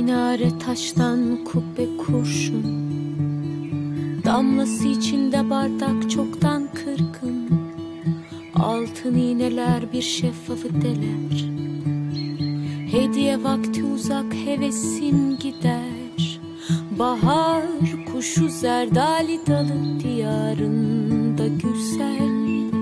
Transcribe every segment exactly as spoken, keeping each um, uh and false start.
Minare taştan kubbe kurşun, damlası içinde bardak çoktan kırgın. Altın iğneler bir şeffafı deler. Hediye vakti uzak, hevesim gider. Bahar kuşu zerdali dalı diyarında güzel.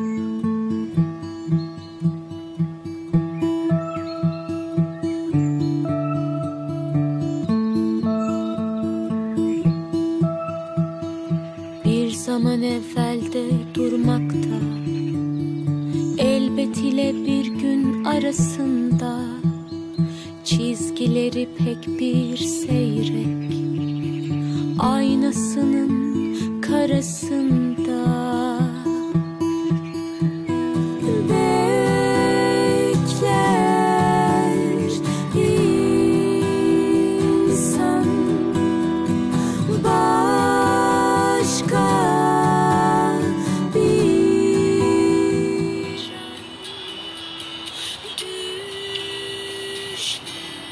Bir zaman evvelde durmakta, elbet ile bir gün arasında, çizgileri pek bir seyrek, aynasının karasında. Bekler insan başka bir düşler.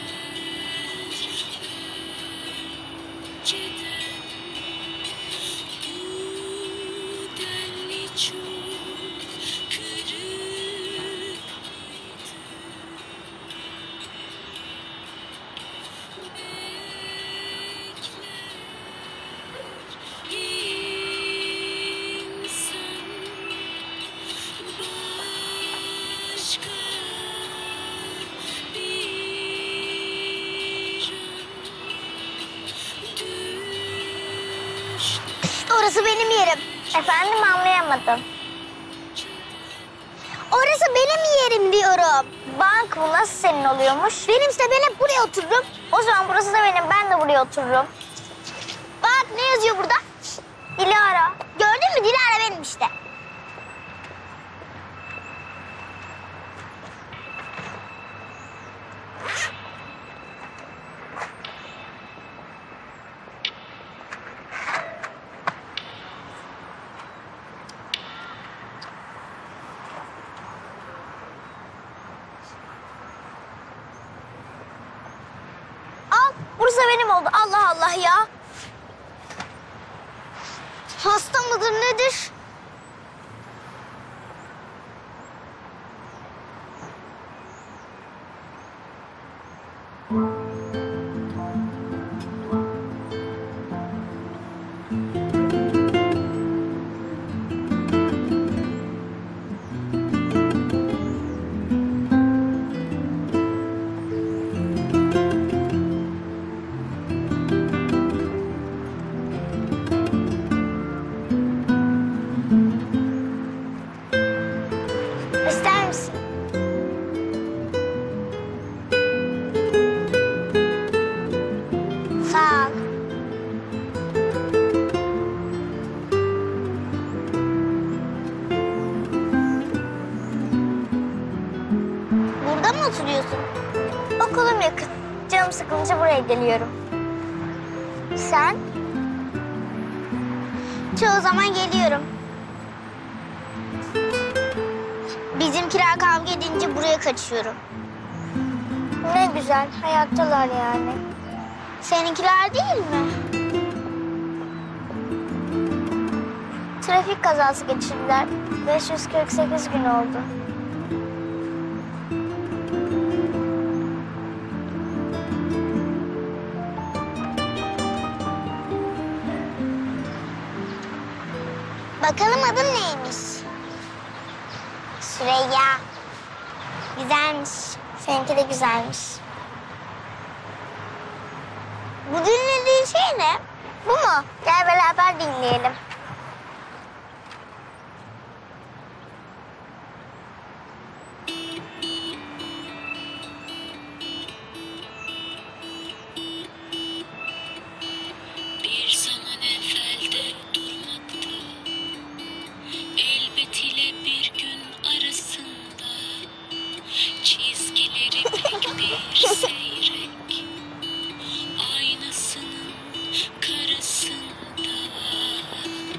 Orası benim yerim. Efendim, anlayamadım. Orası benim yerim diyorum. Bank bu nasıl senin oluyormuş? Benimse ben hep buraya otururum. O zaman burası da benim, ben de buraya otururum. Bak ne yazıyor burada? Dilara. Gördün mü? Dilara benim işte. Burası benim oldu. Allah Allah ya. Hasta mıdır nedir? İster misin? Sağ ol. Burada mı oturuyorsun? Okulum yakın. Canım sıkılınca buraya geliyorum. Sen? Çoğu zaman geliyorum. Bizimkiler kavga edince buraya kaçıyorum. Ne güzel, hayattalar yani. Seninkiler değil mi? Trafik kazası geçirdiler. beş yüz kırk sekiz gün oldu. Bakalım adın neymiş? Süreyya. Güzelmiş. Seninki de güzelmiş. Bu dinlediğin şey ne? Bu mu? Gel beraber dinleyelim. Bir zaman evvelde durmakta, elbet ile bir gün arasında, çizgileri pek bir seyrek, aynasının karasında.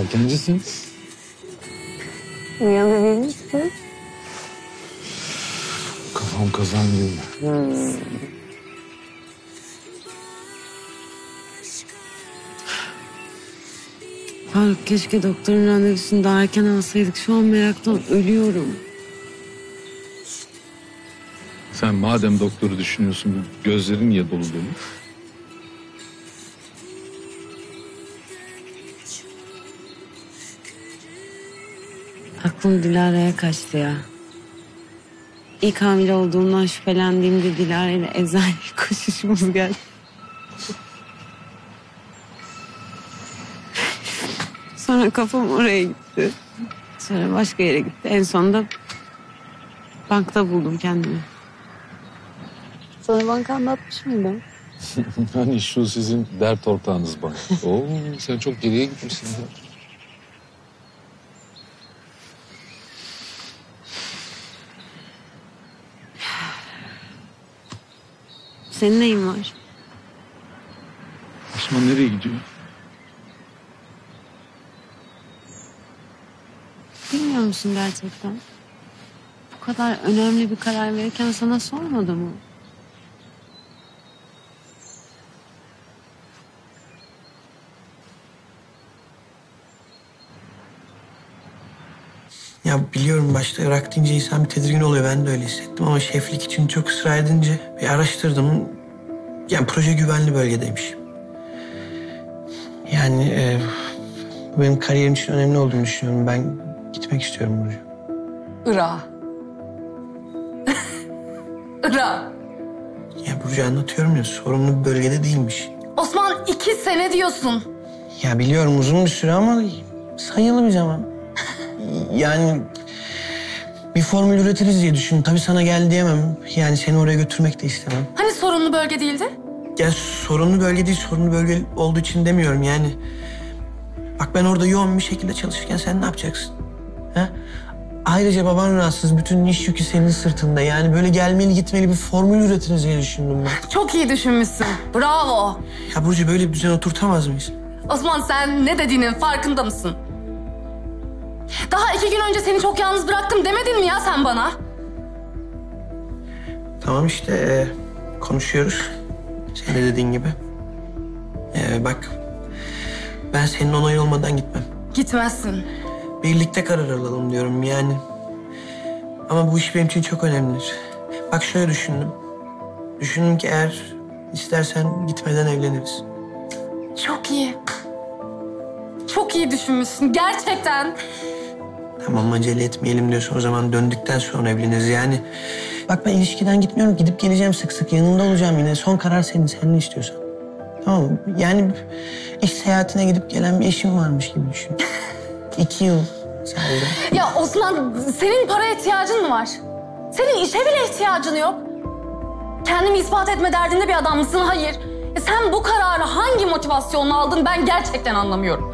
Erkencisin. Uyanabilir misin? Kafam kazan gibi. Hmm. Faruk, keşke doktorun randevusunu daha erken alsaydık. Şu an meraktan ölüyorum. Sen madem doktoru düşünüyorsun, bu gözlerin niye dolu dolu? Aklım Dilara'ya kaçtı ya. İlk hamile olduğumdan şüphelendiğimde Dilara ile eczaneye koşuşumuz geldi. Sonra kafam oraya gitti. Sonra başka yere gitti. En sonunda bankta buldum kendimi. Sonra banka anlatmış mıydım? Hani şu sizin dert ortağınız bana. Oo, sen çok geriye gitmişsin ya. Senin neyin var? Osman nereye gidiyor? Bilmiyor musun gerçekten? Bu kadar önemli bir karar verirken sana sormadı mı? Ya biliyorum, başta Irak deyince insan bir tedirgin oluyor. Ben de öyle hissettim ama şeflik için çok ısrar edince bir araştırdım. Yani proje güvenli bölgedeymiş. Yani e, bu benim kariyerim için önemli olduğunu düşünüyorum. Ben gitmek istiyorum Burcu. Irak'a. Irak. Ya Burcu, anlatıyorum ya, sorumlu bir bölgede değilmiş. Osman, iki sene diyorsun. Ya biliyorum uzun bir süre ama sayılı bir zaman. Yani bir formül üretiriz diye düşündüm. Tabii sana gel diyemem. Yani seni oraya götürmek de istemem. Hani sorunlu bölge değildi? Ya sorunlu bölge değil, sorunlu bölge olduğu için demiyorum yani. Bak ben orada yoğun bir şekilde çalışırken sen ne yapacaksın? Ha? Ayrıca baban rahatsız, bütün iş yükü senin sırtında. Yani böyle gelmeli gitmeli bir formül üretiriz diye düşündüm ben. Çok iyi düşünmüşsün. Bravo. Ya Burcu, böyle bir düzen oturtamaz mıyız? Osman, sen ne dediğinin farkında mısın? Daha iki gün önce seni çok yalnız bıraktım demedin mi ya sen bana? Tamam işte e, konuşuyoruz. Senin de dediğin gibi. E, bak ben senin onayın olmadan gitmem. Gitmezsin. Birlikte karar alalım diyorum yani. Ama bu iş benim için çok önemlidir. Bak şöyle düşündüm. Düşündüm ki eğer istersen gitmeden evleniriz. Çok iyi. Çok iyi düşünmüşsün gerçekten. Tamam, acele etmeyelim diyorsun, o zaman döndükten sonra evleniriz yani. Bak ben ilişkiden gitmiyorum, gidip geleceğim sık sık, yanında olacağım yine. Son karar senin, sen ne istiyorsan. Tamam mı? Yani iş seyahatine gidip gelen bir eşim varmış gibi düşün. İki yıl sadece. Ya Osman, senin paraya ihtiyacın mı var? Senin işe bile ihtiyacın yok. Kendimi ispat etme derdinde bir adam mısın? Hayır. E sen bu kararı hangi motivasyonla aldın ben gerçekten anlamıyorum.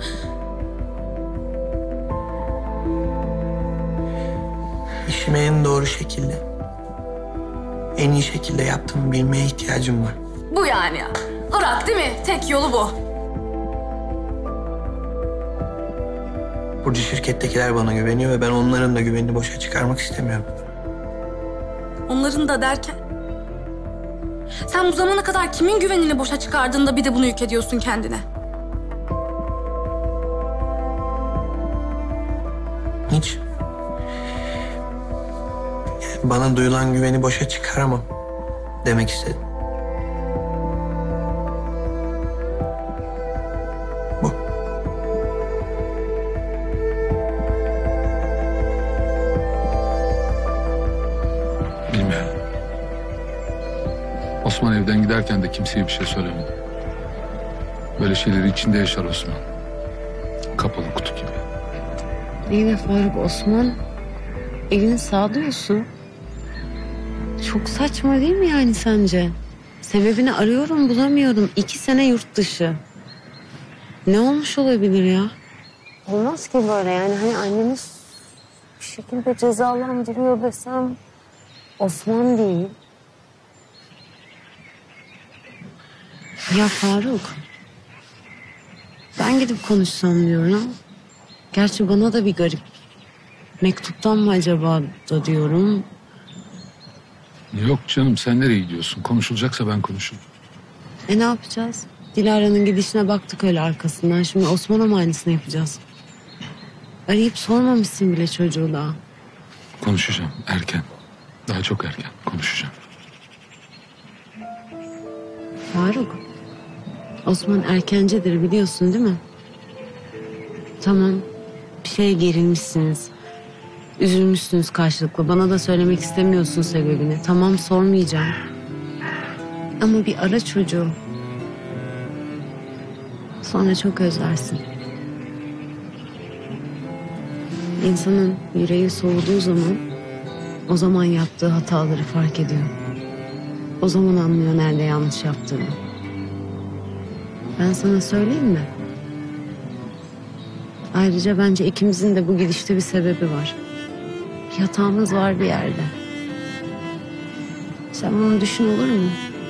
İşimi en doğru şekilde, en iyi şekilde yaptığımı bilmeye ihtiyacım var. Bu yani ya. Irak değil mi? Tek yolu bu. Burcu, şirkettekiler bana güveniyor ve ben onların da güvenini boşa çıkarmak istemiyorum. Onların da derken... Sen bu zamana kadar kimin güvenini boşa çıkardığında bir de bunu yük ediyorsun kendine. Hiç. Yani bana duyulan güveni boşa çıkaramam demek istedim. Bu. Bilmiyorum. Osman evden giderken de kimseye bir şey söylemedi. Böyle şeyleri içinde yaşar Osman. Kapalı kutu gibi. İyi de Faruk, Osman evini sağlıyorsun. Çok saçma değil mi yani sence? Sebebini arıyorum, bulamıyorum. İki sene yurt dışı. Ne olmuş olabilir ya? Olmaz ki böyle yani. Hani annemiz bir şekilde cezalandırıyor desem Osman değil. Ya Faruk, ben gidip konuşsam diyorum. Gerçi bana da bir garip. Mektuptan mı acaba da diyorum. Yok canım, sen nereye gidiyorsun? Konuşulacaksa ben konuşurum. E ne yapacağız? Dilara'nın gidişine baktık öyle arkasından. Şimdi Osman'a mı aynısını yapacağız? Arayıp sormamışsın bile çocuğu daha. Konuşacağım erken. Daha çok erken konuşacağım. Faruk, Osman erkencidir biliyorsun değil mi? Tamam, bir şeye gerilmişsiniz. Üzülmüşsünüz karşılıklı. Bana da söylemek istemiyorsun sebebini. Tamam, sormayacağım. Ama bir ara çocuğu. Sonra çok özlersin. İnsanın yüreği soğuduğu zaman, o zaman yaptığı hataları fark ediyor. O zaman anlıyor nerede yanlış yaptığını. Ben sana söyleyeyim mi? Ayrıca bence ikimizin de bu gidişte bir sebebi var. Bir hatamız var bir yerde. Sen bunu düşün, olur mu?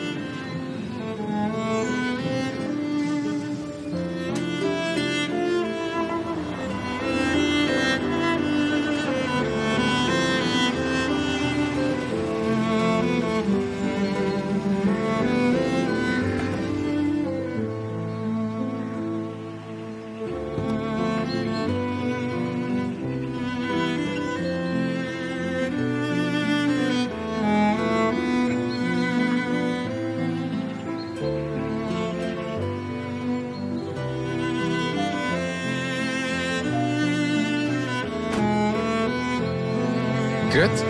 Fikret.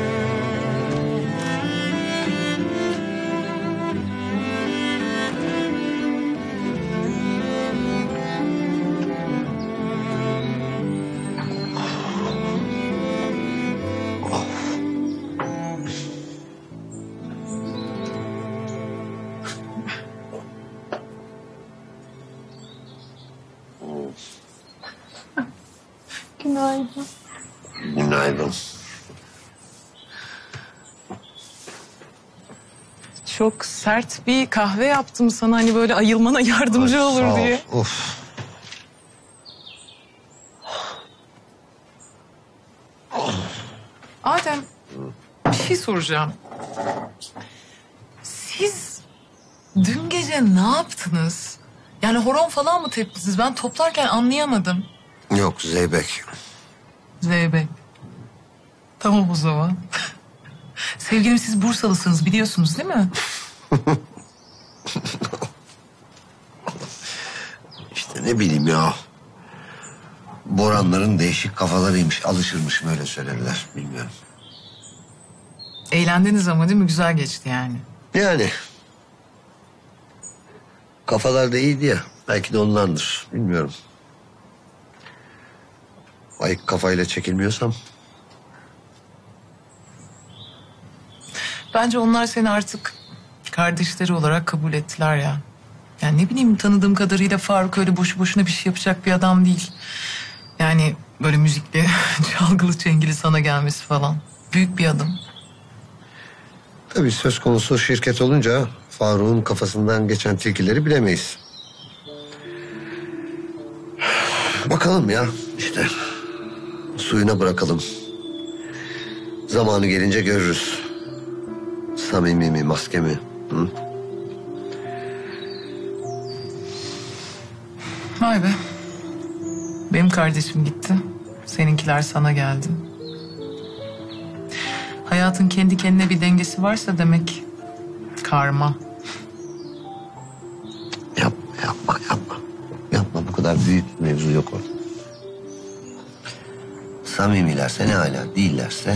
Günaydın. Günaydın. Çok sert bir kahve yaptım sana, hani böyle ayılmana yardımcı Ay, olur sağ ol. diye. Of. Adem, bir şey soracağım. Siz dün gece ne yaptınız? Yani horon falan mı teptiniz? Ben toplarken anlayamadım. Yok Zeybek. Zeybek. Tamam o zaman. Sevgilim, siz Bursalısınız biliyorsunuz değil mi? İşte ne bileyim ya. Boranların değişik kafalarıymış. Alışırmışım, öyle söylediler. Bilmiyorum. Eğlendiniz ama değil mi? Güzel geçti yani. Yani. Kafalar da iyiydi ya. Belki de ondandır. Bilmiyorum. Ayık kafayla çekilmiyorsam. Bence onlar seni artık kardeşleri olarak kabul ettiler ya. Yani ne bileyim, tanıdığım kadarıyla Faruk öyle boşu boşuna bir şey yapacak bir adam değil. Yani böyle müzikle çalgılı çengili sana gelmesi falan. Büyük bir adım. Tabii söz konusu şirket olunca Faruk'un kafasından geçen tilkileri bilemeyiz. Bakalım ya işte. Suyuna bırakalım. Zamanı gelince görürüz. Samimi mi, maske mi? Hı? Vay be. Benim kardeşim gitti. Seninkiler sana geldi. Hayatın kendi kendine bir dengesi varsa demek karma. Yapma, yapma, yapma. Yapma, bu kadar büyük bir mevzu yok orada. Samimilerse ne hala, değillerse...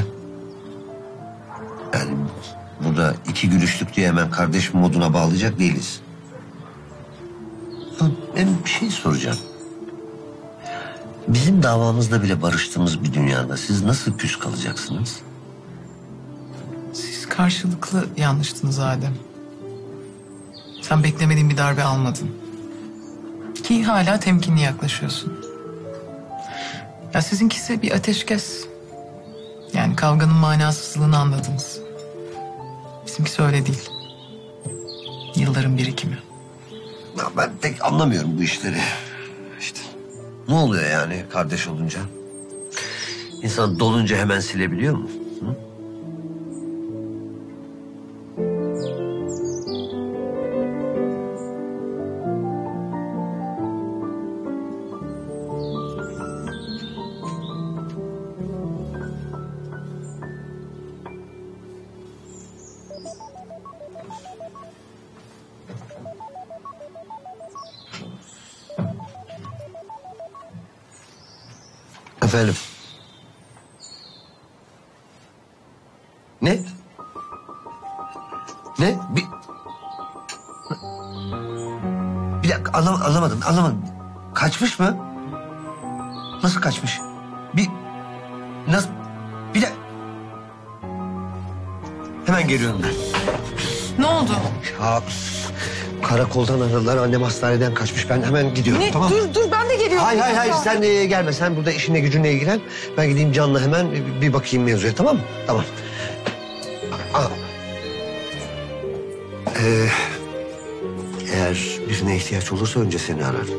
Yani burada iki gülüşlük diye hemen kardeş moduna bağlayacak değiliz. Ben bir şey soracağım. Bizim davamızda bile barıştığımız bir dünyada siz nasıl küs kalacaksınız? Siz karşılıklı yanlıştınız Adem. Sen beklemediğin bir darbe almadın. Ki hala temkinli yaklaşıyorsun. Ya sizinkisi bir ateşkes. Yani kavganın manasızlığını anladınız. Bizimkisi öyle değil. Yılların birikimi. Ya ben pek anlamıyorum bu işleri. İşte ne oluyor yani kardeş olunca? İnsan dolunca hemen silebiliyor mu? Hı? Efendim? Ne? Ne? Bir... Bir dakika anlam anlamadım, anlamadım. Kaçmış mı? Nasıl kaçmış? Bir... Nasıl... Bir dakika... Hemen geliyorum ben. Ne oldu? Ya karakoldan aradılar, annem hastaneden kaçmış. Ben hemen gidiyorum, Ne? tamam mı? Dur dur ben de geliyorum. Hayır hayır hayır sen e, gelme. Sen burada işinle gücünle ilgilen. Ben gideyim Can'la hemen bir, bir bakayım mevzuya, tamam mı? Tamam. Aa. Ee, eğer birine ihtiyaç olursa önce seni ararım.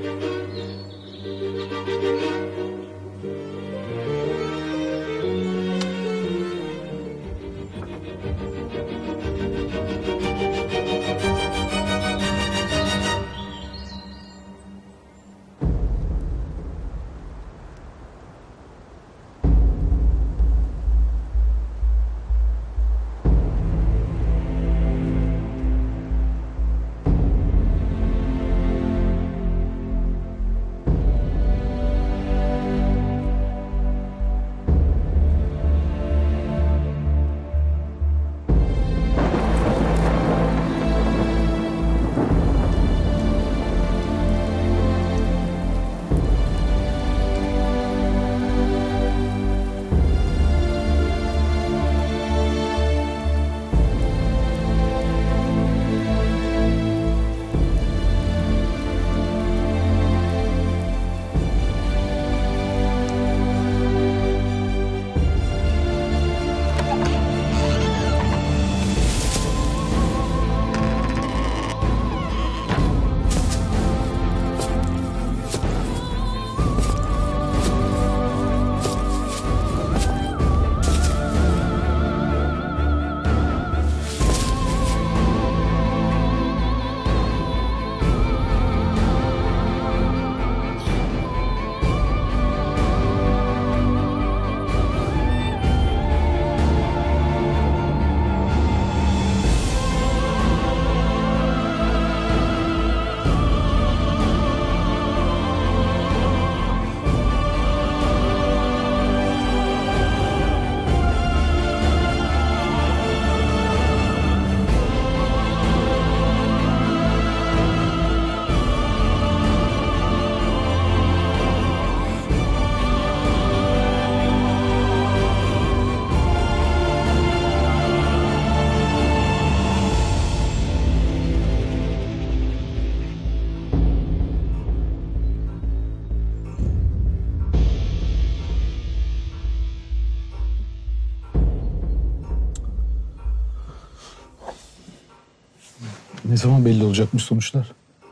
Ne zaman belli olacakmış sonuçlar?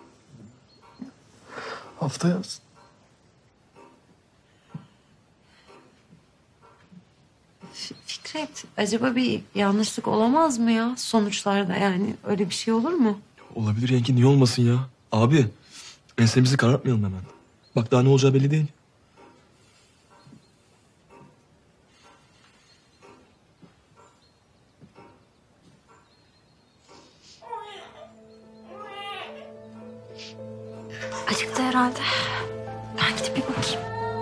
Haftaya. Fikret, acaba bir yanlışlık olamaz mı ya sonuçlarda, yani öyle bir şey olur mu? Olabilir Yenge, niye olmasın ya? Abi ensemizi karartmayalım hemen. Bak daha ne olacağı belli değil. Acıktı herhalde. Ben gidip bir bakayım.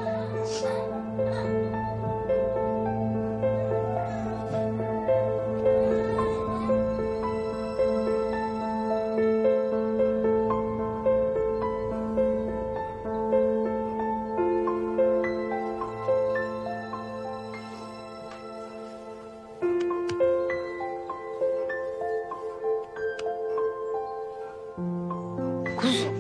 Kuzum.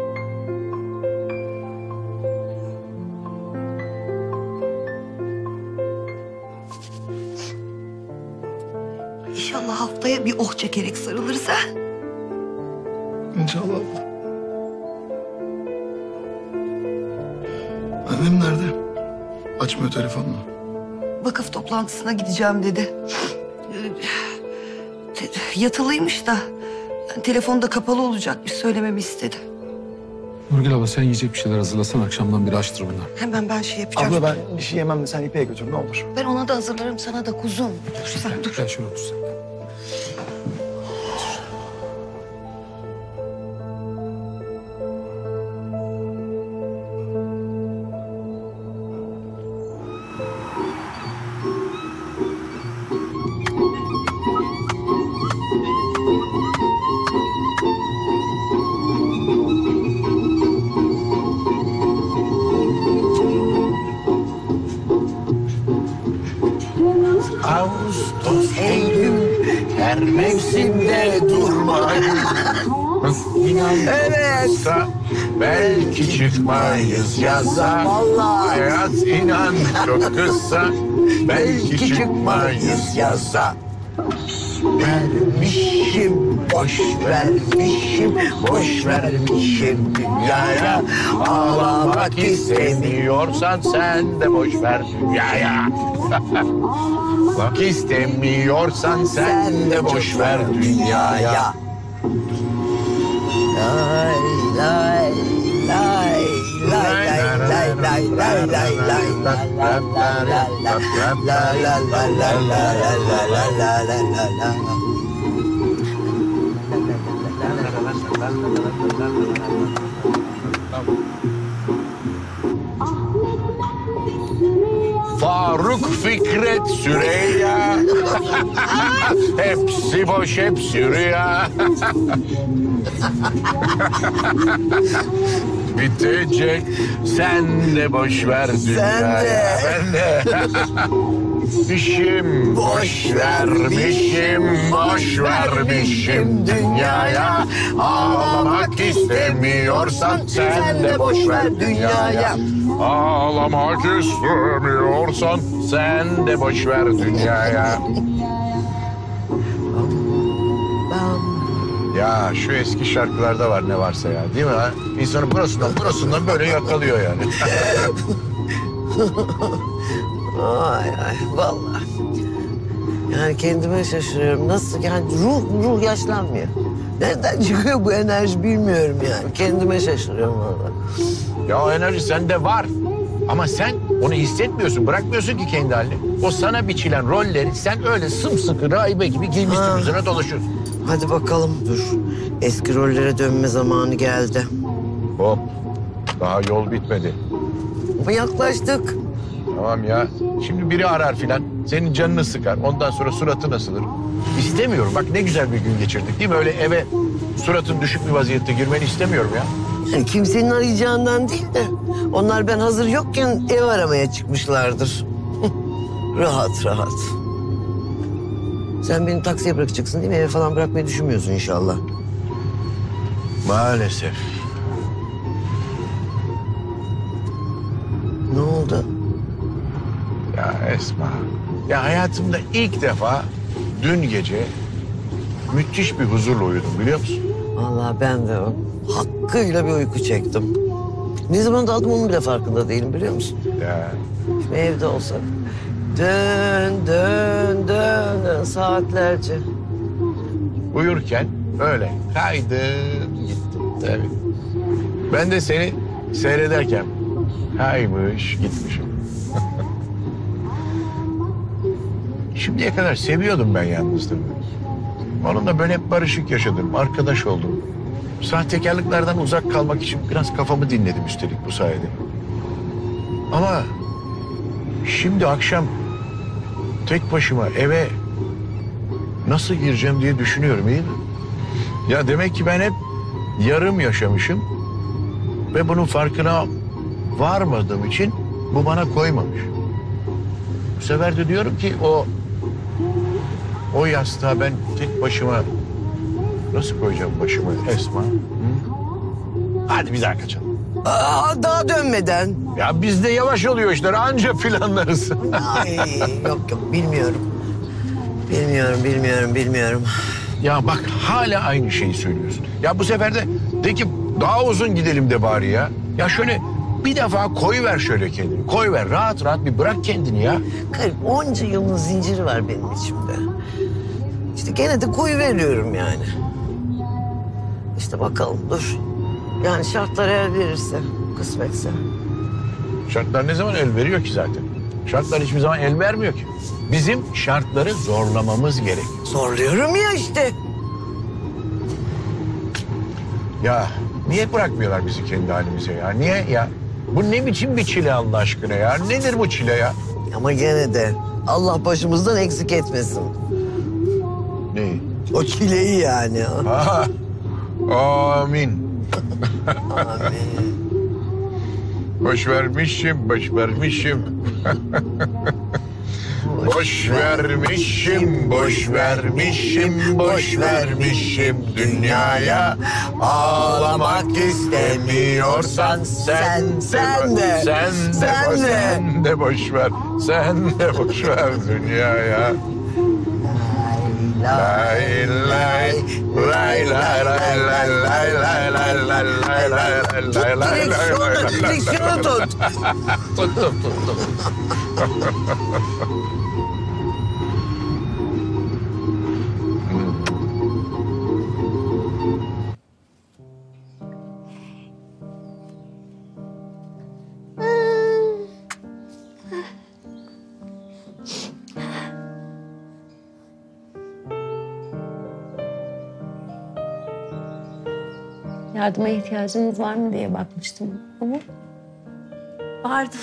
İnşallah haftaya bir oh çekerek sarılırız ha. İnşallah abla. Annem nerede? Açmıyor telefonunu. vakıf toplantısına gideceğim dedi. Te- Yatılıymış da yani telefonda kapalı olacakmış, söylememi istedi. Nurgül abla sen yiyecek bir şeyler hazırlasan akşamdan biri açtır bunlar. Hemen ben şey yapacağım. Abla ben bir şey yemem de sen İpek'e götür ne olur. Ben ona da hazırlarım, sana da kuzum. Dur sen dur. Gel şöyle otur sen. Ağustos, Eylül, her mevsimde durmak. Evet. Belki çıkmayız yaza. Hayat inan çok kısa. Belki çıkmayız yaza. Vermişim, boş vermişim, boş vermişim dünyaya. Ağlamak istemiyorsan sen de boş ver dünyaya. Bak istemiyorsan sen de boş ver dünyaya. Lay lay lay lay lay lay lay lay lay la la la la la la la la la la la la. Faruk, Fikret, Süreyya. Hepsi boş, hepsi rüya. Bitecek, sen de boş ver dünyaya. Ben de. İşim boş vermişim, boş vermişim dünyaya. Ağlamak istemiyorsan sen de boş ver dünyaya. Ağlamak istemiyorsan sen de boş ver dünyaya. Ya şu eski şarkılarda var ne varsa ya, değil mi ha? İnsanı burasından burasından böyle yakalıyor yani. Ay ay vallahi. Yani kendime şaşırıyorum. Nasıl yani ruh ruh yaşlanmıyor. Nereden çıkıyor bu enerji bilmiyorum yani. Kendime şaşırıyorum vallahi. Ya o enerji sende var. Ama sen onu hissetmiyorsun, bırakmıyorsun ki kendi haline. O sana biçilen rolleri sen öyle sımsıkı rahibe gibi giymişsin üzerine dolaşıyorsun. Hadi bakalım dur. Eski rollere dönme zamanı geldi. Hop. Daha yol bitmedi. Ama yaklaştık. Tamam ya. Şimdi biri arar filan. Senin canını sıkar. Ondan sonra suratın asılır. İstemiyorum. Bak ne güzel bir gün geçirdik değil mi? Öyle eve suratın düşük bir vaziyette girmeni istemiyorum ya. Yani kimsenin arayacağından değil de onlar ben hazır yokken ev aramaya çıkmışlardır. Rahat rahat. Sen beni taksiye bırakacaksın değil mi? Eve falan bırakmayı düşünmüyorsun inşallah. Maalesef. Ne oldu? Ya Esma. Ya hayatımda ilk defa dün gece müthiş bir huzurla uyudum biliyor musun? Vallahi ben de o. Hakkıyla bir uyku çektim. Ne zaman daldım onun bile farkında değilim biliyor musun? Ya. Şimdi evde olsa dön dön dön dön saatlerce. Uyurken öyle kaydım gittim. Tabii. Ben de seni seyrederken kaymış gitmişim. Şimdiye kadar seviyordum ben yalnızlığımı. Onunla böyle hep barışık yaşadım, arkadaş oldum. Sahtekarlıklardan uzak kalmak için biraz kafamı dinledim üstelik bu sayede. Ama şimdi akşam tek başıma eve nasıl gireceğim diye düşünüyorum, iyi mi? Ya demek ki ben hep yarım yaşamışım ve bunun farkına varmadığım için bu bana koymamış. Bu sefer de diyorum ki o o yastığa ben tek başıma nasıl koyacağım başımı Esma? Hı? Hadi bir daha kaçalım. Aa, daha dönmeden. Ya bizde yavaş oluyor işler, anca planlarız. Ay, yok yok bilmiyorum. Bilmiyorum, bilmiyorum, bilmiyorum. Ya bak hala aynı şeyi söylüyorsun. Ya bu sefer de de ki daha uzun gidelim de bari ya. Ya şöyle Bir defa koyver şöyle kendini. Koyver rahat rahat bir bırak kendini ya. Garip onca yılın zinciri var benim içimde. İşte gene de koyu veriyorum yani. İşte bakalım dur. Yani şartlar el verirse, kısmetse. Şartlar ne zaman el veriyor ki zaten? Şartlar hiçbir zaman el vermiyor ki. Bizim şartları zorlamamız gerekiyor. Zorluyorum ya işte. Ya niye bırakmıyorlar bizi kendi halimize ya? Niye ya? Bu ne biçim bir çile Allah aşkına ya? Nedir bu çile ya? Ama gene de Allah başımızdan eksik etmesin. Neyi? O çileyi yani. Ha, amin. Amin. Boş vermişim, boş vermişim. Boş vermişim, boş vermişim, boş vermişim dünyaya. Ağlamak istemiyorsan sen, sen de, sen de, sen de. sen de boş ver, sen de boş ver dünyaya. Lay lay lay lay lay lay lay lay lay lay lay lay lay lay. Direksiyonu, direksiyonu tut. Tuttum, tuttum. Yardıma ihtiyacınız var mı diye bakmıştım. Ama Vardı.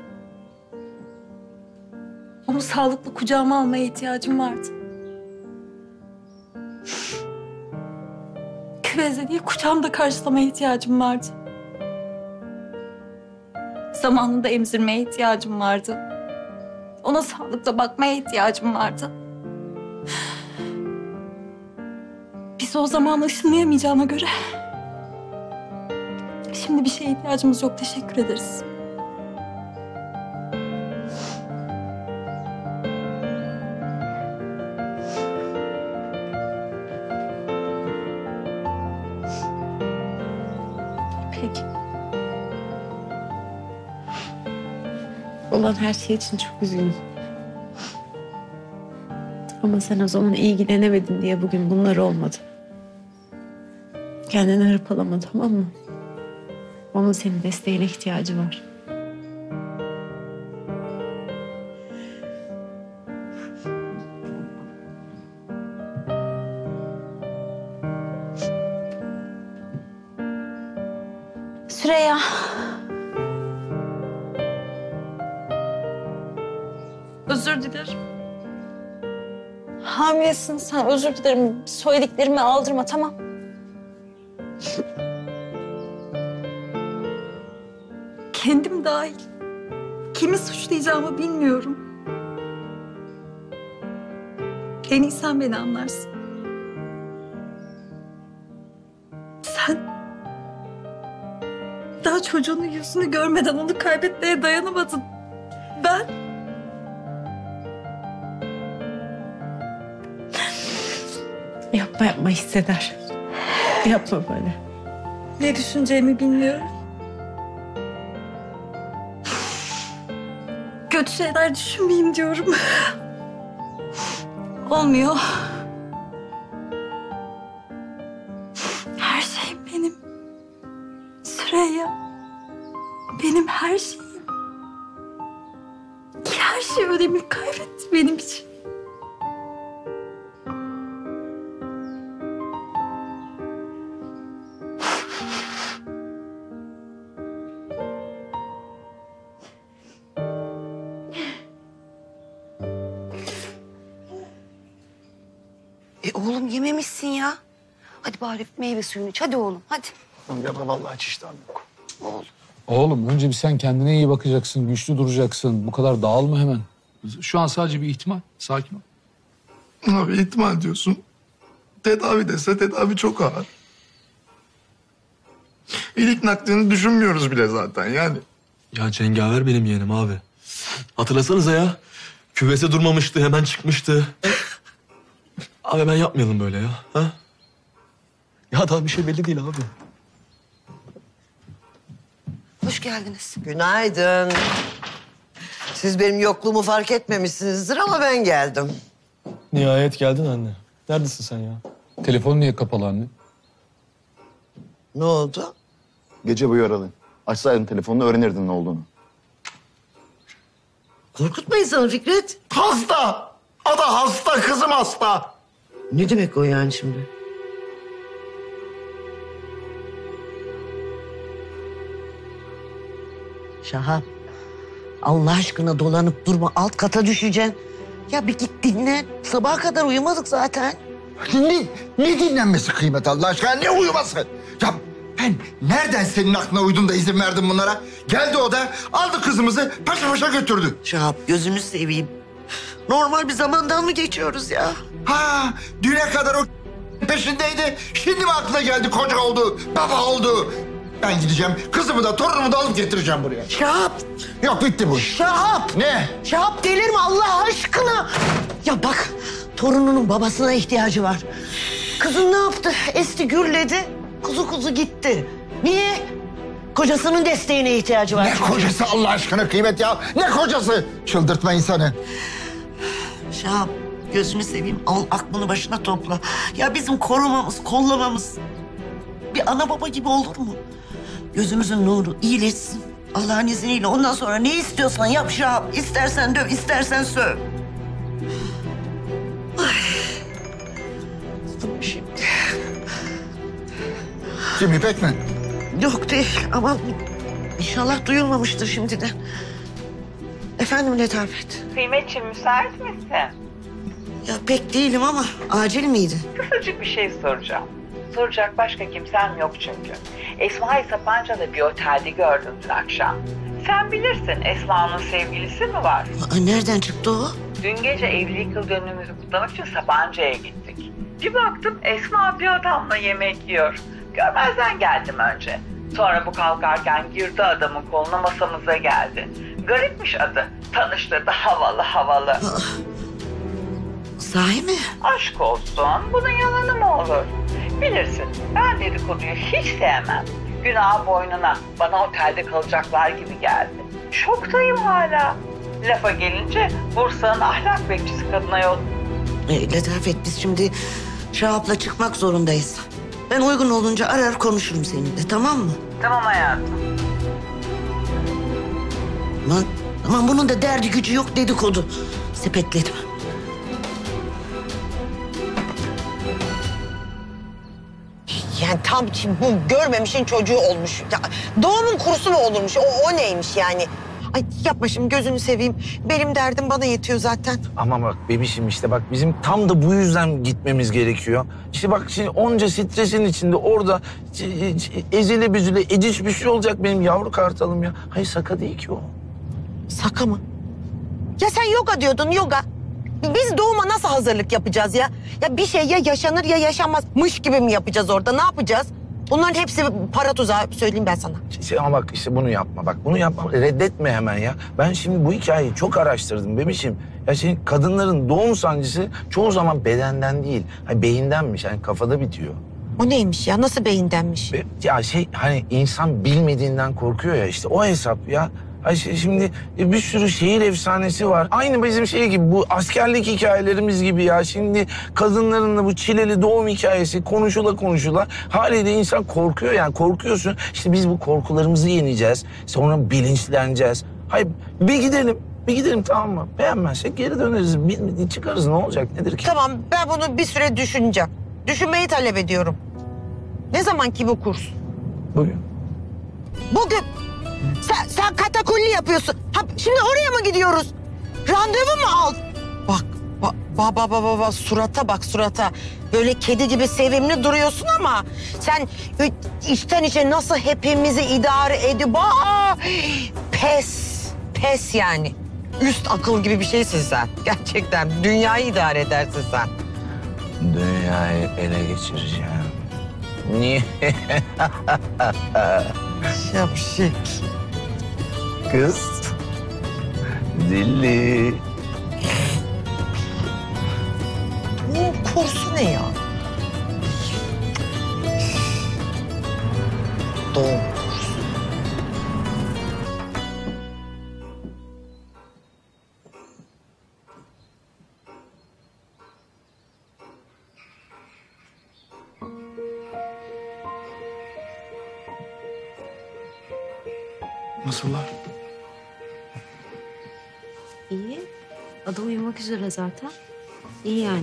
Onu sağlıklı kucağıma almaya ihtiyacım vardı. Küvezde değil, kucağımda karşılamaya ihtiyacım vardı. Zamanında emzirmeye ihtiyacım vardı. Ona sağlıkla bakmaya ihtiyacım vardı. Bizi o zaman ışınlayamayacağına göre... Şimdi bir şeye ihtiyacımız yok. Teşekkür ederiz. peki. Olan her şey için çok üzgünüm. Ama sen o zaman ilgilenemedin diye bugün bunlar olmadı. Kendini hırpalama, tamam mı? Onun senin desteğine ihtiyacı var. Süreyya. Özür dilerim. Hamilesin sen, özür dilerim. Söylediklerimi aldırma, tamam. Kendim dahil. Kimi suçlayacağımı bilmiyorum. En iyi sen beni anlarsın. Sen daha çocuğunun yüzünü görmeden onu kaybetmeye dayanamadın. Ben Yapma yapma hisseder. Yapma böyle. ne düşüneceğimi bilmiyorum. Kötü şeyler düşünmeyeyim diyorum. Olmuyor. Her şeyim benim. Süreyya. Benim her şeyim. Her şey önemini kaybetti benim için. E oğlum yememişsin ya. Hadi bari meyve suyunu iç. Hadi oğlum hadi. Ya vallahi hiç iştahım yok. Oğlum. Oğlum önce bir sen kendine iyi bakacaksın, güçlü duracaksın. Bu kadar dağılma hemen. Şu an sadece bir ihtimal. Sakin ol. Abi ihtimal diyorsun. Tedavi dese tedavi çok ağır. İlik naklini düşünmüyoruz bile zaten yani. Ya cengaver benim yeğenim abi. Hatırlasanıza ya. Küvese durmamıştı, hemen çıkmıştı. Abi hemen yapmayalım böyle ya. Ha? Ya daha bir şey belli değil abi. hoş geldiniz. Günaydın. Siz benim yokluğumu fark etmemişsinizdir ama ben geldim. Nihayet geldin anne. Neredesin sen ya? Telefon niye kapalı anne? Ne oldu? Gece boyu aradın. Açsaydın telefonunu öğrenirdin ne olduğunu. Korkutma insanı Fikret. Hasta. Ada hasta, kızım hasta. Ne demek o yani şimdi? Şahap. Allah aşkına dolanıp durma. Alt kata düşeceksin. Ya bir git dinlen. Sabaha kadar uyumadık zaten. Ne, ne dinlenmesi Kıymet Allah aşkına? Ne uyuması? Ya ben nereden senin aklına uydum da izin verdim bunlara? Geldi o da aldı kızımızı paşa paşa götürdü. Şahap gözünü seveyim. Normal bir zamandan mı geçiyoruz ya? Ha, düne kadar o peşindeydi. Şimdi mi aklına geldi, koca oldu, baba oldu? Ben gideceğim, kızımı da torunumu da alıp getireceğim buraya. Şahap. Yok, bitti bu iş. Şahap. Ne? Şahap delirme Allah aşkına. Ya bak, torununun babasına ihtiyacı var. Kızın ne yaptı? Esti gürledi, kuzu kuzu gitti. Niye? Kocasının desteğine ihtiyacı var. Ne çünkü. kocası Allah aşkına Kıymet ya? Ne kocası? Çıldırtma insanı. Şahap, gözünü seveyim, al aklını başına topla. Ya bizim korumamız, kollamamız bir ana baba gibi olur mu? Gözümüzün nuru iyileşsin. Allah'ın izniyle ondan sonra ne istiyorsan yap Şahap. İstersen döv, istersen söv. Ay. Şimdi. Kim, İpek mi? Yok değil ama inşallah duyulmamıştır şimdiden. Efendim Letafet. Kıymetciğim müsait misin? Ya pek değilim ama acil miydi? Kısacık bir şey soracağım. Soracak başka kimsem yok çünkü. Esma'yı Sapanca'da bir otelde gördüm dün akşam. Sen bilirsin Esma'nın sevgilisi mi var? Aa, nereden çıktı o? Dün gece evlilik yıl dönümümüzü kutlamak için Sapanca'ya gittik. Bir baktım Esma bir adamla yemek yiyor. Görmezden geldim önce. Sonra bu kalkarken girdi adamın koluna, masamıza geldi. Garipmiş adı. Tanıştırdı havalı havalı. Aa, sahi mi? Aşk olsun. Bunun yalanı mı olur? Bilirsin ben dedikoduyu hiç sevmem. Günah boynuna, bana otelde kalacaklar gibi geldi. Şoktayım hala. Lafa gelince Bursa'nın ahlak bekçisi kadına yol... E, Letafet biz şimdi Şahap'la çıkmak zorundayız. Ben uygun olunca arar konuşurum seninle, tamam mı? Tamam hayatım. Aman, aman bunun da derdi gücü yok dedikodu. Sepetledim. Yani tam ki bu görmemişin çocuğu olmuş. Ya, doğumun kurusu mu olurmuş? O, o neymiş yani? Ay yapma şimdi gözünü seveyim. Benim derdim bana yetiyor zaten. Ama bak bebişim işte bak bizim tam da bu yüzden gitmemiz gerekiyor. İşte bak şimdi onca stresin içinde orada ezile büzüle eciş bir şey olacak benim yavru kartalım ya. Hayır Saka değil ki o. Saka mı? Ya sen yoga diyordun yoga. Biz doğuma nasıl hazırlık yapacağız ya? Ya bir şey ya yaşanır ya yaşanmazmış gibi mi yapacağız orada? Ne yapacağız? Bunların hepsi para tuzağı söyleyeyim ben sana. İşte ama bak işte bunu yapma bak bunu yapma reddetme hemen ya. Ben şimdi bu hikayeyi çok araştırdım bebişim. Ya şimdi kadınların doğum sancısı çoğu zaman bedenden değil, hani beyindenmiş, hani kafada bitiyor. O neymiş ya? Nasıl beyindenmiş? Ya şey hani insan bilmediğinden korkuyor ya işte o hesap ya. Ay şimdi bir sürü şehir efsanesi var. Aynı bizim şey gibi bu askerlik hikayelerimiz gibi ya. Şimdi kadınların da bu çileli doğum hikayesi konuşula konuşula haliyle insan korkuyor yani korkuyorsun. İşte biz bu korkularımızı yeneceğiz. Sonra bilinçleneceğiz. Hayır bir gidelim. Bir gidelim tamam mı? Beğenmezsek geri döneriz. Bir, çıkarız ne olacak nedir ki? Tamam ben bunu bir süre düşüneceğim. Düşünmeyi talep ediyorum. Ne zaman ki bu kurs? Bugün. Bugün. Sen, sen katakulli yapıyorsun. Ha, şimdi oraya mı gidiyoruz? Randevu mu al? Bak, bak, bak, bak, bak, bak, surata bak, surata. Böyle kedi gibi sevimli duruyorsun ama sen içten içe nasıl hepimizi idare edip... Aa, pes, pes yani. Üst akıl gibi bir şeysin sen. Gerçekten dünyayı idare edersin sen. Dünyayı ele geçireceğim. Niye? Şapşik. Kız. Dilli. Bu kursu ne ya? Doğum kursu. Nasıllar? İyi. Ada uyumak üzere zaten. İyi yani.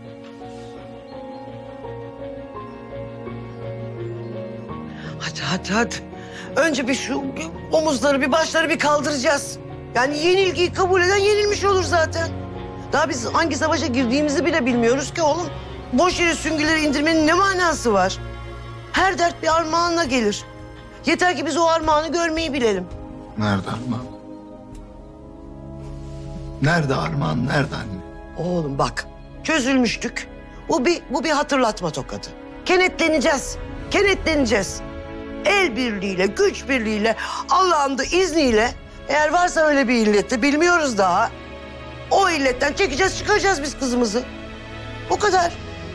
Hadi hadi hadi. Önce bir şu omuzları bir başları bir kaldıracağız. Yani yenilgiyi kabul eden yenilmiş olur zaten. Daha biz hangi savaşa girdiğimizi bile bilmiyoruz ki oğlum. Boş yere süngüleri indirmenin ne manası var? Her dert bir armağanla gelir. Yeter ki biz o armağanı görmeyi bilelim. Nerede Armağan? Nerede Armağan? Nerede anne? Oğlum bak, çözülmüştük. Bu bir, bu bir hatırlatma tokadı. Kenetleneceğiz, kenetleneceğiz. El birliğiyle, güç birliğiyle, Allah'ın da izniyle... eğer varsa öyle bir illette, bilmiyoruz daha... o illetten çekeceğiz, çıkaracağız biz kızımızı. O kadar.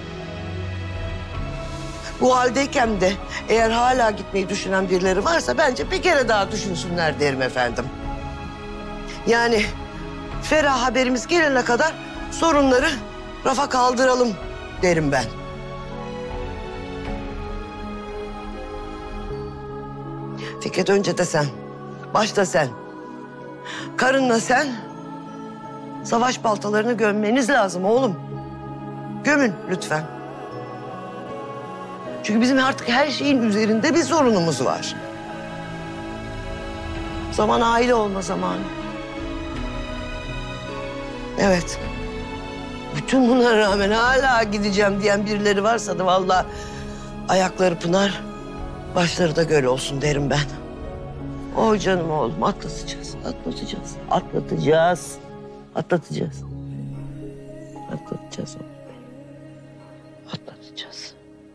Bu haldeyken de eğer hala gitmeyi düşünen birileri varsa... bence bir kere daha düşünsünler derim efendim. Yani ferah haberimiz gelene kadar sorunları rafa kaldıralım derim ben. Fikret önce de sen, başta sen. Karınla sen savaş baltalarını gömmeniz lazım oğlum. Gömün lütfen. Çünkü bizim artık her şeyin üzerinde bir sorunumuz var. Zaman aile olma zamanı. Evet. Bütün buna rağmen hala gideceğim diyen birileri varsa da vallahi ayakları pınar, başları da göl olsun derim ben. O canım oğlum, atlatacağız, atlatacağız, atlatacağız, atlatacağız. Atlatacağız oğlum. Atlatacağız.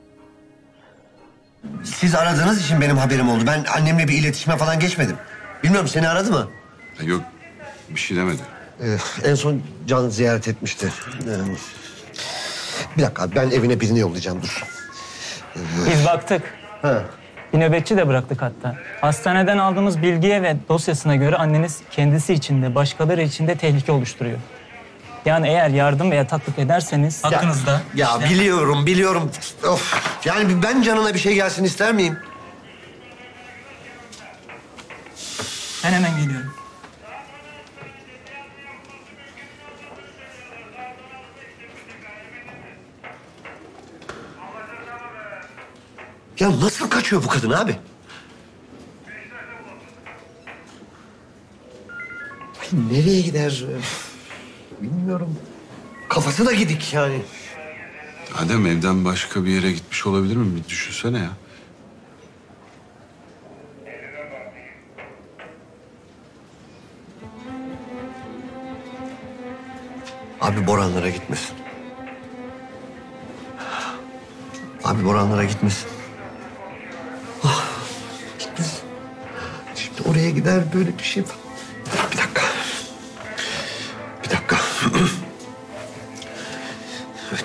Siz aradığınız için benim haberim oldu. Ben annemle bir iletişime falan geçmedim. Bilmiyorum, seni aradı mı? Yok, bir şey demedi. Ee, en son Can ziyaret etmişti. Ee, bir dakika abi, ben evine birini yollayacağım, dur. Ee, Biz baktık. Ha. Bir nöbetçi de bıraktık hatta. Hastaneden aldığımız bilgiye ve dosyasına göre anneniz kendisi için de başkaları için de tehlike oluşturuyor. Yani eğer yardım veya yataklık ederseniz hakkınızda... Ya işte... biliyorum, biliyorum. Of. Yani ben canına bir şey gelsin ister miyim? Ben hemen geliyorum. Ya nasıl kaçıyor bu kadın abi? Ay, nereye gider? Bilmiyorum. Kafası da gidik yani. Adem evden başka bir yere gitmiş olabilir mi? Bir düşünsene ya. Abi Boranlara gitmesin. Abi Boranlara gitmesin. Ah, gitmesin. Şimdi oraya gider böyle bir şey... Bir dakika. Bir dakika. Evet.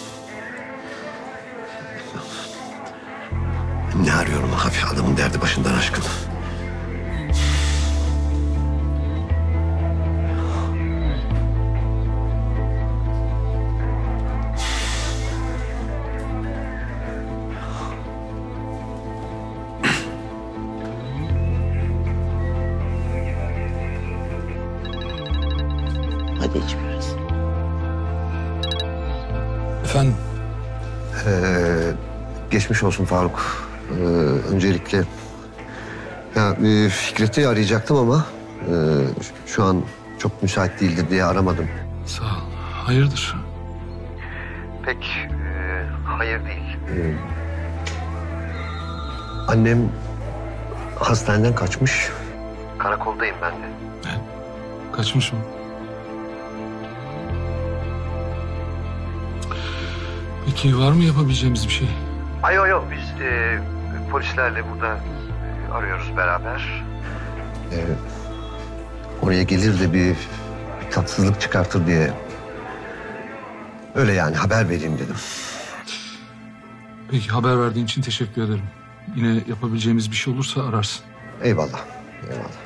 Ne arıyorum abi? Adamın derdi başından aşkın. Hadi iç biraz. Efendim? Ee, geçmiş olsun Faruk. Ee, öncelikle... Ya e, Fikret'i arayacaktım ama... E, şu an çok müsait değildir diye aramadım. Sağ ol. Hayırdır? Pek e, hayır değil. Ee, annem hastaneden kaçmış. Karakoldayım ben de. Kaçmış mı? Peki var mı yapabileceğimiz bir şey? Ay yok yok biz e, polislerle burada e, arıyoruz beraber. E, oraya gelir de bir, bir tatsızlık çıkartır diye... öyle yani haber vereyim dedim. Peki haber verdiğin için teşekkür ederim. Yine yapabileceğimiz bir şey olursa ararsın. Eyvallah. Eyvallah.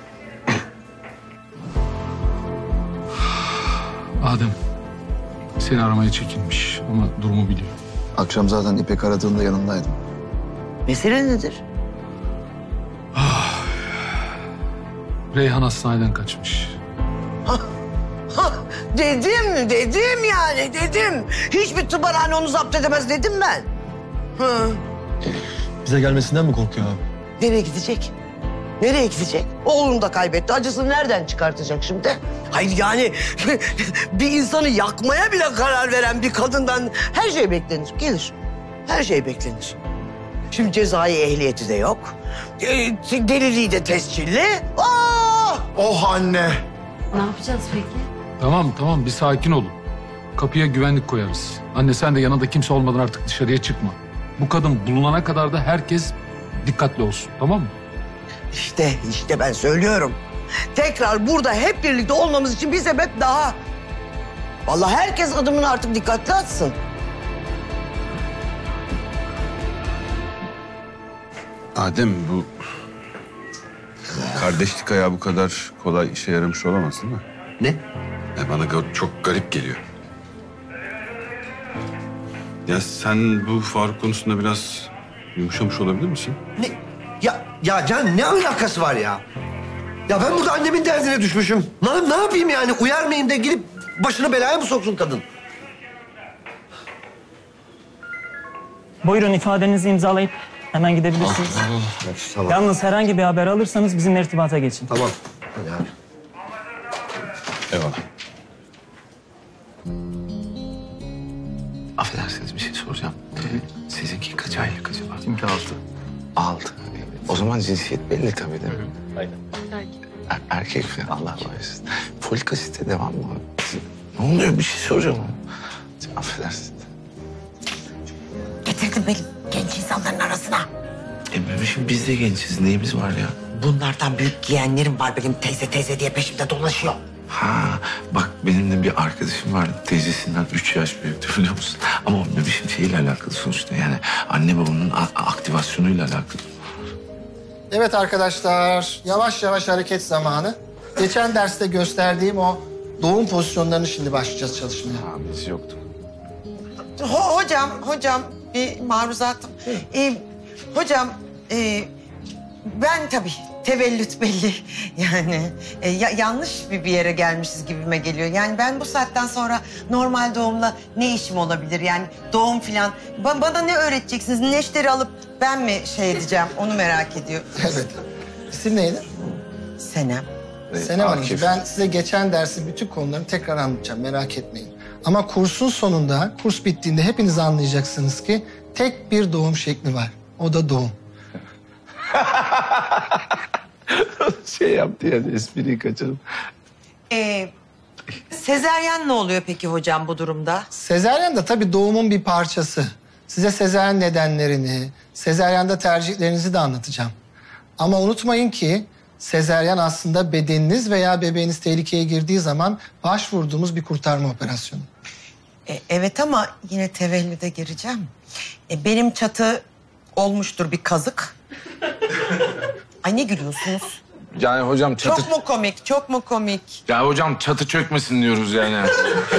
Adem seni aramaya çekinmiş ama durumu biliyor. Akşam zaten İpek aradığında yanındaydım. Mesele nedir? Reyhan hastaneden kaçmış. Hah, dedim, dedim yani, dedim. Hiçbir tımarhane onu zapt edemez dedim ben. Hı. Bize gelmesinden mi korkuyor abi? Nereye gidecek? Nereye gidecek? Oğlunu da kaybetti. Acısını nereden çıkartacak şimdi? Hayır yani bir insanı yakmaya bile karar veren bir kadından her şey beklenir. Gelir. Her şey beklenir. Şimdi cezai ehliyeti de yok. E, deliliği de tescilli. Oh! Oh anne. Ne yapacağız peki? Tamam tamam bir sakin olun. Kapıya güvenlik koyarız. Anne sen de yanında kimse olmadan artık dışarıya çıkma. Bu kadın bulunana kadar da herkes dikkatli olsun, tamam mı? İşte, işte ben söylüyorum. Tekrar burada hep birlikte olmamız için bir sebep daha. Vallahi herkes adımını artık dikkatli atsın. Adem bu kardeşlik ayağı bu kadar kolay işe yaramış olamaz değil mi? Ne? Ya bana ga- çok garip geliyor. Ya sen bu Faruk konusunda biraz yumuşamış olabilir misin? Ne? Ya, ya Can ne alakası var ya? Ya ben burada annemin derdine düşmüşüm. Ne, ne yapayım yani? Uyarmayayım da gidip başını belaya mı soksun kadın? Buyurun ifadenizi imzalayıp hemen gidebilirsiniz. Tamam. Yalnız herhangi bir haber alırsanız bizimle irtibata geçin. Tamam. Hadi abi. Eyvallah. Affedersiniz bir şey soracağım. Sizinki kaç aylık acaba? Bizimki altı. Altı. O zaman cinsiyet belli tabii değil mi? Aynen. Er- erkek falan Allah bağışlasın. Folik asite devam mı? Ne oluyor bir şey soracağım. Affedersiniz. Getirdim benim genç insanların arasına. E bebişim biz de gençiz. Neyimiz var ya? Bunlardan büyük yeğenlerim var benim teyze teyze diye peşimde dolaşıyor. Ha bak benim de bir arkadaşım vardı. Teyzesinden üç yaş büyüktü biliyor musun? Ama o bebişim şeyle alakalı sonuçta. Yani anne babanın a- aktivasyonuyla alakalı. Evet arkadaşlar, yavaş yavaş hareket zamanı. Geçen derste gösterdiğim o doğum pozisyonlarını şimdi başlayacağız çalışmaya. Ha biz yoktuk. Ho- hocam, hocam bir maruzatım. Ee, hocam, e, ben tabii tevellüt belli. Yani e, ya- yanlış bir, bir yere gelmişiz gibime geliyor. Yani ben bu saatten sonra normal doğumla ne işim olabilir? Yani doğum filan. Ba- bana ne öğreteceksiniz? Neşteri alıp ben mi şey edeceğim? Onu merak ediyorum. Evet. İsim neydi? Senem. Senem Hanımcığım, ben size geçen dersin bütün konularını tekrar anlatacağım, merak etmeyin. Ama kursun sonunda, kurs bittiğinde hepiniz anlayacaksınız ki tek bir doğum şekli var. O da doğum. Şey yaptı yani espriyi kaçırdım. Ee, sezeryen ne oluyor peki hocam bu durumda? Sezaryen de tabii doğumun bir parçası. Size sezaryen nedenlerini, sezaryanda tercihlerinizi de anlatacağım. Ama unutmayın ki sezaryen aslında bedeniniz veya bebeğiniz tehlikeye girdiği zaman başvurduğumuz bir kurtarma operasyonu. E, evet ama yine tevellüde gireceğim. E, benim çatı olmuştur bir kazık. Ay ne gülüyorsunuz? Yani hocam çatı... Çok mu komik, çok mu komik? Ya hocam çatı çökmesin diyoruz yani.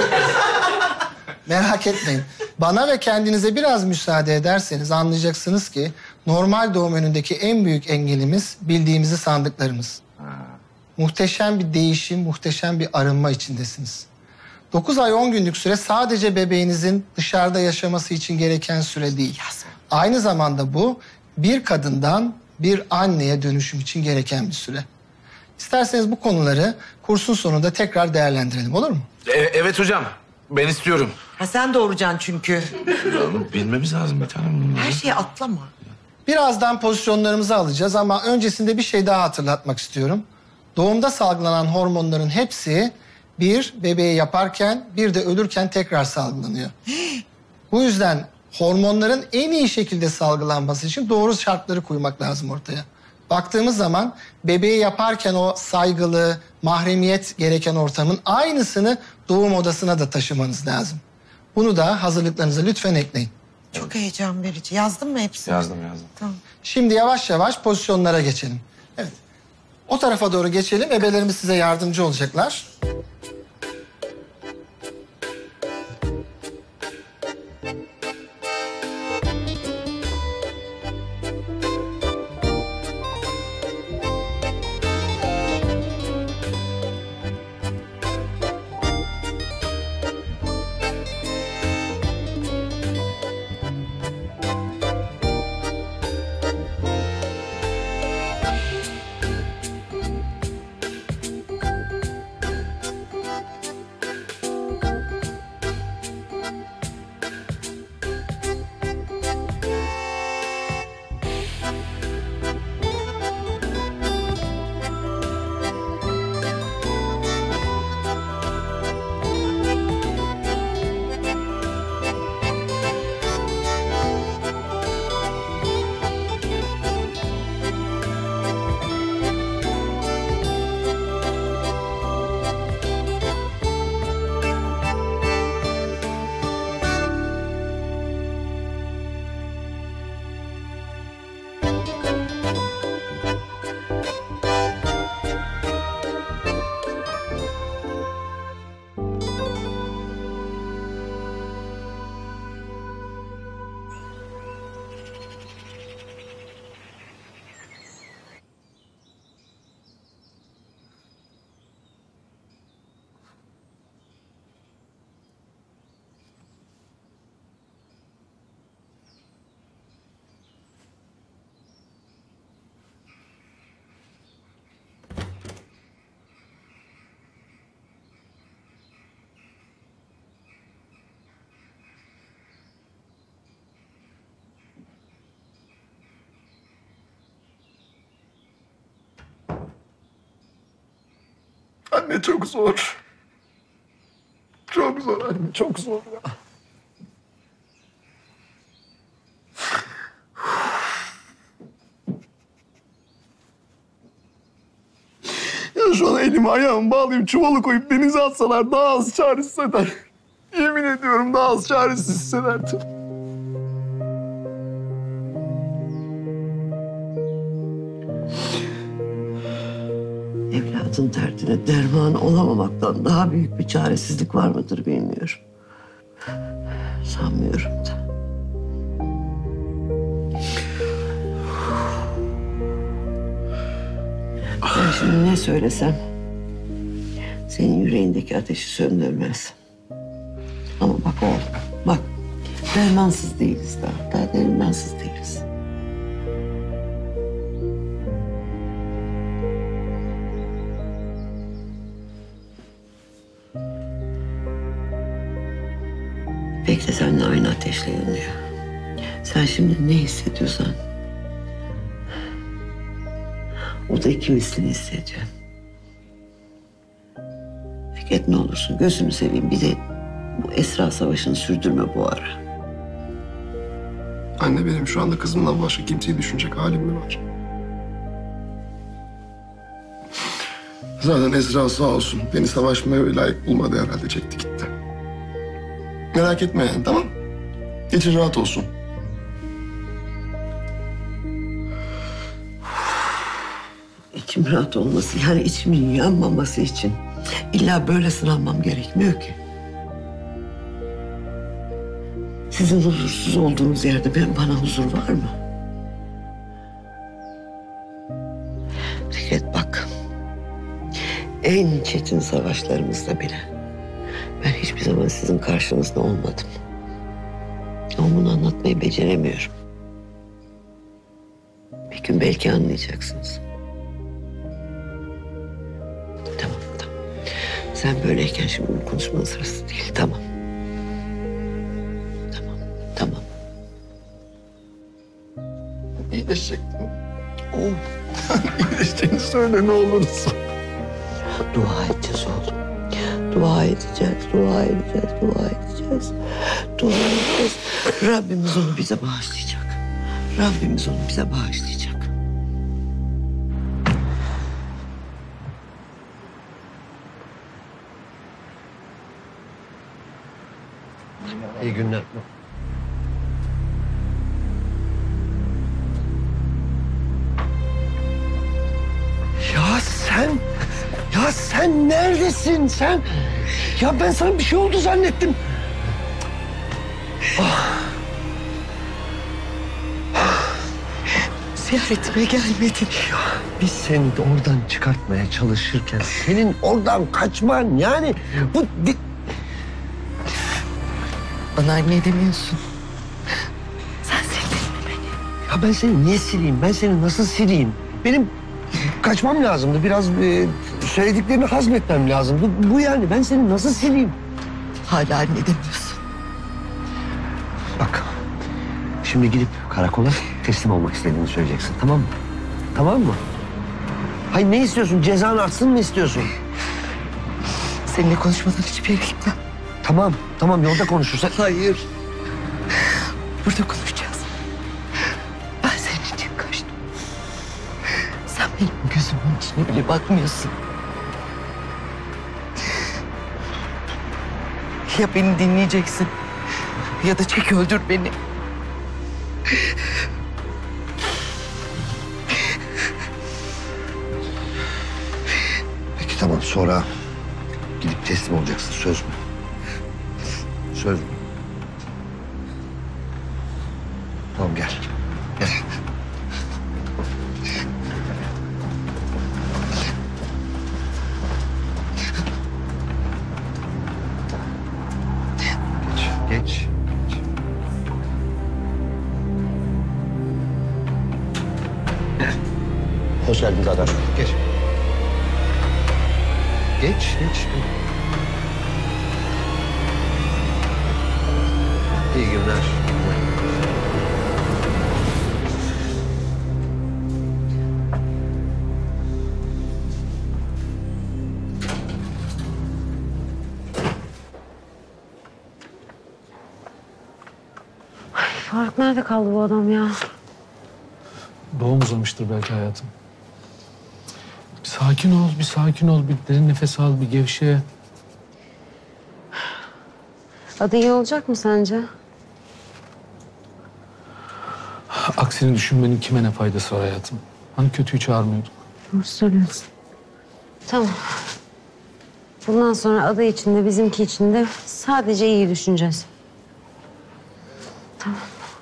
Merak etmeyin. Bana ve kendinize biraz müsaade ederseniz anlayacaksınız ki normal doğum önündeki en büyük engelimiz bildiğimizi sandıklarımız. Muhteşem bir değişim, muhteşem bir arınma içindesiniz. Dokuz ay on günlük süre sadece bebeğinizin dışarıda yaşaması için gereken süre değil. Aynı zamanda bu bir kadından bir anneye dönüşüm için gereken bir süre. İsterseniz bu konuları kursun sonunda tekrar değerlendirelim, olur mu? E, evet hocam ben istiyorum. Ha sen doğuracaksın çünkü. Bilmemiz lazım bir tanem. Her şeyi atlama. Birazdan pozisyonlarımızı alacağız ama öncesinde bir şey daha hatırlatmak istiyorum. Doğumda salgılanan hormonların hepsi bir bebeği yaparken bir de ölürken tekrar salgılanıyor. Bu yüzden hormonların en iyi şekilde salgılanması için doğru şartları koymak lazım ortaya. Baktığımız zaman bebeği yaparken o saygılı, mahremiyet gereken ortamın aynısını doğum odasına da taşımanız lazım. Bunu da hazırlıklarınıza lütfen ekleyin. Çok heyecan verici. Yazdın mı hepsini? Yazdım yazdım. Tamam. Şimdi yavaş yavaş pozisyonlara geçelim. Evet. O tarafa doğru geçelim. Ebelerimiz size yardımcı olacaklar. Anne çok zor. Çok zor anne, çok zor ya. Ya şu an elimi ayağımı bağlayıp çuvalı koyup denize atsalar daha az çaresiz hisseder. Yemin ediyorum daha az çaresiz hissederdim. Evladın derdine derman olamamaktan daha büyük bir çaresizlik var mıdır bilmiyorum. Sanmıyorum da. Ben şimdi ne söylesem senin yüreğindeki ateşi söndürmez. Ama bak oğlum, bak dermansız değiliz daha, daha dermansız değiliz. İpek de seninle aynı ateşle yanıyor. Sen şimdi ne hissediyorsan o da ikimisini hissediyor. Fikret ne olursun gözünü seveyim bir de bu Esra Savaşı'nı sürdürme bu ara. Anne benim şu anda kızımdan başka kimseyi düşünecek halim mi var? Zaten Esra sağ olsun beni savaşmaya layık bulmadı herhalde, çekti gitti. Merak etme yani, tamam? İçin rahat olsun. İçim rahat olması yani içimin yanmaması için illa böyle sınanmam gerekmiyor ki. Sizin huzursuz olduğunuz yerde ben, bana huzur var mı? Fikret bak, en çetin savaşlarımızda bile ben hiçbir zaman sizin karşınızda olmadım. Ama bunu anlatmayı beceremiyorum. Bir gün belki anlayacaksınız. Tamam, tamam. Sen böyleyken şimdi bunu konuşmanın sırası değil, tamam. Tamam, tamam. İyileşecek mi? Oh. İyileşeceğini söyle ne olursa. Dua edeceğiz oğlum. Dua edeceğiz, dua edeceğiz, dua edeceğiz. Dua edeceğiz. Rabbimiz onu bize bağışlayacak. Rabbimiz onu bize bağışlayacak. İyi günler. Ya sen, ya sen neredesin sen? Ya ben sana bir şey oldu zannettim. Ah. Ziyaretime gelmedin. Ya biz seni de oradan çıkartmaya çalışırken senin oradan kaçman yani bu... Bana anne demiyorsun. Sen sildin mi beni? Ya ben seni niye sileyim? Ben seni nasıl sileyim? Benim kaçmam lazımdı. Biraz e, söylediklerini hazmetmem lazımdı. Bu yani ben seni nasıl sileyim? Hala anne demiyorsun. Bak şimdi gidip karakola teslim olmak istediğini söyleyeceksin, tamam mı? Tamam mı? Hayır ne istiyorsun? Cezan artsın mı istiyorsun? Seninle konuşmadan hiçbir yere gitmem. Tamam, tamam yolda konuşursak. Hayır. Burada konuşacağız. Ben senin için kaçtım. Sen benim gözümün içine bile bakmıyorsun. Ya beni dinleyeceksin ya da çek öldür beni. Peki tamam, sonra gidip teslim olacaksın, söz mü? Söz mü? Tamam gel. Gel. Geç. Geç. Hoş geldiniz adam. Geç. Geç, geç. İyi günler. Faruk nerede kaldı bu adam ya? Doğum uzamıştır belki hayatım. Bir sakin ol, bir sakin ol. Bir derin nefes al, bir gevşe. Adı iyi olacak mı sence? Aksini düşünmenin kime ne faydası var hayatım? Hani kötüyü çağırmıyorduk. Doğru söylüyorsun. Tamam. Bundan sonra adı için de bizimki için de sadece iyi düşüneceğiz. Tamam.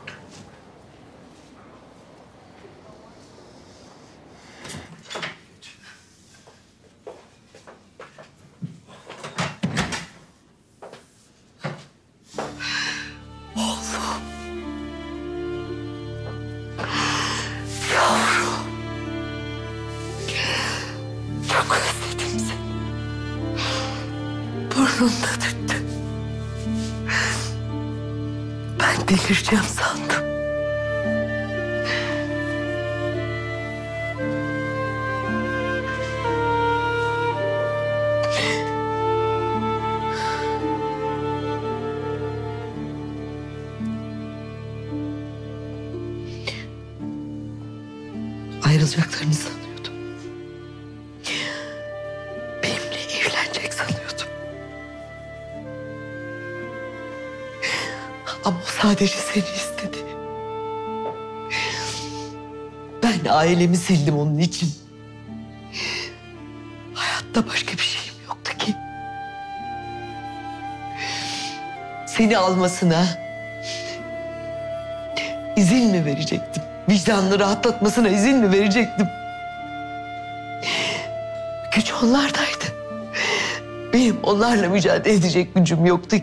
Oğlum. Yavrum. Çok özledim seni. Burnumda tüttü. Ben delireceğim sandım. Ayrılacaklarını sanıyordum. Benimle evlenecek sanıyordum. Ama o sadece seni istedi. Ben ailemi sildim onun için. Hayatta başka bir şeyim yoktu ki. Seni almasına izin mi verecektim? Vicdanını rahatlatmasına izin mi verecektim? Güç onlardaydı. Benim onlarla mücadele edecek gücüm yoktu ki.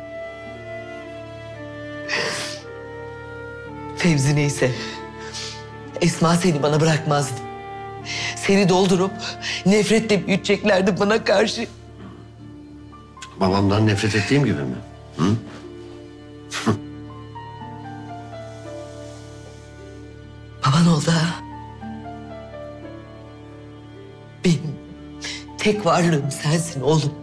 Fevzi neyse, Esma seni bana bırakmazdı. Seni doldurup nefretle büyüteceklerdi bana karşı. Babamdan nefret ettiğim gibi mi? Hı? Baban oldu ha. Benim tek varlığım sensin oğlum.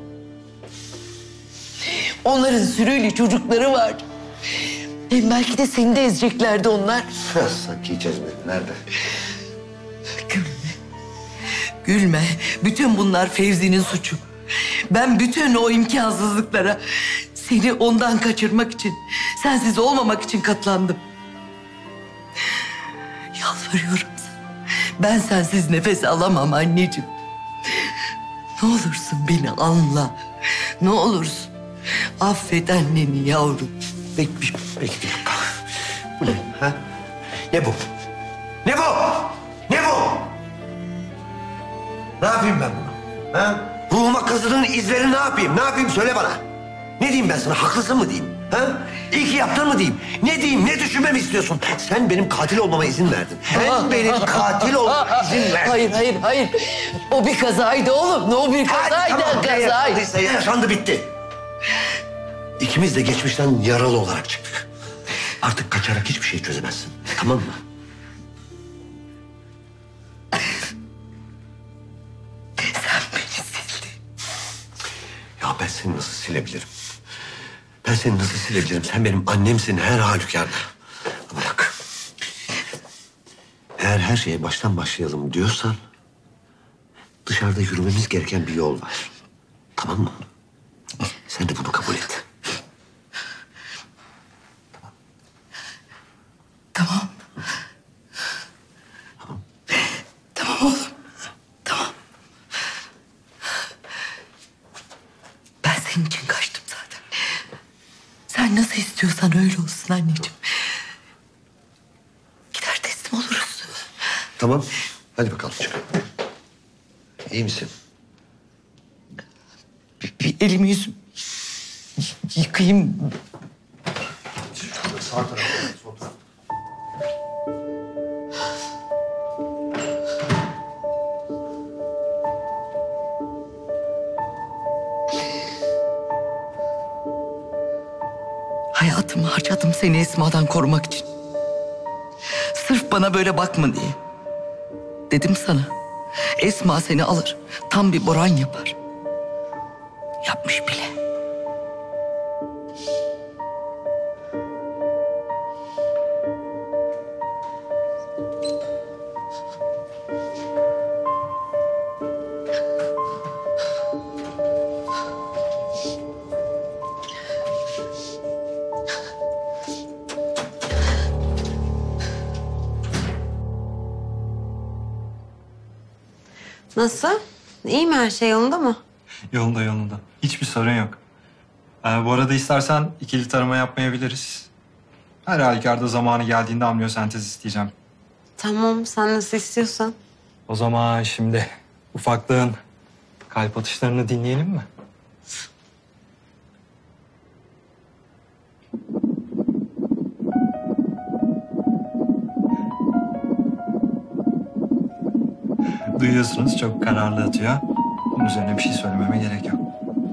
Onların sürüyle çocukları var. Hem belki de seni de ezeceklerdi onlar. Sanki hiç ezmedi. Nerede? Gülme. Gülme. Bütün bunlar Fevzi'nin suçu. Ben bütün o imkansızlıklara seni ondan kaçırmak için, sensiz olmamak için katlandım. Yalvarıyorum sana. Ben sensiz nefes alamam anneciğim. Ne olursun beni anla. Ne olursun. Affet anneni yavrum. Bek, bek, bek, bir dakika. Bu ne? Ha? Ne bu? Ne bu? Ne bu? Ne yapayım ben bunu? Ha? Ruhuma kazıdığın izleri ne yapayım? Ne yapayım söyle bana. Ne diyeyim ben sana? Haklısın mı diyeyim? Ha? İyi ki yaptın mı diyeyim? Ne diyeyim? Ne düşünmemi istiyorsun? Sen benim katil olmama izin verdin. Sen benim katil olmama izin verdin. Hayır, hayır, hayır. O bir kazaydı oğlum. O bir kazaydı, Tamam, kazaydı. yaşandıysa yaşandı bitti. İkimiz de geçmişten yaralı olarak çıktık. Artık kaçarak hiçbir şey çözemezsin. Tamam mı? Sen beni sildin. Ya ben seni nasıl silebilirim? Ben seni nasıl silebilirim? Sen benim annemsin her halükarda. Ama bak. Eğer her şeye baştan başlayalım diyorsan... dışarıda yürümemiz gereken bir yol var. Tamam mı? Sen de bunu kabul et. Tamam. Tamam oğlum. Tamam. Ben senin için kaçtım zaten. Sen nasıl istiyorsan öyle olsun anneciğim. Gider teslim oluruz. Tamam. Hadi bakalım çık. İyi misin? Bir, bir elimi yüzümü y- yıkayayım. Sağ tarafa, sol tarafa. Hayatımı harcadım seni Esma'dan korumak için. Sırf bana böyle bakma diye. Dedim sana. Esma seni alır. Tam bir Boran yapar. Yapmış bile. Nasıl? İyi mi, her şey yolunda mı? Yolunda yolunda. Hiçbir sorun yok. Ee, bu arada istersen ikili tarama yapmayabiliriz. Her halükarda zamanı geldiğinde amniyosentez isteyeceğim. Tamam, sen nasıl istiyorsan. O zaman şimdi ufaklığın kalp atışlarını dinleyelim mi? Duyuyorsunuz, çok kararlı atıyor. Bunun üzerine bir şey söylememe gerek yok.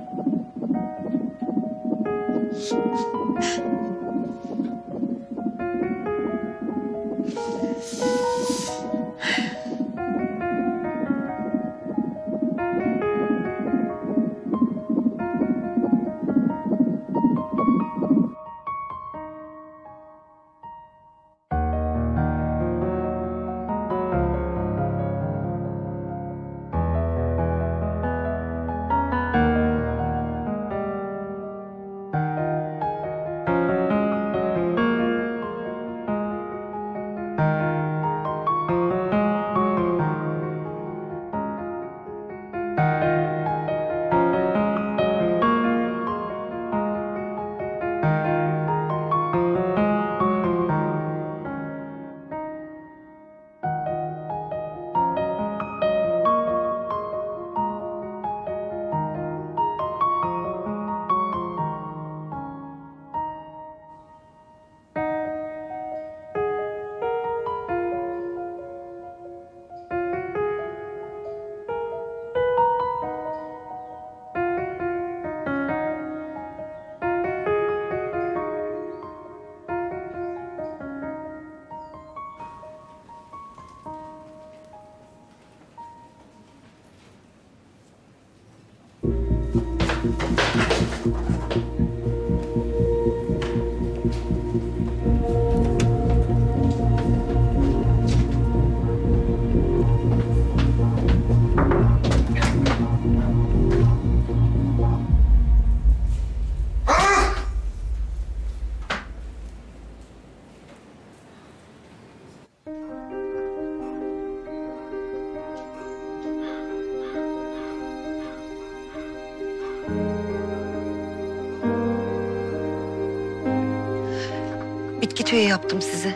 Bitki çayı yaptım size.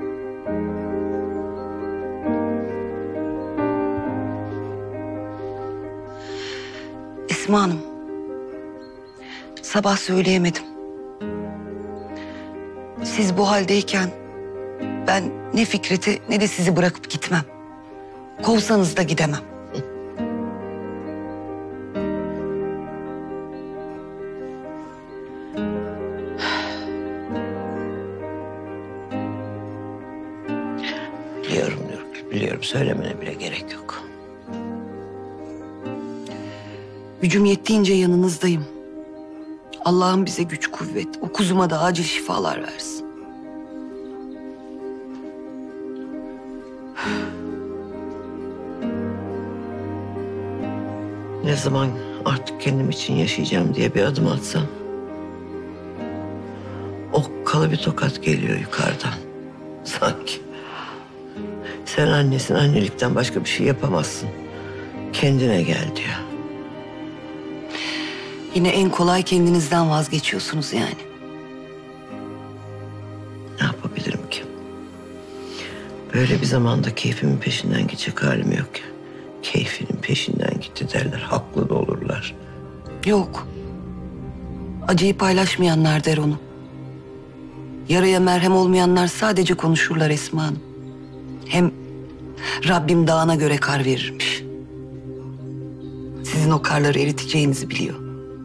Esma Hanım, sabah söyleyemedim. Siz bu haldeyken ben ne Fikret'i ne de sizi bırakıp gitmem. Kovsanız da gidemem. Biliyorum Nurgül, biliyorum. Söylemene bile gerek yok. Gücüm yettiğince yanınızdayım. Allah'ım bize güç kuvvet, o kuzuma da acil şifalar versin. Ne zaman artık kendim için yaşayacağım diye bir adım atsam... okkalı bir tokat geliyor yukarıdan. Sanki. Sen annesin, annelikten başka bir şey yapamazsın. Kendine gel diyor. Yine en kolay kendinizden vazgeçiyorsunuz yani. Ne yapabilirim ki? Böyle bir zamanda keyfimin peşinden gidecek halim yok ya. Keyfinin peşinden gitti derler, haklı da olurlar. Yok. Acıyı paylaşmayanlar der onu. Yaraya merhem olmayanlar sadece konuşurlar Esma Hanım. Hem Rabbim dağına göre kar verirmiş. Sizin o karları eriteceğinizi biliyor.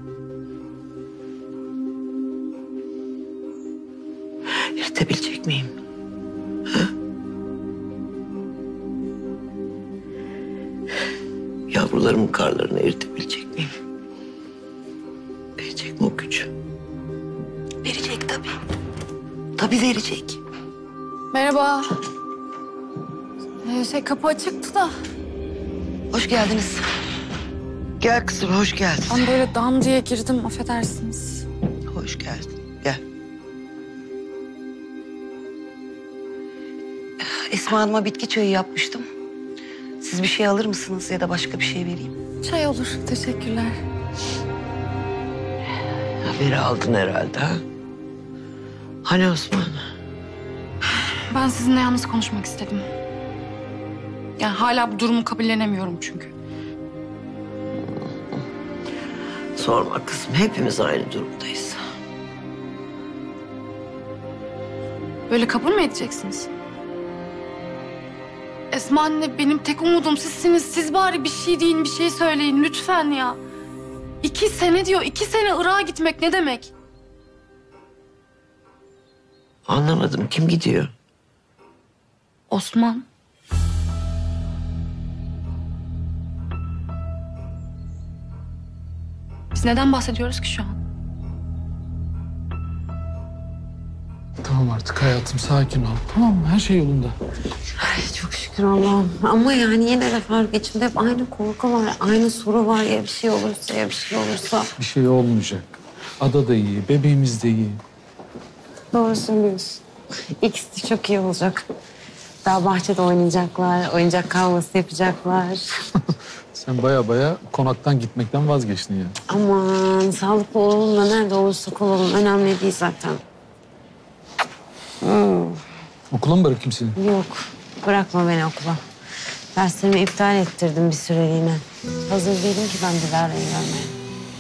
Eritebilecek miyim? Ha? Yavrularımın karlarını eritebilecek miyim? Verecek mi o gücü? Verecek tabii. Tabii verecek. Merhaba. Ee, şey kapı açıktı da. Hoş geldiniz. Gel kızım, hoş geldin. Ben böyle dam diye girdim, affedersiniz. Hoş geldin, gel. Esma Hanım'a bitki çayı yapmıştım. Siz bir şey alır mısınız ya da başka bir şey vereyim? Çay olur. Teşekkürler. Haberi aldın herhalde ha? Hani Osman? Ben sizinle yalnız konuşmak istedim. Yani hala bu durumu kabullenemiyorum çünkü. Sorma kızım. Hepimiz aynı durumdayız. Böyle kabul mü edeceksiniz? Esma anne, benim tek umudum sizsiniz. Siz bari bir şey deyin, bir şey söyleyin lütfen ya. İki sene diyor. iki sene Irak'a gitmek ne demek? Anlamadım. Kim gidiyor? Osman. Biz neden bahsediyoruz ki şu an? Tamam artık hayatım, sakin ol. Tamam mı? Her şey yolunda. Ay çok şükür Allah'ım. Ama yani yine de Faruk, içimde hep aynı korku var. Aynı soru var. Ya bir şey olursa, ya bir şey olursa. Bir şey olmayacak. Ada da iyi, bebeğimiz de iyi. Doğru söylüyorsun. İkisi de çok iyi olacak. Daha bahçede oynayacaklar, oyuncak kavgası yapacaklar. Sen baya baya konaktan gitmekten vazgeçtin ya. Aman sağlıklı olalım da nerede olursak olalım. Önemli değil zaten. Hmm. Okula mı bırakayım seni? Yok, bırakma beni okula. Derslerimi iptal ettirdim bir süreliğine. Hazır değilim ki ben Dilara'yı görmeye.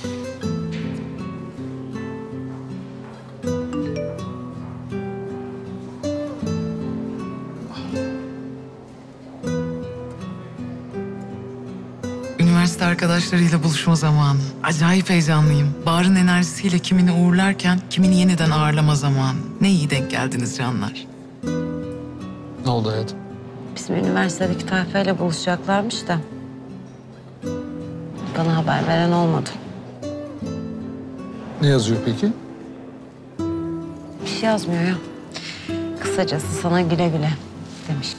Üniversite arkadaşlarıyla buluşma zamanı. Acayip heyecanlıyım. Bahar'ın enerjisiyle kimini uğurlarken kimini yeniden ağırlama zamanı. Ne iyi denk geldiniz canlar. Ne oldu hayatım? Bizim üniversitedeki tayfayla buluşacaklarmış da. Bana haber veren olmadı. Ne yazıyor peki? Bir şey yazmıyor ya. Kısacası sana güle güle demiş.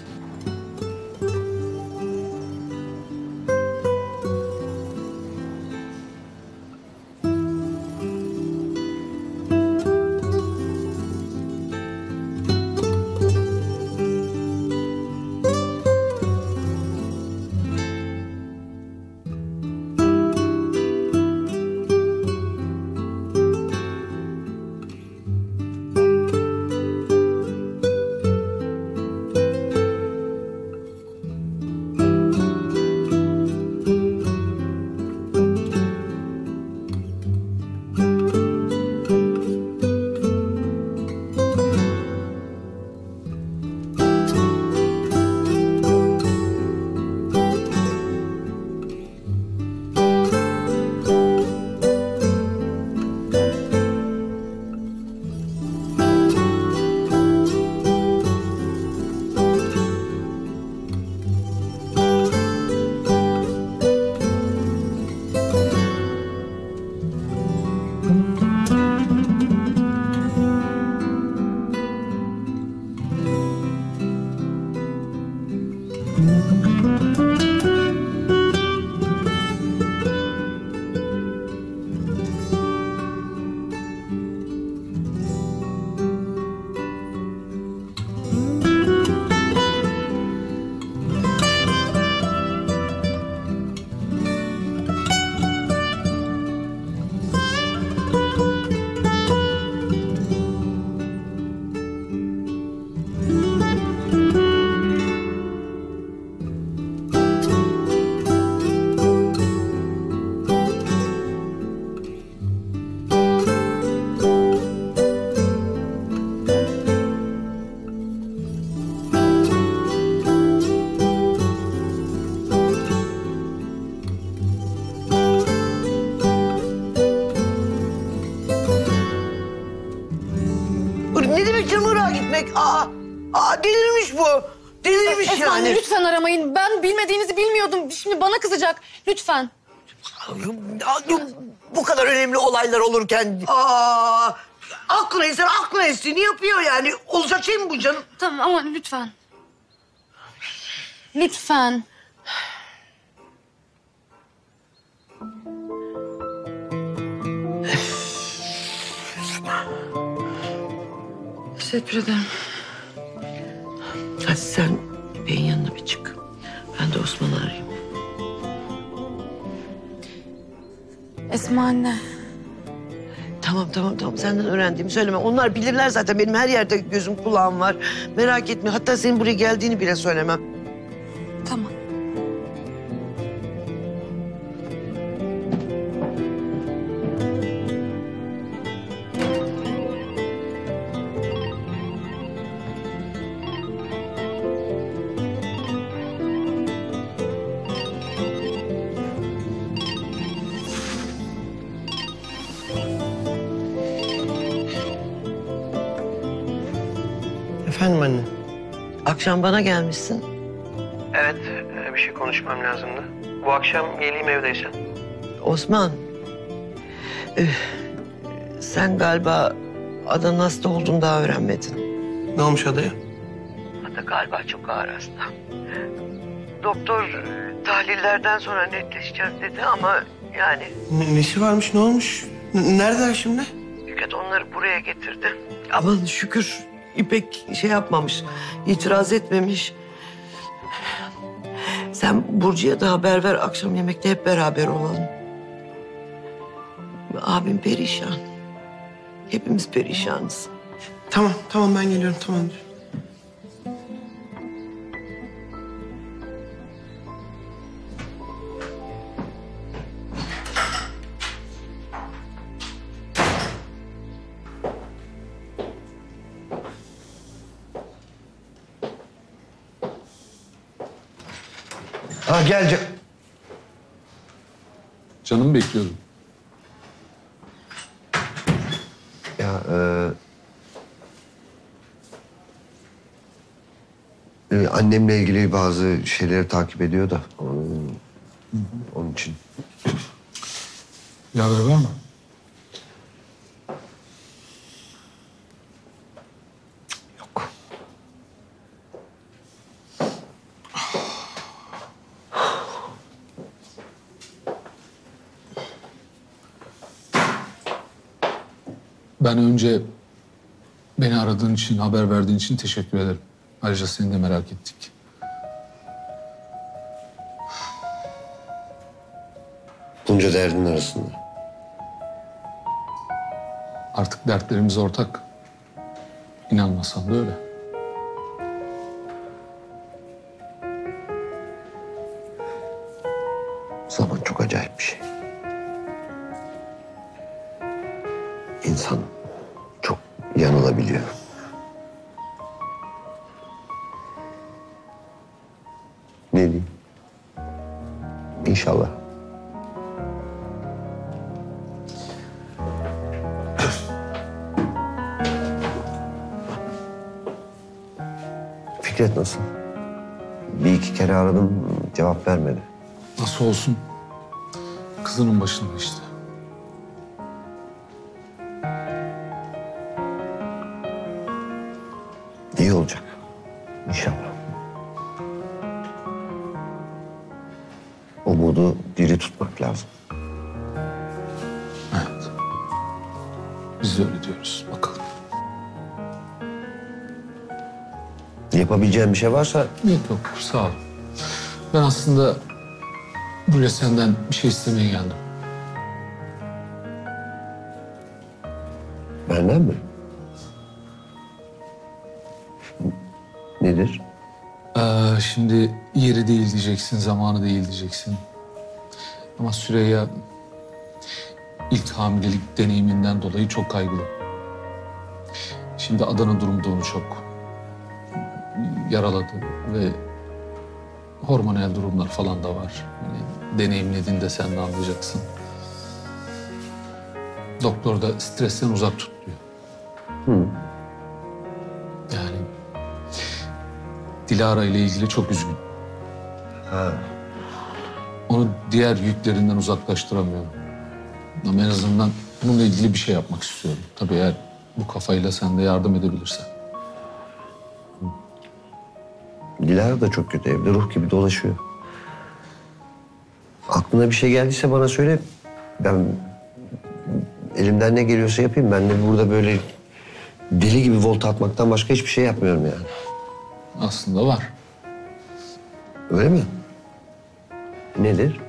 Ne demek canım Irak'a gitmek? Aa, aa delirmiş bu. Delirmiş Esma yani. Hanım, lütfen aramayın. Ben bilmediğinizi bilmiyordum. Şimdi bana kızacak. Lütfen. Bu kadar önemli olaylar olurken... Aa, aklına esen aklına estiğini yapıyor yani. Olacak şey mi bu canım? Tamam ama lütfen. Lütfen. Teşekkür ederim. Hadi sen beyin yanına bir çık. Ben de Osman'ı arayayım. Esma anne. Tamam tamam tamam senden öğrendiğimi söyleme. Onlar bilirler zaten benim her yerde gözüm kulağım var. Merak etme hatta senin buraya geldiğini bile söylemem. Tamam. Efendim anne. Akşam bana gelmişsin. Evet, bir şey konuşmam lazımdı. Bu akşam geleyim evdeysen. Osman. üf, sen galiba adanın hasta olduğunu daha öğrenmedin. Ne olmuş adaya? Ada galiba çok ağır hasta. Doktor e, tahlillerden sonra netleşeceğiz dedi ama yani... N- nesi varmış, ne olmuş? N- neredeler şimdi? Şükret onları buraya getirdi. Aman şükür İpek şey yapmamış, itiraz etmemiş. Sen Burcu'ya da haber ver, akşam yemekte hep beraber olalım. Abim perişan. Hepimiz perişanız. Tamam, tamam ben geliyorum, tamamdır. Ha gel can- Canımı bekliyordum. Ya e, e, annemle ilgili bazı şeyleri takip ediyor da onun, onun için. Bir haber var mı? Ben önce beni aradığın için, haber verdiğin için teşekkür ederim. Ayrıca seni de merak ettik. Bunca derdin arasında. Artık dertlerimiz ortak. İnanmasan da öyle. Zaman çok acayip bir şey. İnsan çok yanılabiliyor. Ne diyeyim? İnşallah. Fikret nasıl? Bir iki kere aradım, cevap vermedi. Nasıl olsun? Kızının başında işte. İyi olacak. İnşallah. Umudu diri tutmak lazım. Evet. Biz de öyle diyoruz. Bakalım. Yapabileceğim bir şey varsa... Yok yok, sağ ol. Ben aslında buraya senden bir şey istemeye geldim. Benden mi? Nedir? Ee, şimdi yeri değil diyeceksin, zamanı değil diyeceksin. Ama Süreyya ilk hamilelik deneyiminden dolayı çok kaygılı. Şimdi Adana durumu da onu çok yaraladı ve hormonal durumlar falan da var. Yani deneyimlediğinde sen de anlayacaksın. Doktor da stresten uzak tut diyor. Hı. Yani Dilara ile ilgili çok üzgün. Ha. Onu diğer yüklerinden uzaklaştıramıyorum. Ama en azından bununla ilgili bir şey yapmak istiyorum. Tabii eğer bu kafayla sen de yardım edebilirsen. Dilara da çok kötü, evde ruh gibi dolaşıyor. Aklına bir şey geldiyse bana söyle. Ben elimden ne geliyorsa yapayım. Ben de burada böyle deli gibi volta atmaktan başka hiçbir şey yapmıyorum yani. Aslında var. Öyle mi? Nedir?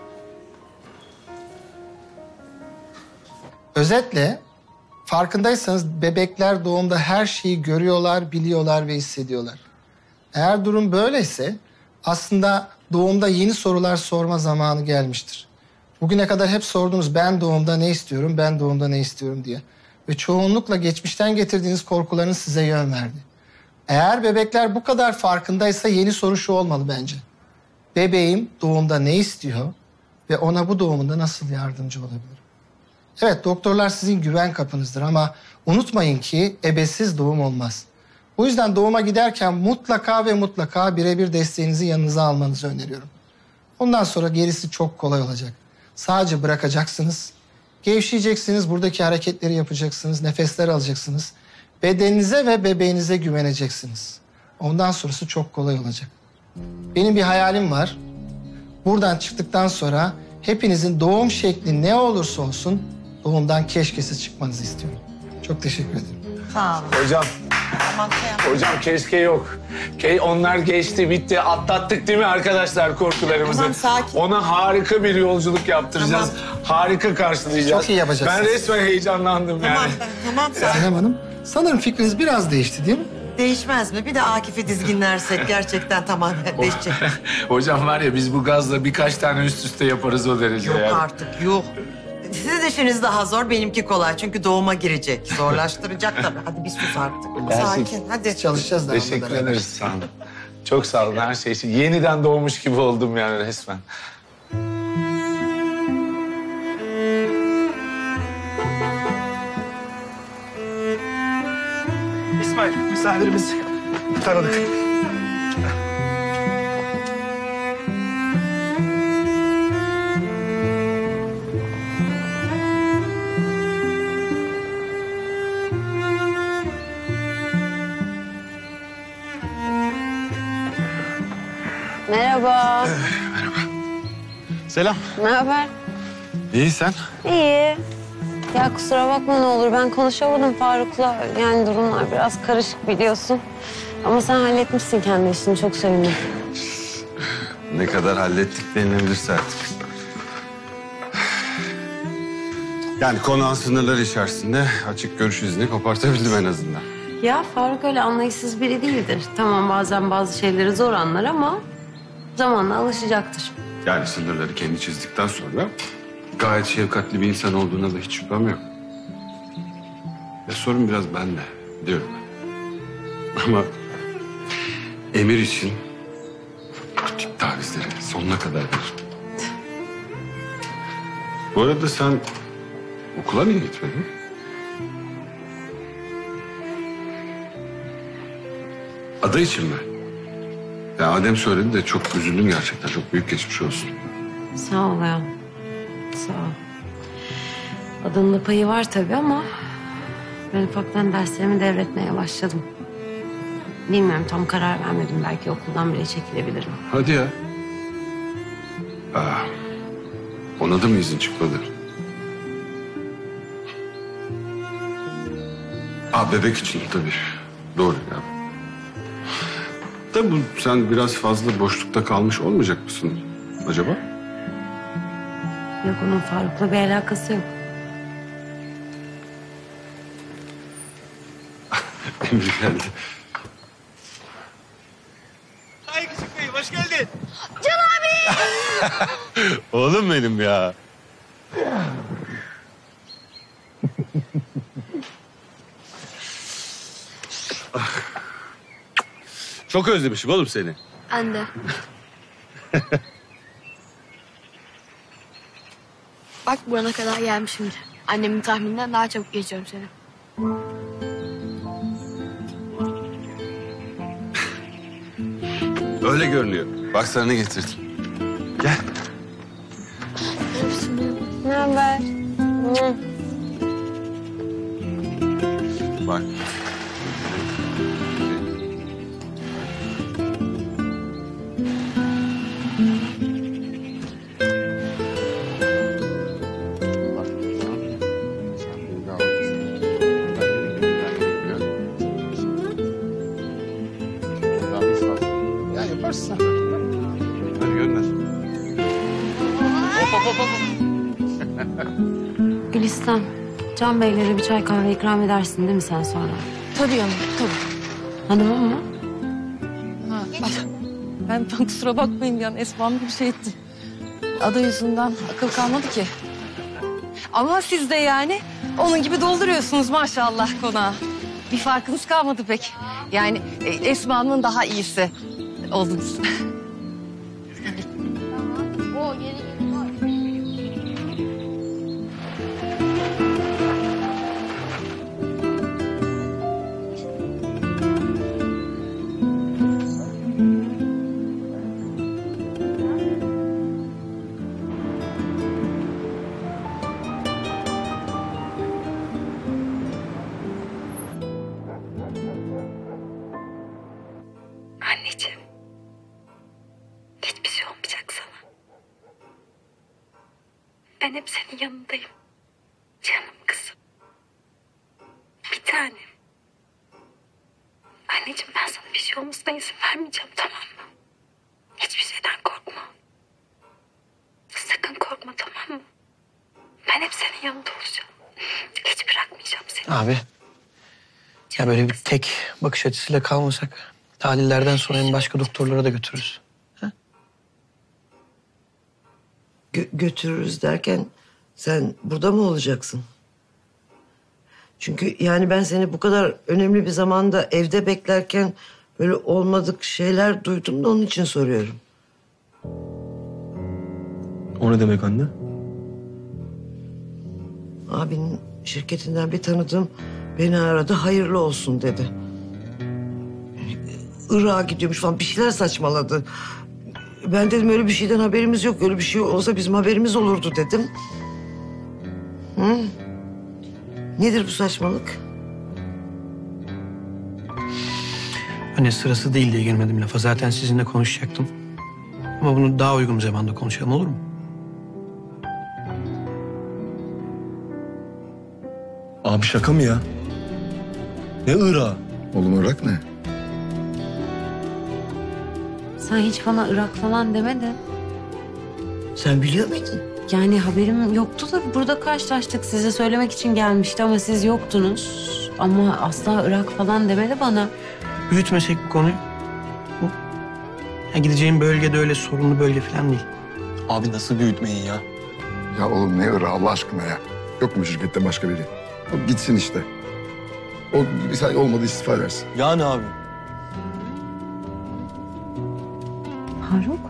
Özetle farkındaysanız bebekler doğumda her şeyi görüyorlar, biliyorlar ve hissediyorlar. Eğer durum böyleyse aslında doğumda yeni sorular sorma zamanı gelmiştir. Bugüne kadar hep sordunuz ben doğumda ne istiyorum, ben doğumda ne istiyorum diye. Ve çoğunlukla geçmişten getirdiğiniz korkuların size yön verdi. Eğer bebekler bu kadar farkındaysa yeni soru şu olmalı bence. Bebeğim doğumda ne istiyor ve ona bu doğumunda nasıl yardımcı olabilirim? Evet, doktorlar sizin güven kapınızdır ama unutmayın ki ebesiz doğum olmaz. O yüzden doğuma giderken mutlaka ve mutlaka birebir desteğinizi yanınıza almanızı öneriyorum. Ondan sonra gerisi çok kolay olacak. Sadece bırakacaksınız, gevşeyeceksiniz, buradaki hareketleri yapacaksınız, nefesler alacaksınız. Bedeninize ve bebeğinize güveneceksiniz. Ondan sonrası çok kolay olacak. Benim bir hayalim var. Buradan çıktıktan sonra hepinizin doğum şekli ne olursa olsun doğumdan keşkesiz çıkmanızı istiyorum. Çok teşekkür ederim. Sağ olun. Hocam, Tamam, tamam. hocam keşke yok. Ke onlar geçti, bitti. Atlattık değil mi arkadaşlar korkularımızı? Tamam, sakin. Ona harika bir yolculuk yaptıracağız. Harika karşılayacağız. Çok iyi yapacaksınız. Ben resmen heyecanlandım yani. Tamam, sakin. Sinem Hanım, sanırım fikriniz biraz değişti değil mi? Değişmez mi? Bir de Akif'i dizginlersek gerçekten tamamen değişecek. Hocam var ya biz bu gazla birkaç tane üst üste yaparız o derece Yok yani. artık, yok. Sizin işiniz daha zor, benimki kolay. Çünkü doğuma girecek. Zorlaştıracak tabii. Hadi bir sus artık. Sakin, hadi. Çalışacağız da. Teşekkür ederiz. Sağ olun. Çok sağ olun her şey için. Yeniden doğmuş gibi oldum yani resmen. İsmail, misafirimizi tanıdık. Merhaba. Selam. Ne haber? İyi sen? İyi. Ya kusura bakma ne olur ben konuşamadım Faruk'la. Yani durumlar biraz karışık biliyorsun. Ama sen halletmişsin kendi işini çok sevindim. Ne kadar hallettik denilebilirse artık. Yani konağın sınırları içerisinde açık görüş izni kopartabildim en azından. Ya Faruk öyle anlayışsız biri değildir. Tamam bazen bazı şeyleri zor anlar ama zamanla alışacaktır. Yani sınırları kendi çizdikten sonra gayet şefkatli bir insan olduğuna da hiç şüphem yok. Ya sorun biraz bende diyorum ben. Ama emir için dik tavizleri sonuna kadar veririm. Bu arada sen okula niye gitmedin? Ada için mi? Ya Adem söyledi de çok üzüldüm gerçekten. Çok büyük geçmiş olsun. Sağ ol ya. Sağ ol. Adının da payı var tabii ama ben ufaktan derslerimi devretmeye başladım. Bilmiyorum tam karar vermedim. Belki okuldan bile çekilebilirim. Hadi ya. Aa, ona da mı izin çıkmadı? Aa, bebek için tabii. Doğru ya. Da bu sen biraz fazla boşlukta kalmış olmayacak mısın acaba? Yok onun Faruk'la bir alakası yok. Emir geldi. Ay küçük bey, hoş geldin. Can abi! Oğlum benim ya. Çok özlemişim oğlum seni. Ben de. Bak burana kadar gelmişimdir. Annemin tahmininden daha çabuk geçiyorum seni. Öyle görünüyor. Bak sana ne getirdim. Gel. Ne haber? Bak. Ya yaparsın. Hadi gönder. baba. Gülistan, Can Beylere bir çay kahve ikram edersin değil mi sen sonra? Tabii hanım, tabii. Hanımım mı? Ha, ay, ben, ben kusura bakmayın yani Esma'm gibi şey ettim. Adı yüzünden akıl kalmadı ki. Ama siz de yani onun gibi dolduruyorsunuz maşallah konağı. Bir farkınız kalmadı pek. Yani e, Esma'nın daha iyisi oldunuz. O yeni Anneciğim. Hiçbir şey olmayacak sana. Ben hep senin yanındayım. Canım kızım. Bir tanem. Anneciğim ben sana bir şey olmasına izin vermeyeceğim, tamam mı? Hiçbir şeyden korkma. Sakın korkma, tamam mı? Ben hep senin yanında olacağım. Hiç bırakmayacağım seni. Abi. Ya böyle bir tek bakış açısıyla kalmasak tahlillerden sonra en başka doktorlara da götürürüz. Gö- götürürüz derken sen burada mı olacaksın? Çünkü yani ben seni bu kadar önemli bir zamanda evde beklerken böyle olmadık şeyler duydum da onun için soruyorum. O ne demek anne? Abinin şirketinden bir tanıdığım beni aradı, hayırlı olsun dedi. Irak'a gidiyormuş falan bir şeyler saçmaladı. Ben dedim öyle bir şeyden haberimiz yok. Öyle bir şey olsa bizim haberimiz olurdu dedim. Hı? Nedir bu saçmalık? Hani sırası değil diye girmedim lafa. Zaten sizinle konuşacaktım. Ama bunu daha uygun bir zamanda konuşalım, olur mu? Abi şaka mı ya? Ne Irak'ı? Oğlum Irak ne? Sen hiç bana Irak falan demedin. Sen biliyor muydun? Yani haberim yoktu da burada karşılaştık. Size söylemek için gelmişti ama siz yoktunuz. Ama asla Irak falan demedi bana. Büyütmesek bu konuyu. Hı? Ya gideceğim bölge de öyle sorunlu bölge falan değil. Abi nasıl büyütmeyin ya? Ya oğlum ne Irak Allah aşkına ya. Yok mu şirkette başka biri? O gitsin işte. O misal olmadı istifa edersin. Yani abi. Faruk?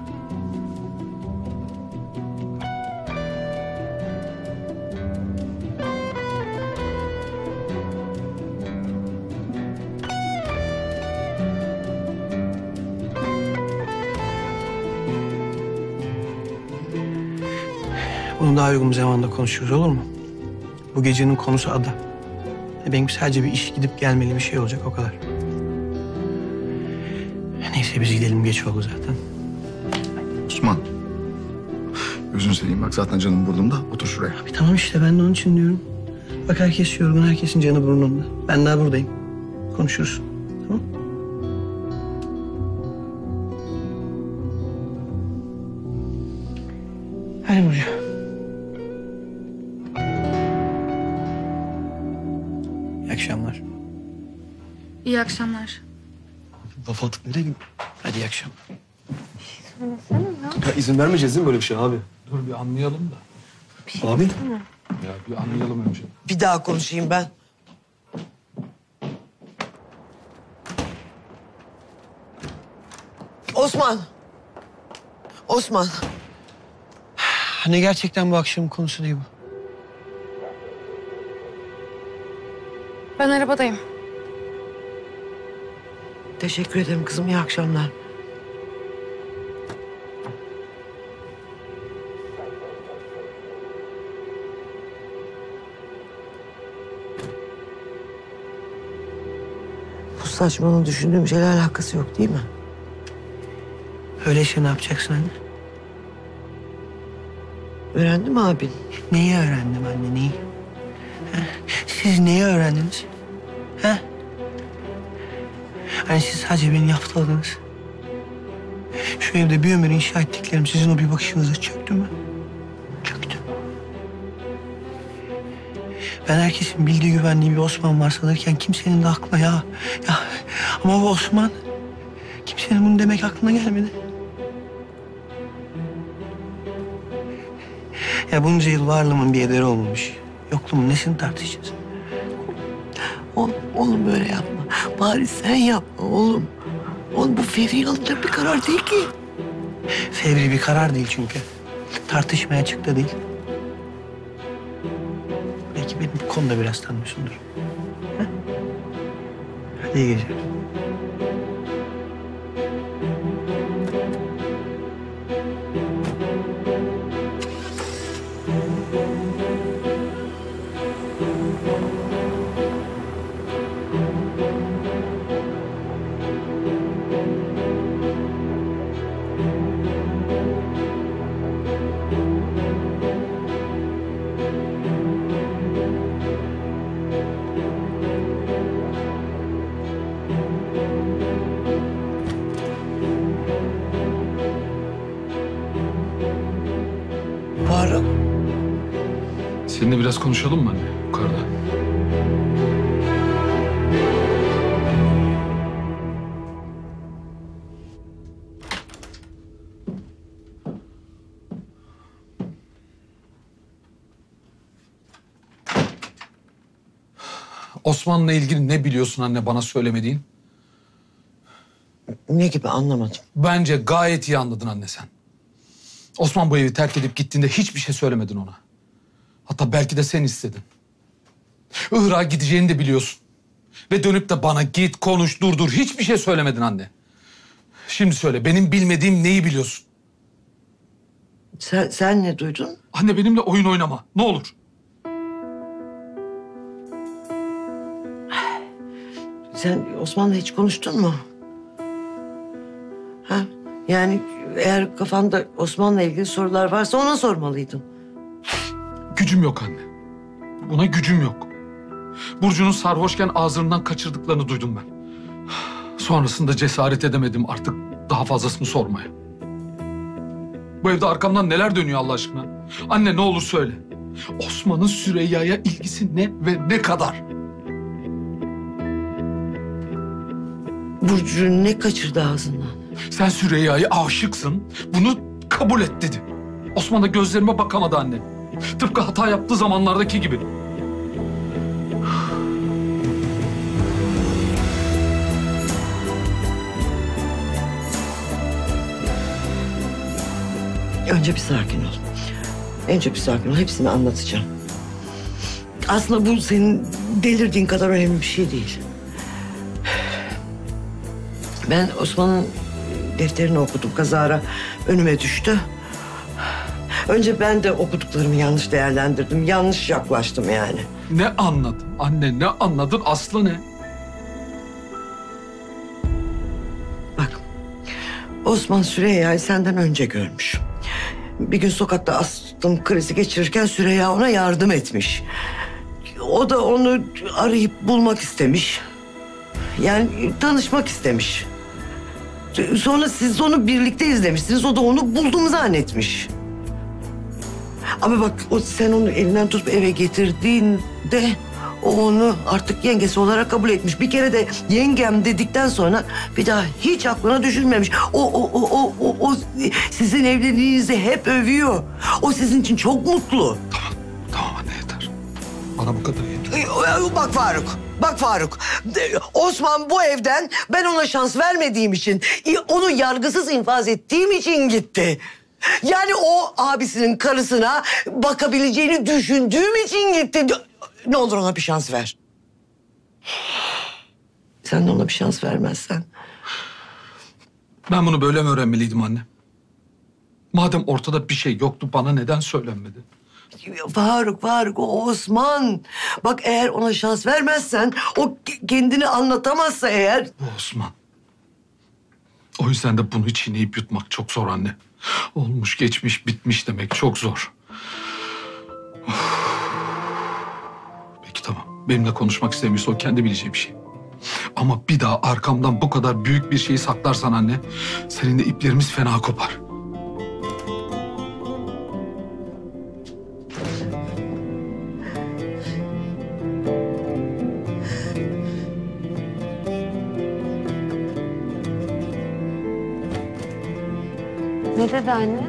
Bunu daha uygun bir zamanda konuşuruz, olur mu? Bu gecenin konusu ada. Benim sadece bir iş gidip gelmeli bir şey olacak, o kadar. Neyse biz gidelim, geç oldu zaten. Osman. Gözünü seveyim bak zaten canım burnumda. Otur şuraya. Abi tamam işte ben de onun için diyorum. Bak herkes yorgun, herkesin canı burnunda. Ben daha buradayım. Konuşuruz. Tamam? Hadi Burcu. İyi akşamlar. İyi akşamlar. Laf atıp nereye gidiyorsun? Hadi iyi akşamlar. Ya izin vermeyeceğiz değil mi böyle bir şey abi? Dur bir anlayalım da. Abi. Ya bir anlayalım önce. Bir daha konuşayım ben. Osman. Osman. Hani gerçekten bu akşamın konusu değil bu. Ben arabadayım. Teşekkür ederim kızım. İyi akşamlar. Bu saçmalığın düşündüğüm şeyle alakası yok değil mi? Öyleyse ne yapacaksın anne? Öğrendin mi abin? Neyi öğrendim anne, neyi? Ha? Siz neyi öğrendiniz? Ha? Hani siz sadece beni yaptıladınız. Şu evde bir ömür inşa ettiklerim sizin o bir bakışınıza çöktü mü? Çöktü. Ben herkesin bildiği güvenliği bir Osman var sanırken kimsenin de aklına ya. Ya ama bu Osman, kimsenin bunu demek aklına gelmedi. Ya bunca yıl varlığımın bir ederi olmamış. Yokluğumun nesini tartışacağız? Oğlum, oğlum böyle yapma. Bari sen yapma oğlum. Oğlum bu Fevri'nin alınacak bir karar değil ki. Fevri bir karar değil çünkü. Tartışmaya açık da değil. Belki beni bu konuda biraz tanıyorsundur. Ha? Hadi iyi geceler. Faruk. Seninle biraz konuşalım mı anne yukarıda? Osman'la ilgili ne biliyorsun anne bana söylemediğin? Ne gibi anlamadım. Bence gayet iyi anladın anne sen. Osman bu evi terk edip gittiğinde hiçbir şey söylemedin ona. Hatta belki de sen istedin. Irak'a gideceğini de biliyorsun. Ve dönüp de bana git, konuş, durdur hiçbir şey söylemedin anne. Şimdi söyle, benim bilmediğim neyi biliyorsun? Sen, sen ne duydun? Anne benimle oyun oynama, ne olur. Sen Osman'la hiç konuştun mu? Ha? Yani eğer kafanda Osman'la ilgili sorular varsa ona sormalıydın. Gücüm yok anne. Buna gücüm yok. Burcu'nun sarhoşken ağzından kaçırdıklarını duydum ben. Sonrasında cesaret edemedim artık daha fazlasını sormaya. Bu evde arkamdan neler dönüyor Allah aşkına? Anne ne olur söyle. Osman'ın Süreyya'ya ilgisi ne ve ne kadar? Burcu ne kaçırdı ağzından? Sen Süreyya'ya aşıksın. Bunu kabul et dedi. Osman da gözlerime bakamadı anne. Tıpkı hata yaptığı zamanlardaki gibi. Önce bir sakin ol. Önce bir sakin ol. Hepsini anlatacağım. Aslında bu senin delirdiğin kadar önemli bir şey değil. Ben Osman'ın defterini okudum. Kazara önüme düştü. Önce ben de okuduklarımı yanlış değerlendirdim. Yanlış yaklaştım yani. Ne anladın anne, ne anladın? Aslı ne? Osman Süreyya'yı senden önce görmüş. Bir gün sokakta astım krizi geçirirken Süreyya ona yardım etmiş. O da onu arayıp bulmak istemiş. Yani tanışmak istemiş. Sonra siz onu birlikte izlemişsiniz. O da onu buldum zannetmiş. Ama bak o, sen onu elinden tutup eve getirdiğinde o onu artık yengesi olarak kabul etmiş. Bir kere de yengem dedikten sonra bir daha hiç aklına düşürmemiş. O o o o o, o sizin evliliğinizi hep övüyor. O sizin için çok mutlu. Tamam, tamam anne yeter. Bana bu kadar yeter. Bak Faruk, bak Faruk. Osman bu evden ben ona şans vermediğim için, onu yargısız infaz ettiğim için gitti. Yani o abisinin karısına bakabileceğini düşündüğüm için gitti. Ne olur ona bir şans ver. Sen de ona bir şans vermezsen. Ben bunu böyle mi öğrenmeliydim anne? Madem ortada bir şey yoktu bana neden söylenmedi? Faruk, Faruk o Osman. Bak eğer ona şans vermezsen, o kendini anlatamazsa eğer... Bu Osman. O yüzden de bunu çiğneyip yutmak çok zor anne. Olmuş, geçmiş, bitmiş demek çok zor. Of. Peki tamam. Benimle konuşmak istemiyorsa o kendi bileceği bir şey. Ama bir daha arkamdan bu kadar büyük bir şeyi saklarsan anne, seninle iplerimiz fena kopar. Ne dedi anne?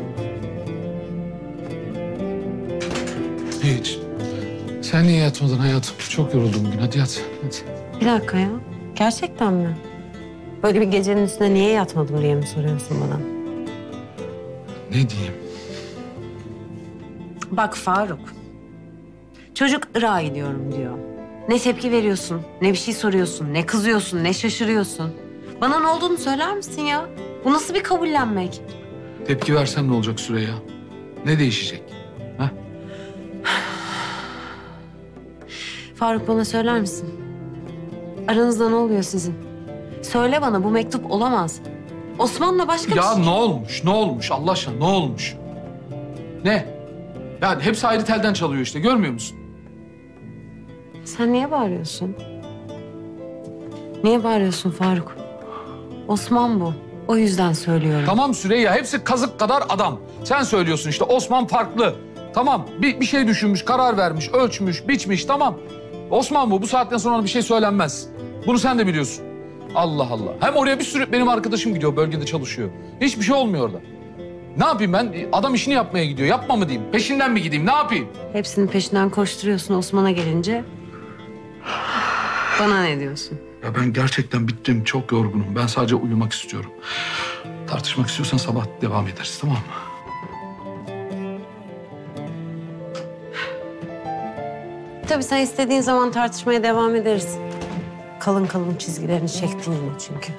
Hiç. Sen niye yatmadın hayatım? Çok yoruldum bugün. Hadi yat. Hadi. Bir dakika ya. Gerçekten mi? Böyle bir gecenin üstüne niye yatmadım diye mi soruyorsun bana? Ne diyeyim? Bak Faruk. Çocuk Irak'a gidiyorum diyor. Ne tepki veriyorsun, ne bir şey soruyorsun, ne kızıyorsun, ne şaşırıyorsun. Bana ne olduğunu söyler misin ya? Bu nasıl bir kabullenmek? Tepki versem ne olacak Süreyya? Ne değişecek? Ha? Faruk bana söyler misin? Aranızda ne oluyor sizin? Söyle bana, bu mektup olamaz. Osman'la başka bir Ya şey... ne olmuş? Ne olmuş? Allah aşkına ne olmuş? Ne? Yani hepsi ayrı telden çalıyor işte. Görmüyor musun? Sen niye bağırıyorsun? Niye bağırıyorsun Faruk? Osman bu. O yüzden söylüyorum. Tamam Süreyya. Hepsi kazık kadar adam. Sen söylüyorsun işte Osman farklı. Tamam. Bir, bir şey düşünmüş, karar vermiş, ölçmüş, biçmiş. Tamam. Osman bu. Bu saatten sonra ona bir şey söylenmez. Bunu sen de biliyorsun. Allah Allah. Hem oraya bir sürü benim arkadaşım gidiyor. Bölgede çalışıyor. Hiçbir şey olmuyor orada. Ne yapayım ben? Adam işini yapmaya gidiyor. Yapma mı diyeyim? Peşinden mi gideyim? Ne yapayım? Hepsinin peşinden koşturuyorsun, Osman'a gelince... Bana ne diyorsun? Ya ben gerçekten bittim. Çok yorgunum. Ben sadece uyumak istiyorum. Tartışmak istiyorsan sabah devam ederiz, tamam mı? Tabii sen istediğin zaman tartışmaya devam ederiz. Kalın kalın çizgilerini çektin yine çünkü.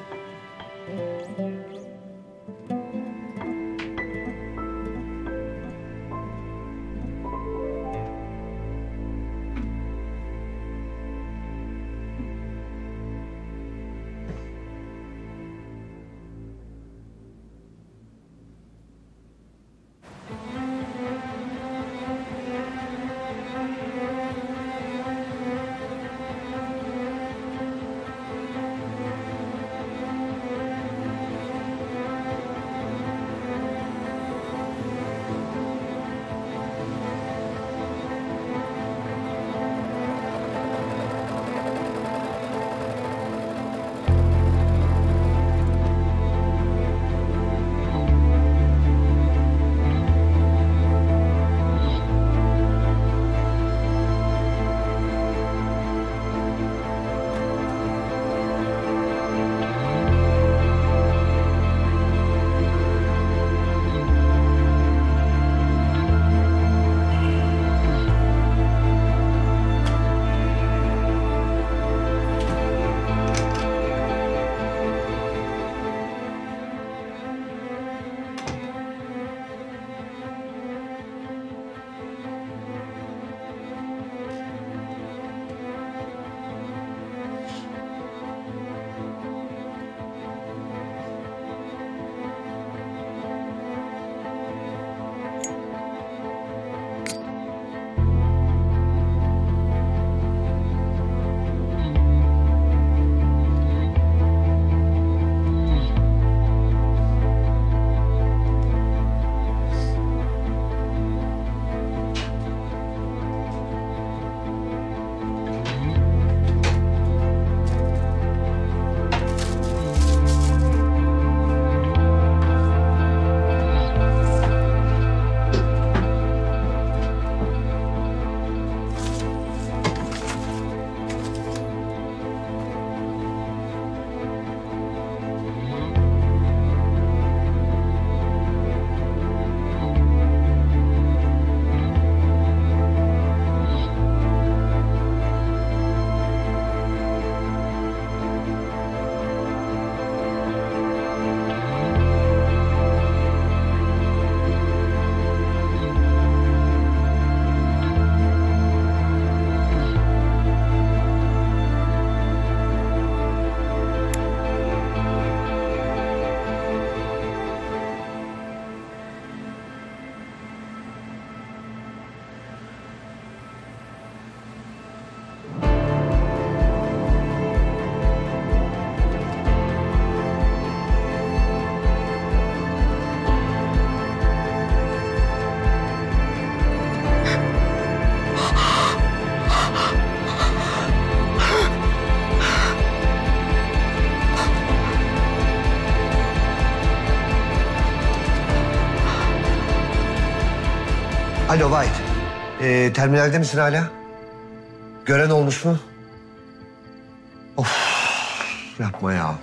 Alo Vahit. Ee, terminalde misin hala? Gören olmuş mu? Of, yapma ya.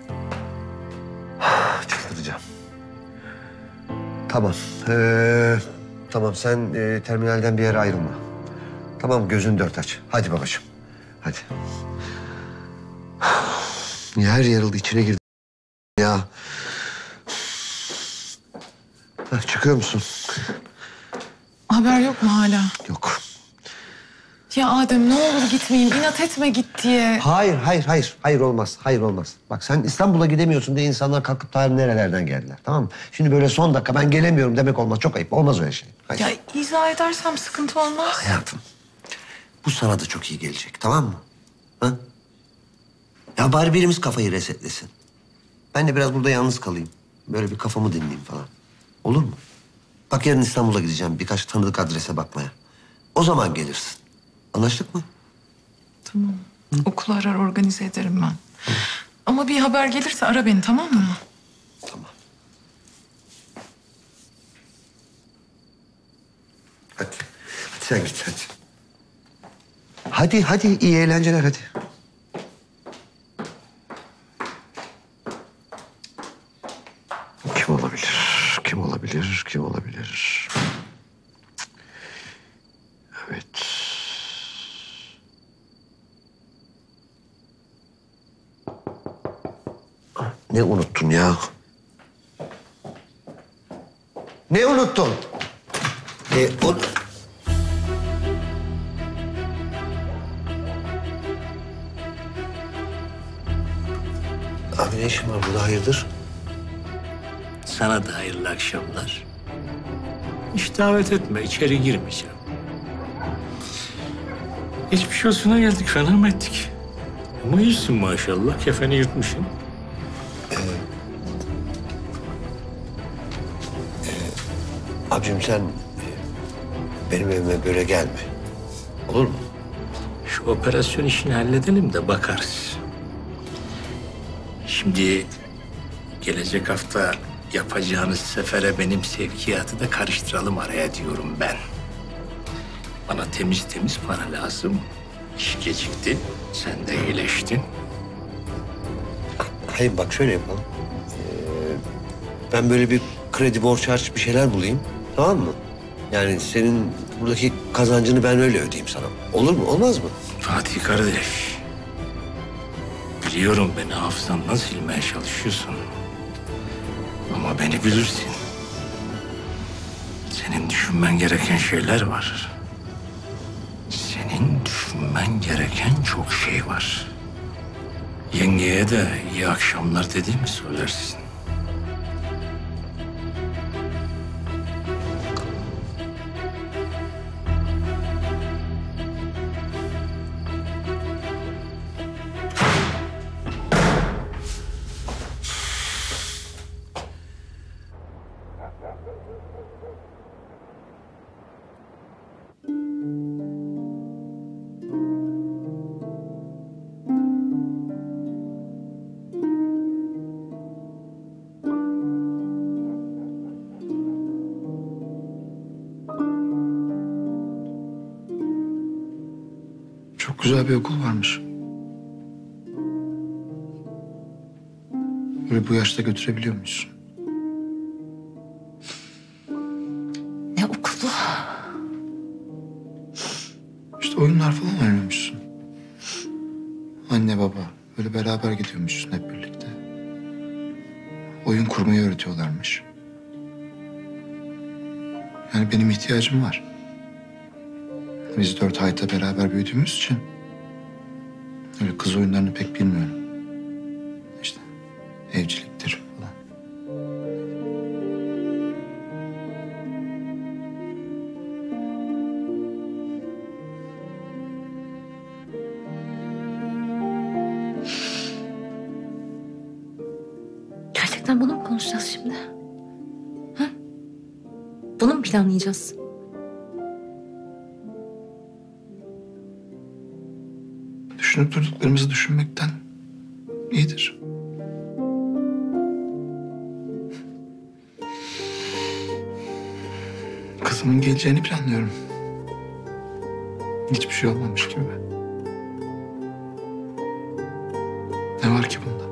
Çıldıracağım. Tamam. Ee, tamam sen e, terminalden bir yere ayrılma. Tamam gözün dört aç. Hadi babacığım. Hadi. Niye her yarıldı içine girdi ya? Heh, çıkıyor musun? Haber yok mu hala? Yok. Ya Adem ne olur gitmeyeyim. İnat etme git diye. Hayır, hayır, hayır. Hayır olmaz, hayır olmaz. Bak sen İstanbul'a gidemiyorsun diye insanlar kalkıp ta nerelerden geldiler, tamam mı? Şimdi böyle son dakika ben gelemiyorum demek olmaz. Çok ayıp, olmaz öyle şey. Hayır. Ya izah edersem sıkıntı olmaz. Hayatım, bu sana da çok iyi gelecek, tamam mı? Ha? Ya bari birimiz kafayı resetlesin. Ben de biraz burada yalnız kalayım. Böyle bir kafamı dinleyeyim falan. Olur mu? Bak yarın İstanbul'a gideceğim birkaç tanıdık adrese bakmaya. O zaman gelirsin. Anlaştık mı? Tamam. Okulu arar organize ederim ben. Ama bir haber gelirse ara beni tamam mı? Tamam. Hadi. Hadi sen git hadi. Hadi hadi iyi eğlenceler hadi. Kim olabilir? Kim olabilir? Kim olabilir? Evet. Ne unuttun ya? Ne unuttun? E, o... Abi ne işin var burada hayırdır? Sana da hayırlı akşamlar. Hiç davet etme, içeri girmeyeceğim. Geçmiş olsuna geldik, fena mı ettik? Ama iyisin maşallah, kefeni yırtmışsın. Ee, e, abicim sen e, benim evime böyle gelme. Olur mu? Şu operasyon işini halledelim de bakarız. Şimdi gelecek hafta yapacağınız sefere benim sevkiyatı da karıştıralım araya diyorum ben. Bana temiz temiz para lazım. İş gecikti, sen de iyileştin. Hayır bak şöyle yapalım. Ee, ben böyle bir kredi borç harç bir şeyler bulayım. Tamam mı? Yani senin buradaki kazancını ben öyle ödeyeyim sana. Olur mu? Olmaz mı? Fatih kardeş. Biliyorum beni hafızamdan silmeye çalışıyorsun. Ama beni bilirsin. Senin düşünmen gereken şeyler var. Senin düşünmen gereken çok şey var. Yengeye de iyi akşamlar dediğimi söylersin. Çok güzel bir okul varmış. Böyle bu yaşta götürebiliyor muyuz? Ne okulu? İşte oyunlar falan oynuyormuşsun. Anne baba böyle beraber gidiyormuşsun hep birlikte. Oyun kurmayı öğretiyorlarmış. Yani benim ihtiyacım var. Biz dört ayda beraber büyüdüğümüz için öyle kız oyunlarını pek bilmiyorum. İşte evciliktir falan. Gerçekten bunu mu konuşacağız şimdi? Ha? Bunu mu planlayacağız? Düşünüp durduklarımızı düşünmekten iyidir. kızımın geleceğini planlıyorum. Hiçbir şey olmamış gibi. Ne var ki bunda?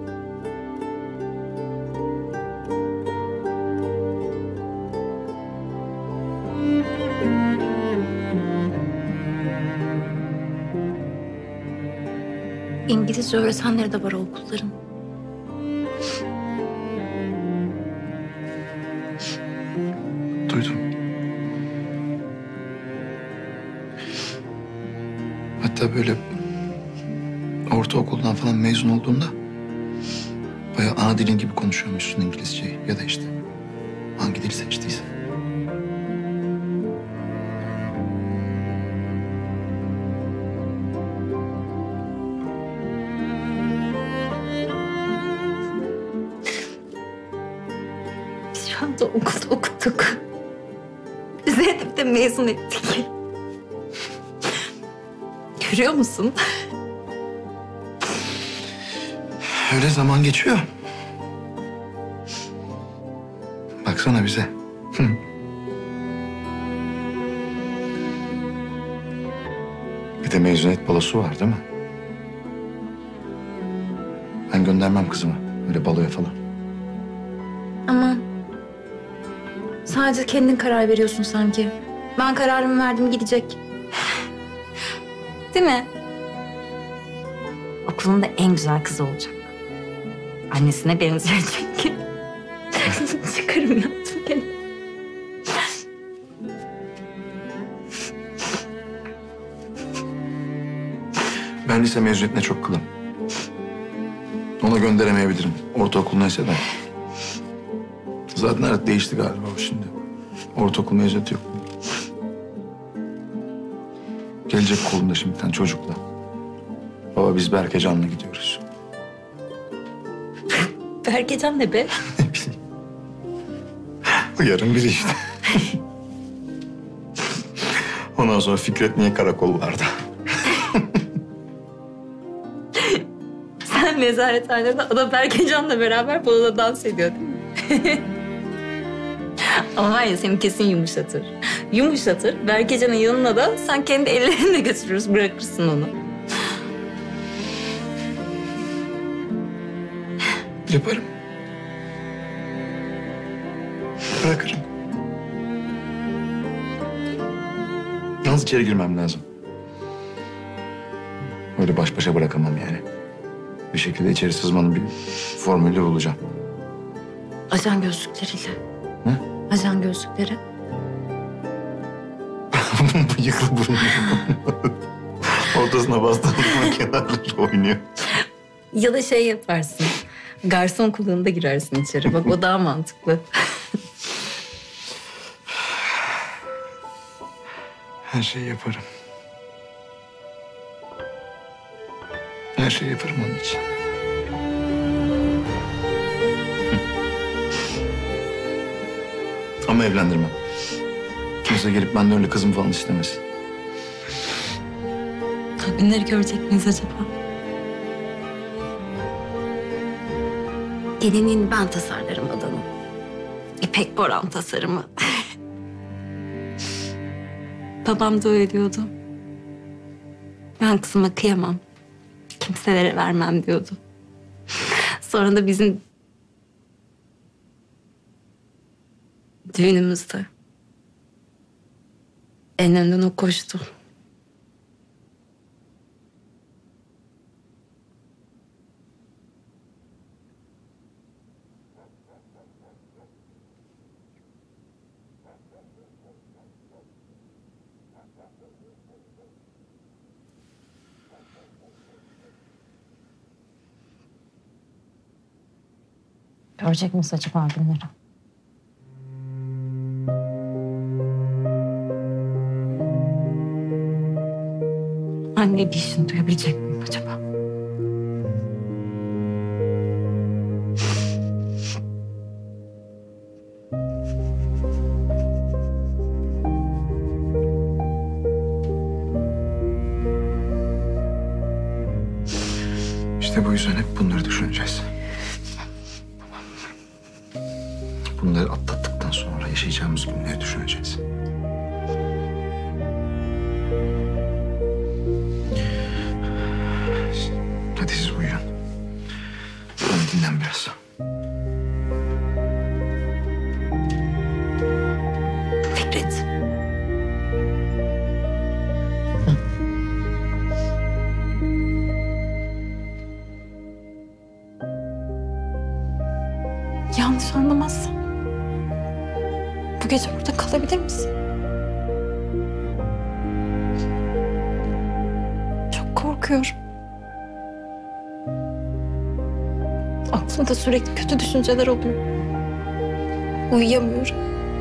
İngilizce öğretmenleri de var o okulların. Duydum. Hatta böyle ortaokuldan falan mezun olduğunda bayağı ana dilin gibi konuşuyormuşsun İngilizceyi ya da işte hangi dil seçtiysen. Şu anda okulda okuttuk. Zeynep de mezun ettik. Görüyor musun? Öyle zaman geçiyor. Baksana bize. Hı. Bir de mezuniyet balosu var değil mi? Ben göndermem kızımı öyle baloya falan. Ama sadece kendin karar veriyorsun sanki. Ben kararımı verdim, gidecek. Değil mi? Okulun da en güzel kızı olacak. Annesine benzeyecek. Çıkarım yaptım gene. Ben lise mezuniyetine çok kılım. Ona gönderemeyebilirim. Ortaokul neyse de. Zaten hayat değişti galiba o şimdi. Ortaokul mezuniyeti yok. Gelecek kolunda şimdi bir tane çocukla. Baba biz Berkecan'la gidiyoruz. Berkecan ne be? Yarın biri işte. Ondan sonra Fikret niye karakollarda? Sen nezarethanede adam Berkecan'la beraber baloda dans ediyor değil mi? Ama var ya seni kesin yumuşatır. Yumuşatır. Berkecan'ın yanına da sen kendi ellerinle götürürsün, bırakırsın onu. Yaparım. Bırakırım. Yalnız içeri girmem lazım. Öyle baş başa bırakamam yani. Bir şekilde içeri sızmanın bir formülü bulacağım. Ajan gözlükleriyle. Ne? Ajan gözlükleri. Bıyıklı burnu. Ortasına bastırma kenarları oynuyor. Ya da şey yaparsın. Garson kılığında girersin içeri. Bak o daha mantıklı. Her şeyi yaparım. Her şeyi yaparım onun için. Ama evlendirmem. Kimse gelip benden öyle kızım falan istemesin. Günleri görecek miyiz acaba? Gelinliğini ben tasarlarım adamın. İpek Boran tasarımı. Babam da öyle diyordu. Ben kızıma kıyamam. Kimselere vermem diyordu. Sonra da bizim düğünümüzde en önden o koştu. Görecek miyiz acaba günleri? Anne bir işini duyabilecek miyim acaba? İşte bu yüzden hep bunları düşüneceğiz. bunları atlattıktan sonra yaşayacağımız günleri düşüneceğiz. Hadi siz uyuyun. Sen dinlen biraz. Fikret. Yanlış anlamazsam bu gece burada kalabilir misin? Çok korkuyorum. Aklımda sürekli kötü düşünceler oluyor. Uyuyamıyorum.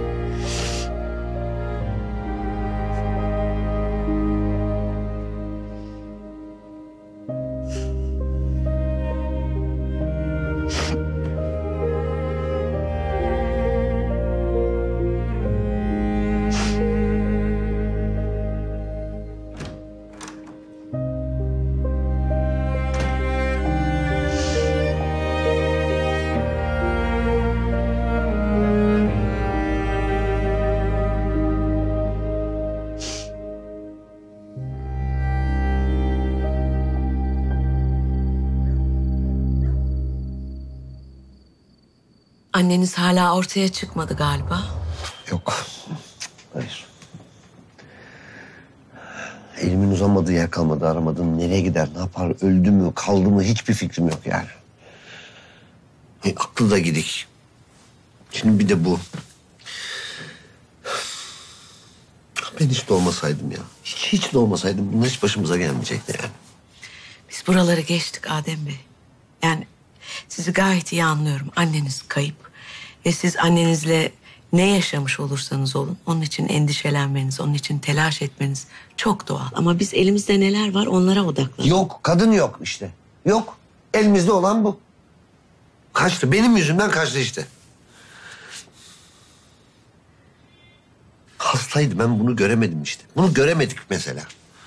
Anneniz hala ortaya çıkmadı galiba. Yok. Hayır. Elimin uzanmadığı yer kalmadı. Aramadım. Nereye gider, ne yapar, öldü mü, kaldı mı hiçbir fikrim yok yani. E, aklı da gidik. Şimdi bir de bu. Ben hiç doğmasaydım ya. Hiç, hiç doğmasaydım bunlar hiç başımıza gelmeyecekti yani. Biz buraları geçtik Adem Bey. Yani sizi gayet iyi anlıyorum. Anneniz kayıp. Ve siz annenizle ne yaşamış olursanız olun onun için endişelenmeniz, onun için telaş etmeniz çok doğal. Ama biz elimizde neler var onlara odaklanıyoruz. Yok, kadın yok işte. Yok. Elimizde olan bu. Kaçtı. Benim yüzümden kaçtı işte. Hastaydı. Ben bunu göremedim işte. Bunu göremedik mesela.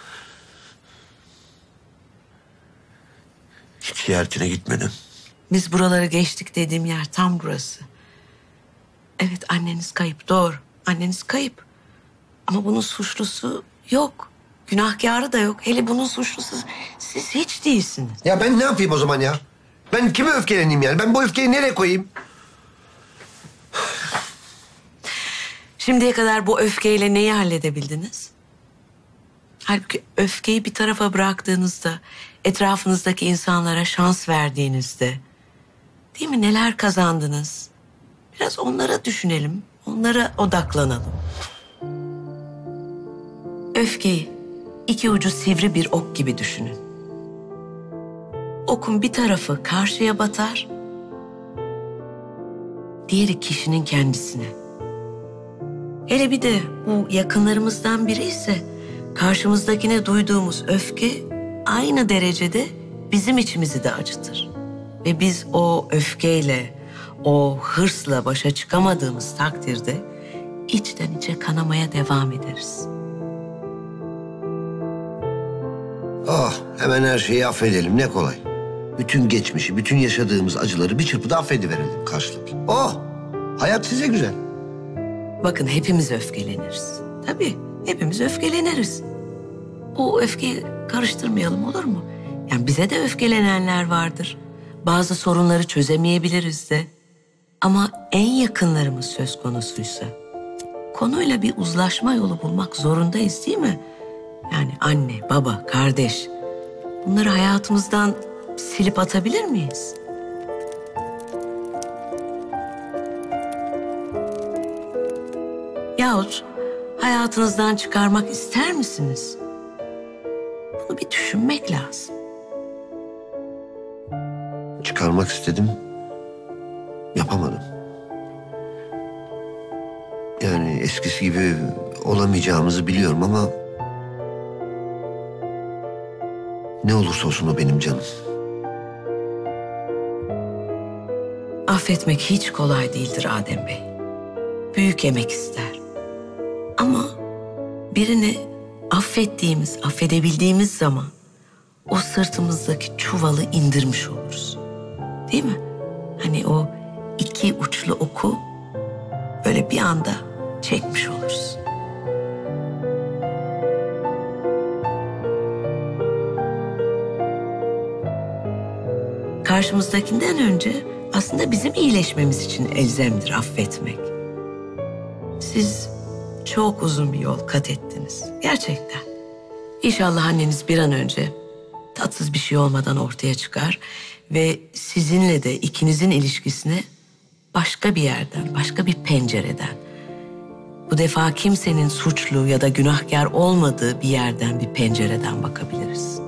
Hiç ziyaretine gitmedim. Biz buraları geçtik dediğim yer tam burası. Evet anneniz kayıp doğru. Anneniz kayıp. Ama bunun suçlusu yok. Günahkarı da yok. Hele bunun suçlusu siz hiç değilsiniz. Ya ben ne yapayım o zaman ya? Ben kime öfkeleneyim yani? Ben bu öfkeyi nereye koyayım? Şimdiye kadar bu öfkeyle neyi halledebildiniz? Halbuki öfkeyi bir tarafa bıraktığınızda, etrafınızdaki insanlara şans verdiğinizde, değil mi? Neler kazandınız? Biraz onlara düşünelim, onlara odaklanalım. Öfkeyi iki ucu sivri bir ok gibi düşünün. Okun bir tarafı karşıya batar, diğeri kişinin kendisine. Hele bir de bu yakınlarımızdan biri ise karşımızdakine duyduğumuz öfke aynı derecede bizim içimizi de acıtır. Ve biz o öfkeyle, o hırsla başa çıkamadığımız takdirde içten içe kanamaya devam ederiz. Oh, hemen her şeyi affedelim. Ne kolay. Bütün geçmişi, bütün yaşadığımız acıları bir çırpıda affediverelim karşılıklı. Oh, hayat size güzel. Bakın hepimiz öfkeleniriz. Tabii hepimiz öfkeleniriz. O öfkeyi karıştırmayalım olur mu? Yani bize de öfkelenenler vardır. Bazı sorunları çözemeyebiliriz de. Ama en yakınlarımız söz konusuysa konuyla bir uzlaşma yolu bulmak zorundayız değil mi? Yani anne, baba, kardeş. Bunları hayatımızdan silip atabilir miyiz? Yahut hayatınızdan çıkarmak ister misiniz? Bunu bir düşünmek lazım. Çıkarmak istedim. Yapamadım. Yani eskisi gibi olamayacağımızı biliyorum ama ne olursa olsun o benim canım. Affetmek hiç kolay değildir Adem Bey. Büyük emek ister. Ama birini affettiğimiz, affedebildiğimiz zaman o sırtımızdaki çuvalı indirmiş oluruz. Değil mi? Hani o iki uçlu oku böyle bir anda çekmiş oluruz. Karşımızdakinden önce aslında bizim iyileşmemiz için elzemdir affetmek. Siz çok uzun bir yol kat ettiniz. Gerçekten. İnşallah anneniz bir an önce tatsız bir şey olmadan ortaya çıkar ve sizinle de ikinizin ilişkisine başka bir yerden, başka bir pencereden, bu defa kimsenin suçlu ya da günahkar olmadığı bir yerden, bir pencereden bakabiliriz.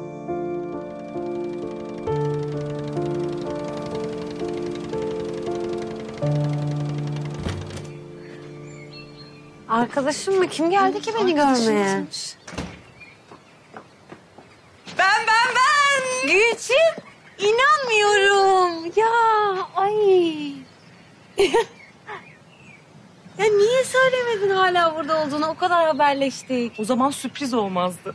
Arkadaşım mı? Kim geldi ki beni görmeye? Ben, ben, ben. Gülçin, inanmıyorum. Ya, ay. Ya niye söylemedin hala burada olduğunu? O kadar haberleştik. O zaman sürpriz olmazdı.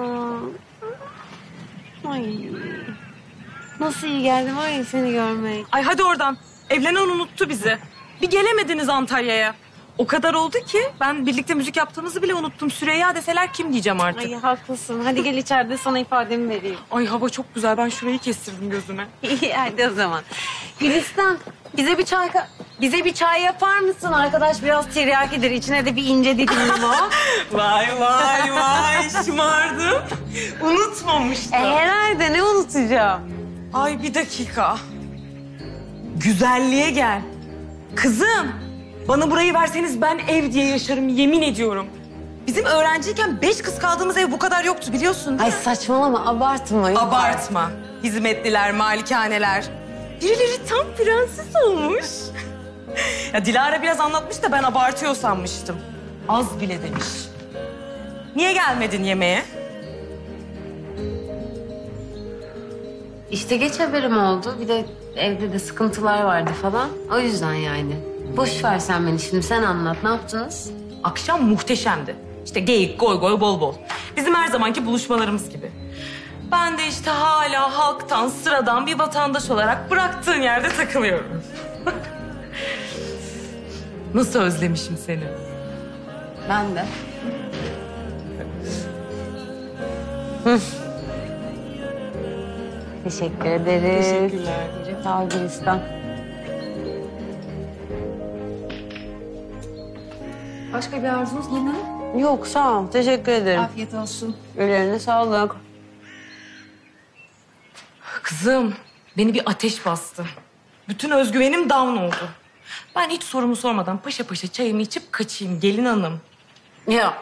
Ay. Nasıl iyi geldi var ya seni görmek. Ay hadi oradan. Evlenen unuttu bizi. Bir gelemediniz Antalya'ya. O kadar oldu ki ben birlikte müzik yaptığımızı bile unuttum. Süreyya deseler kim diyeceğim artık. Ay haklısın. Hadi gel içeride sana ifademi vereyim. Ay hava çok güzel. Ben şurayı kestirdim gözüme. İyi hadi o zaman. Gülistan bize bir çay bize bir çay yapar mısın? Arkadaş biraz tiryakidir. İçine de bir ince dilim limon. Vay vay vay şımardım. Unutmamıştım. E, herhalde ne unutacağım? Ay bir dakika. Güzelliğe gel. Kızım. Bana burayı verseniz ben ev diye yaşarım yemin ediyorum. Bizim öğrenciyken beş kız kaldığımız ev bu kadar yoktu biliyorsun değil mi? Ay saçmalama abartma. Abartma. Hizmetliler, malikaneler. Birileri tam prenses olmuş. Ya Dilara biraz anlatmış da ben abartıyor sanmıştım. Az bile demiş. Niye gelmedin yemeğe? İşte geç haberim oldu. Bir de evde de sıkıntılar vardı falan. O yüzden yani. Boş ver sen beni şimdi. Sen anlat. Ne yaptınız? Akşam muhteşemdi. İşte geyik, goy goy, bol bol. Bizim her zamanki buluşmalarımız gibi. Ben de işte hala halktan, sıradan bir vatandaş olarak bıraktığın yerde takılıyorum. Nasıl özlemişim seni. Ben de. Hı. Teşekkür ederiz. Teşekkürler. Sağ ol Gülistan. Başka bir arzunuz yine? Yok sağ ol. Teşekkür ederim. Afiyet olsun. Ellerine sağlık. Kızım, beni bir ateş bastı. Bütün özgüvenim down oldu. Ben hiç sorumu sormadan paşa paşa çayımı içip kaçayım gelin hanım. Ya.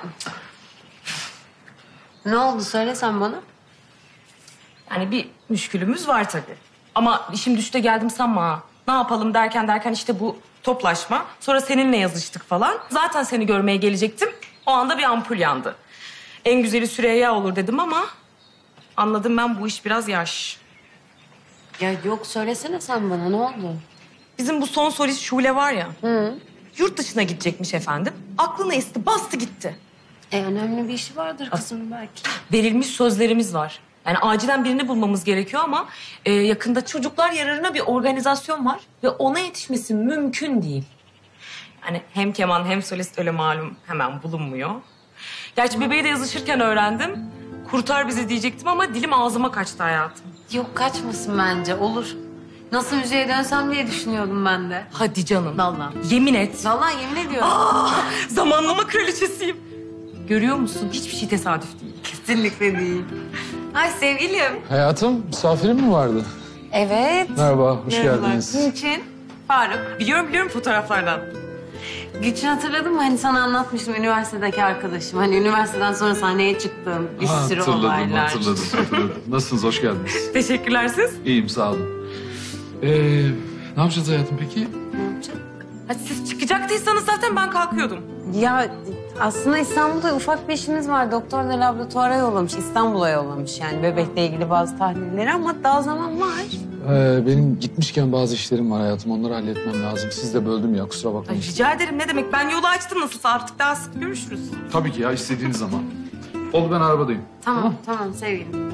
Ne oldu söylesen bana. Yani bir müşkülümüz var tabii. Ama işim düşte geldim sanma ha. Ne yapalım derken derken işte bu toplaşma. Sonra seninle yazıştık falan. Zaten seni görmeye gelecektim. O anda bir ampul yandı. En güzeli Süreyya olur dedim ama... anladım ben bu iş biraz yaş. Ya yok söylesene sen bana ne oldu? Bizim bu son solist Şule var ya. Hı. Yurt dışına gidecekmiş efendim. Aklını esti, bastı gitti. E önemli bir işi vardır kızım belki. Verilmiş sözlerimiz var. Yani acilen birini bulmamız gerekiyor ama e, yakında çocuklar yararına bir organizasyon var ve ona yetişmesi mümkün değil. Yani hem keman hem solist öyle malum hemen bulunmuyor. Gerçi bebeği de yazışırken öğrendim. Kurtar bizi diyecektim ama dilim ağzıma kaçtı hayatım. Yok kaçmasın bence olur. Nasıl müziğe dönsem diye düşünüyordum ben de. Hadi canım. Vallahi. Yemin et. Vallahi yemin ediyorum. Aa, zamanlama kraliçesiyim. Görüyor musun? Hiçbir şey tesadüf değil. Kesinlikle değil. Ay sevgilim. Hayatım, misafirin mi vardı? Evet. Merhaba, hoş Merhabalar. geldiniz. Niçin? Faruk. Biliyorum biliyorum fotoğraflardan. Gülçin hatırladın mı? Hani sana anlatmıştım üniversitedeki arkadaşım. Hani üniversiteden sonra sahneye çıktım. Bir Ha, sürü hatırladım, olaylar. hatırladım, hatırladım. Nasılsınız, hoş geldiniz. Teşekkürler siz. İyiyim, sağ olun. Ee, ne yapacağız hayatım peki? Hadi siz çıkacaktıysanız zaten ben kalkıyordum. Ya aslında İstanbul'da ufak bir işimiz var. Doktor da laboratuvara yollamış. İstanbul'a yollamış yani bebekle ilgili bazı tahlilleri ama daha zaman var. Ee, benim gitmişken bazı işlerim var hayatım, onları halletmem lazım. Siz de böldüm ya, kusura bakmayın. Ay, rica ederim ne demek. Ben yolu açtım nasılsa artık daha sık görüşürüz. Tabii ki ya, istediğiniz zaman. Oldu, ben arabadayım. Tamam, tamam sevgilim.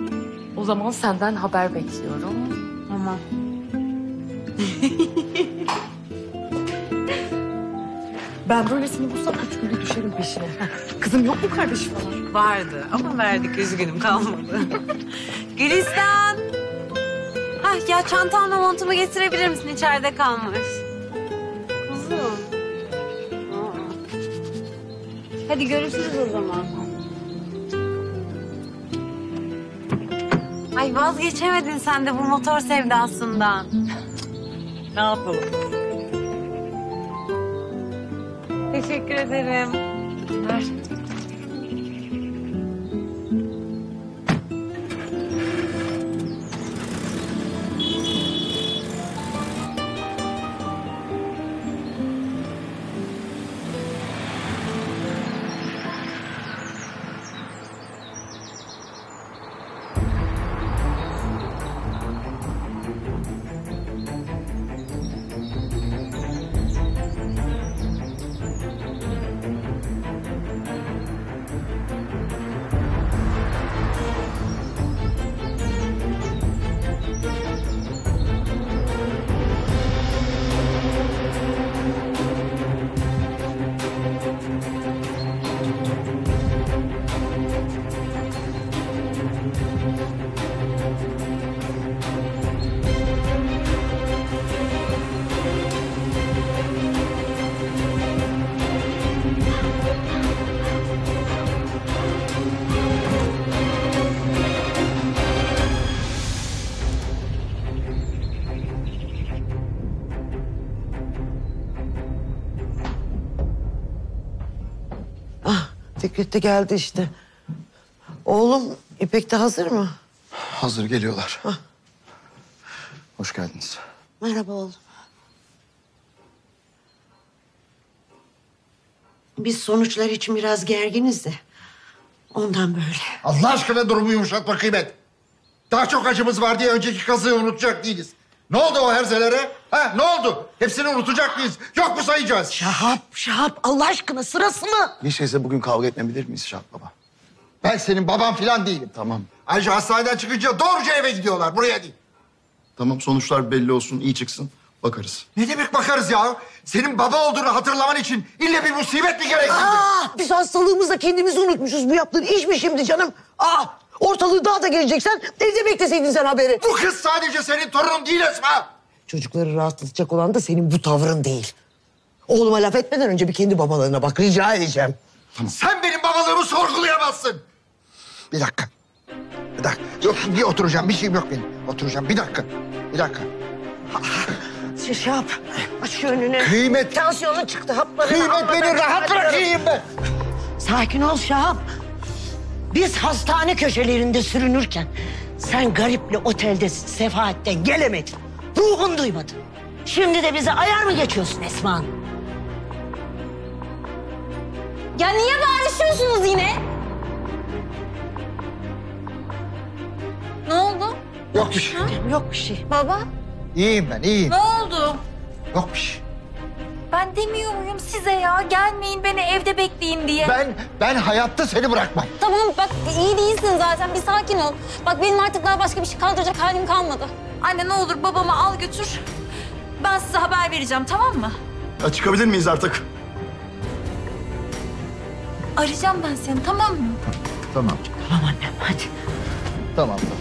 O zaman senden haber bekliyorum. Tamam. Ben böylesini bulsam üç günde düşerim peşine. Kızım yok mu kardeşi falan? Vardı ama verdik, üzgünüm, kalmadı. Gülistan! Hah, ya çantamla montumu getirebilir misin? İçeride kalmış. Kuzum. Aa. Hadi görüşürüz o zaman. Ay vazgeçemedin sen de bu motor sevdasından. Ne yapalım? Teşekkür ederim. Ver. Fikret de geldi işte. Oğlum İpek de hazır mı? Hazır geliyorlar. Hoş geldiniz. Merhaba oğlum. Biz sonuçlar için biraz gerginiz de. Ondan böyle. Allah aşkına durumu yumuşatma Kıymet. Daha çok acımız var diye önceki kazığı unutacak değiliz. Ne oldu o herzelere? Ha ne oldu? Hepsini unutacak mıyız? Yok mu sayacağız? Şahap, Şahap Allah aşkına sırası mı? Hiç değilse bugün kavga etmeyebilir miyiz Şahap baba? Ben senin baban falan değilim. Tamam. Ayrıca hastaneden çıkınca doğruca eve gidiyorlar. Buraya değil. Tamam sonuçlar belli olsun, iyi çıksın. Bakarız. Ne demek bakarız ya? Senin baba olduğunu hatırlaman için ille bir musibet mi gerektirdi? Aa, biz hastalığımızda kendimizi unutmuşuz. Bu yaptığın iş mi şimdi canım? Aa, ortalığı daha da geleceksen evde bekleseydin sen haberi. Bu kız sadece senin torunun değil Esma. Çocukları rahatlatacak olan da senin bu tavrın değil. Oğluma laf etmeden önce bir kendi babalarına bak, rica edeceğim. Sen benim babalığımı sorgulayamazsın. Bir dakika. Bir dakika. Yok bir oturacağım. Bir şeyim yok benim. Oturacağım. Bir dakika. Bir dakika. Şey, şey yap. Aç şu önünü. Kıymet. Tansiyonun çıktı. Haplarını Kıymet almadan beni rahat çıkartıyorum. bırakayım ben. Sakin ol Şahap. Biz hastane köşelerinde sürünürken sen gariple otelde sefaatten gelemedin. Ruhun duymadı. Şimdi de bize ayar mı geçiyorsun Esma Hanım? Ya niye bağırışıyorsunuz yine? Ne oldu? Yok bir şey. Yok bir şey. Baba, İyiyim ben iyiyim. ne oldu? Yok bir şey. Ben demiyor muyum size ya? Gelmeyin beni evde bekleyin diye. Ben ben hayatta seni bırakmam. Tamam bak iyi değilsin zaten. Bir sakin ol. Bak benim artık daha başka bir şey kaldıracak halim kalmadı. Anne ne olur babamı al götür. Ben size haber vereceğim tamam mı? Ya çıkabilir miyiz artık? Arayacağım ben seni tamam mı? Tamam. Tamam annem hadi. Tamam tamam.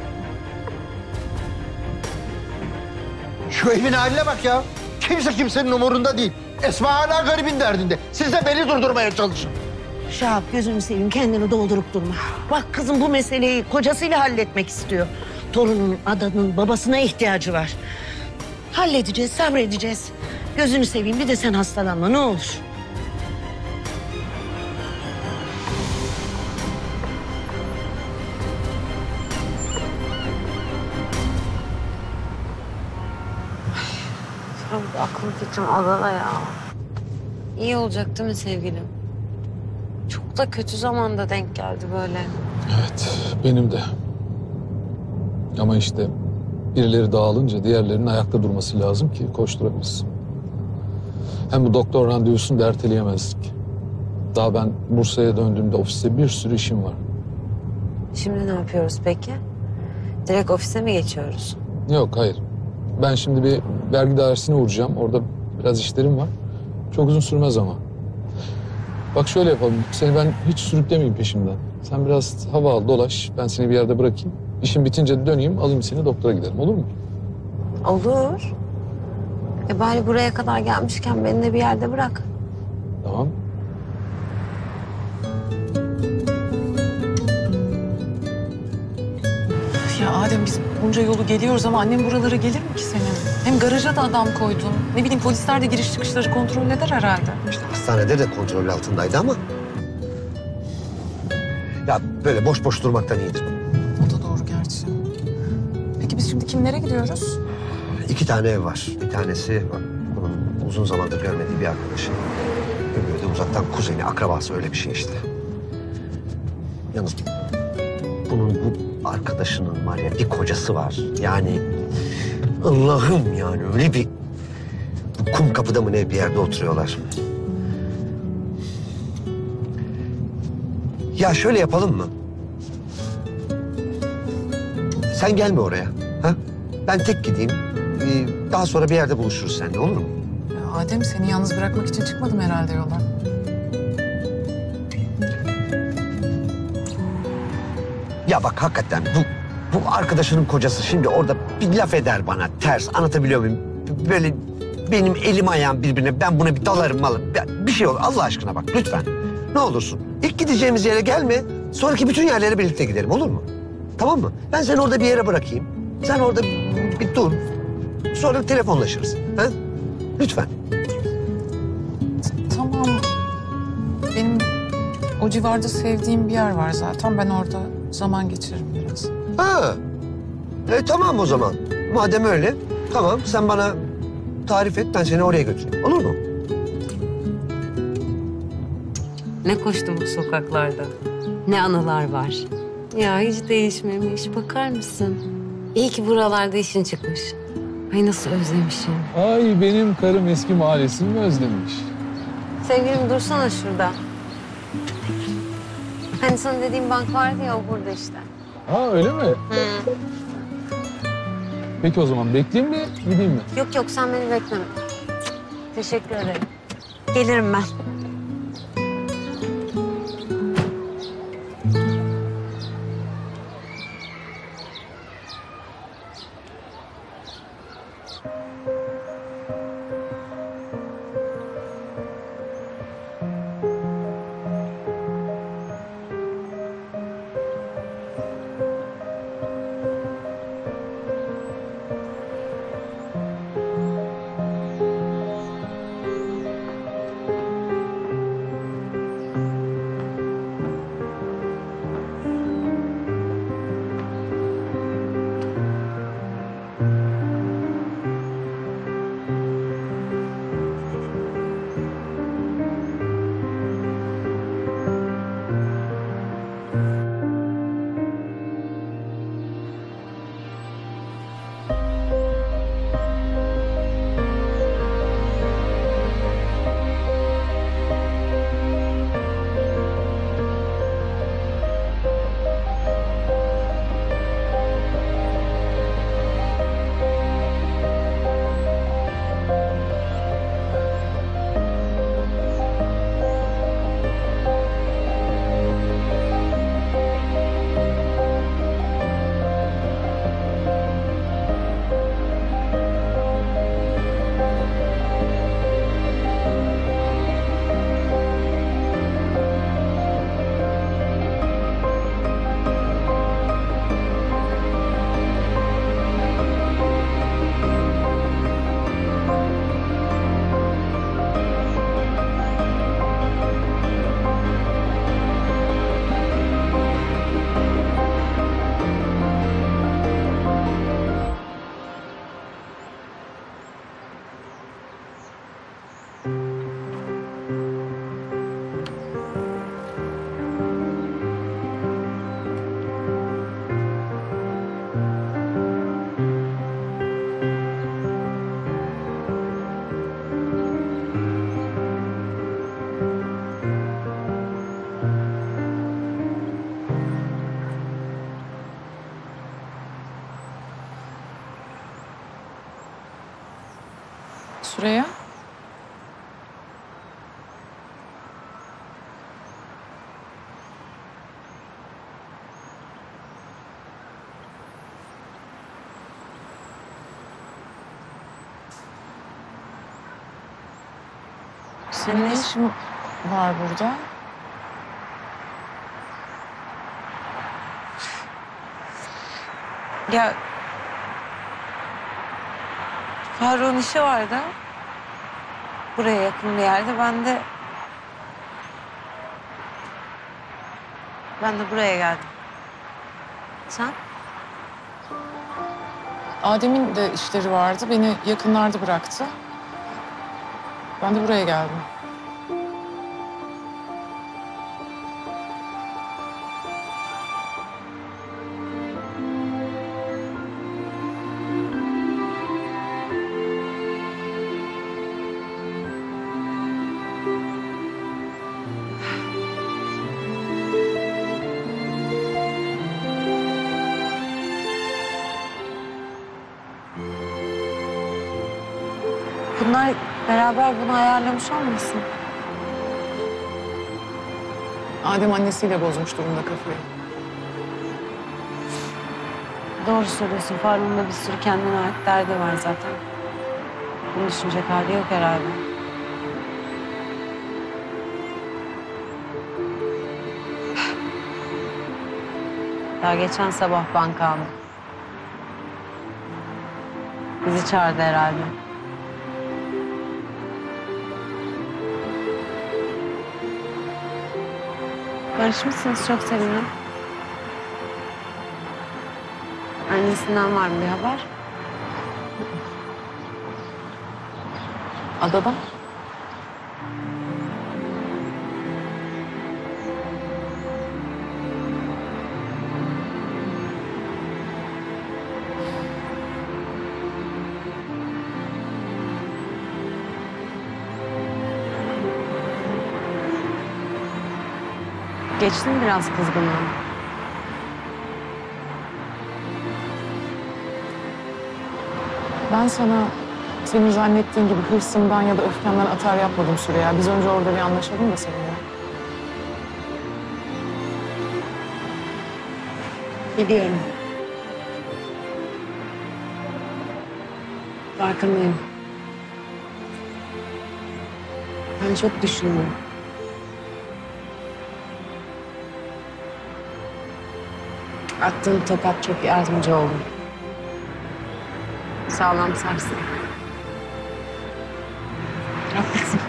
Şu evin haline bak ya. Kimse kimsenin umurunda değil. Esma hala garibin derdinde. Siz de beni durdurmaya çalışın. Şahap gözünü seveyim kendini doldurup durma. Bak kızım bu meseleyi kocasıyla halletmek istiyor. Torunun, adanın babasına ihtiyacı var. Halledeceğiz, sabredeceğiz. Gözünü seveyim bir de sen hastalanma ne olur. Abi aklım fikrim adada ya. İyi olacak değil mi sevgilim? Çok da kötü zamanda denk geldi böyle. Evet, benim de. Ama işte birileri dağılınca diğerlerinin ayakta durması lazım ki koşturabilsin. Hem bu doktor randevusunu da erteleyemezdik. Daha ben Bursa'ya döndüğümde ofiste bir sürü işim var. Şimdi ne yapıyoruz peki? Direkt ofise mi geçiyoruz? Yok, hayır. Ben şimdi bir vergi dairesine uğrayacağım. Orada biraz işlerim var. Çok uzun sürmez ama. Bak şöyle yapalım. Seni ben hiç sürüklemeyeyim peşimden. Sen biraz hava al, dolaş. Ben seni bir yerde bırakayım. İşim bitince de döneyim, alayım seni, doktora gidelim. Olur mu? Olur. E bari buraya kadar gelmişken beni de bir yerde bırak. Tamam. Ya Adem biz bunca yolu geliyoruz ama annem buralara gelir mi ki senin? Hem garaja da adam koydun. Ne bileyim polisler de giriş çıkışları kontrol eder herhalde. İşte hastanede de kontrol altındaydı ama... Ya böyle boş boş durmaktan iyidir. O da doğru gerçi. Peki biz şimdi kimlere gidiyoruz? İki tane ev var. Bir tanesi onun uzun zamandır görmediği bir arkadaşı. Öbürü de uzaktan kuzeni, akrabası öyle bir şey işte. Yalnız bunun bu arkadaşının var ya bir kocası var. Yani Allah'ım yani öyle bir kum kapıda mı ne bir yerde oturuyorlar. Ya şöyle yapalım mı? Sen gelme oraya. Ha? Ben tek gideyim. Ee, daha sonra bir yerde buluşuruz seninle, olur mu? Ya Adem seni yalnız bırakmak için çıkmadım herhalde yola. Ya bak hakikaten bu bu arkadaşının kocası şimdi orada bir laf eder bana ters, anlatabiliyor muyum? Böyle benim elim ayağım birbirine, ben buna bir dalarım malım. Bir şey olur Allah aşkına bak lütfen. Ne olursun ilk gideceğimiz yere gelme, sonraki bütün yerlere birlikte gidelim, olur mu? Tamam mı? Ben seni orada bir yere bırakayım. Sen orada bir, bir dur. Sonra telefonlaşırız. Ha? Lütfen. Tamam. Benim o civarda sevdiğim bir yer var zaten. Ben orada zaman geçiririm biraz. Ha. E, tamam o zaman. Madem öyle, tamam sen bana tarif et, ben seni oraya götüreyim. Olur mu? Ne koştum bu sokaklarda. Ne anılar var. Ya hiç değişmemiş. Bakar mısın? İyi ki buralarda işin çıkmış. Ay nasıl özlemişim. Ay benim karım eski mahallesini mi özlemiş? Sevgilim dursana şurada. Hani sana dediğim bank vardı ya o burada işte. Ha öyle mi? Hı. Peki o zaman bekleyeyim mi, gideyim mi? Yok yok sen beni bekleme. Teşekkür ederim. Gelirim ben. Süreyya? Senin ne işin var burada? Ya Faruk'un işi vardı. Buraya yakın bir yerde. Ben de ben de buraya geldim. Sen? Adem'in de işleri vardı. Beni yakınlarda bıraktı. Ben de buraya geldim. Bunlar beraber bunu ayarlamış olmasın? Adem annesiyle bozmuş durumda kafayı. Doğru söylüyorsun. Faruk'un da bir sürü kendine ait derdi var zaten. Bunu düşünecek hali yok herhalde. Daha geçen sabah banka aldım. Bizi çağırdı herhalde. Barışmışsınız, çok sevindim. Annesinden var mı bir haber? Adadan. Geçti mi biraz kızgınlığın? Ben sana senin zannettiğin gibi hırsımdan ya da öfkemden atar yapmadım Süreyya. Biz önce orada bir anlaşalım da seninle. Biliyorum. Farkındayım. Ben çok düşündüm. Attığın tokat çok yardımcı oldu. Sağlam sarstı. Haklısın.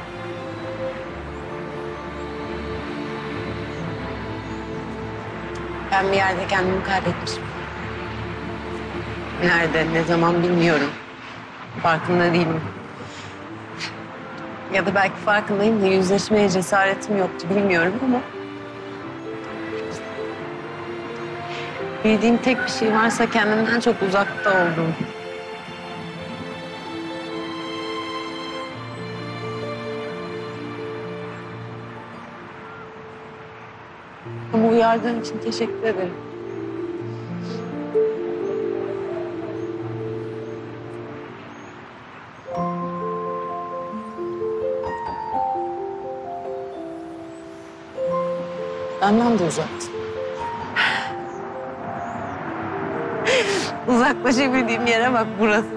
Ben bir yerde kendimi kaybetmişim. Nerede, ne zaman bilmiyorum. Farkında değilim. Ya da belki farkındayım da yüzleşmeye cesaretim yoktu, bilmiyorum ama... bildiğim tek bir şey varsa kendimden çok uzakta olduğum. Ama uyardığın için teşekkür ederim. Benden de uzaktın. Uzaklaşabildiğim yere bak, burası.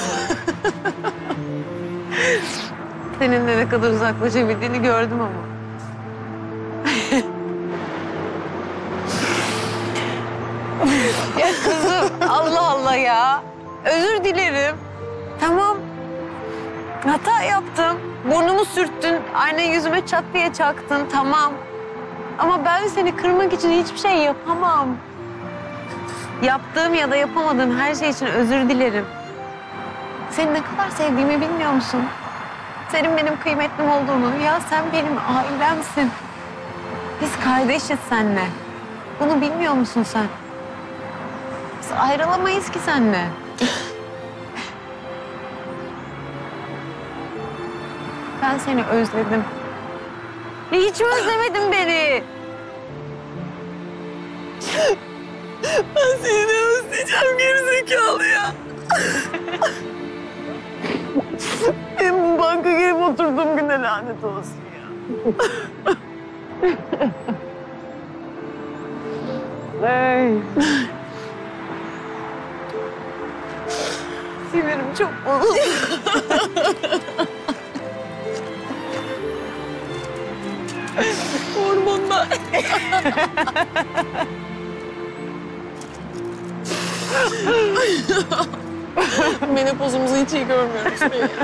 Senin de ne kadar uzaklaşabildiğini gördüm ama. Ya kızım, Allah Allah ya. Özür dilerim. Tamam. Hata yaptım. Burnumu sürttün. Aynayı yüzüme çat diye çaktın. Tamam. Ama ben seni kırmak için hiçbir şey yapamam. Yaptığım ya da yapamadığım her şey için özür dilerim. Seni ne kadar sevdiğimi bilmiyor musun? Senin benim kıymetlim olduğunu. Ya sen benim ailemsin. Biz kardeşiz seninle. Bunu bilmiyor musun sen? Biz ayrılamayız ki seninle. Ben seni özledim. Hiç mi özlemedin beni? Ben seni de özleyeceğim gerizekalı ya. Benim bu banka gelip oturduğum güne lanet olsun ya. Ay. Sinirim çok bozuldu. Hormonlar. Menopozumuzu hiç iyi görmüyoruz.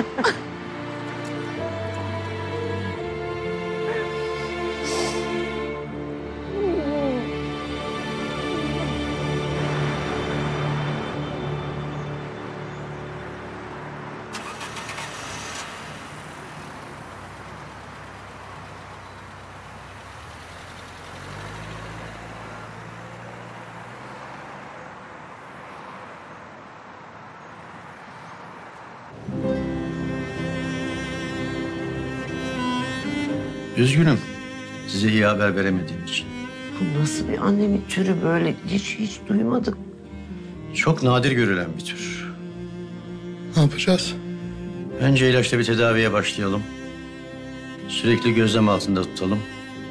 Üzgünüm size iyi haber veremediğim için. Bu nasıl bir annemin türü böyle? Hiç hiç duymadık. Çok nadir görülen bir tür. Ne yapacağız? Önce ilaçla bir tedaviye başlayalım. Sürekli gözlem altında tutalım.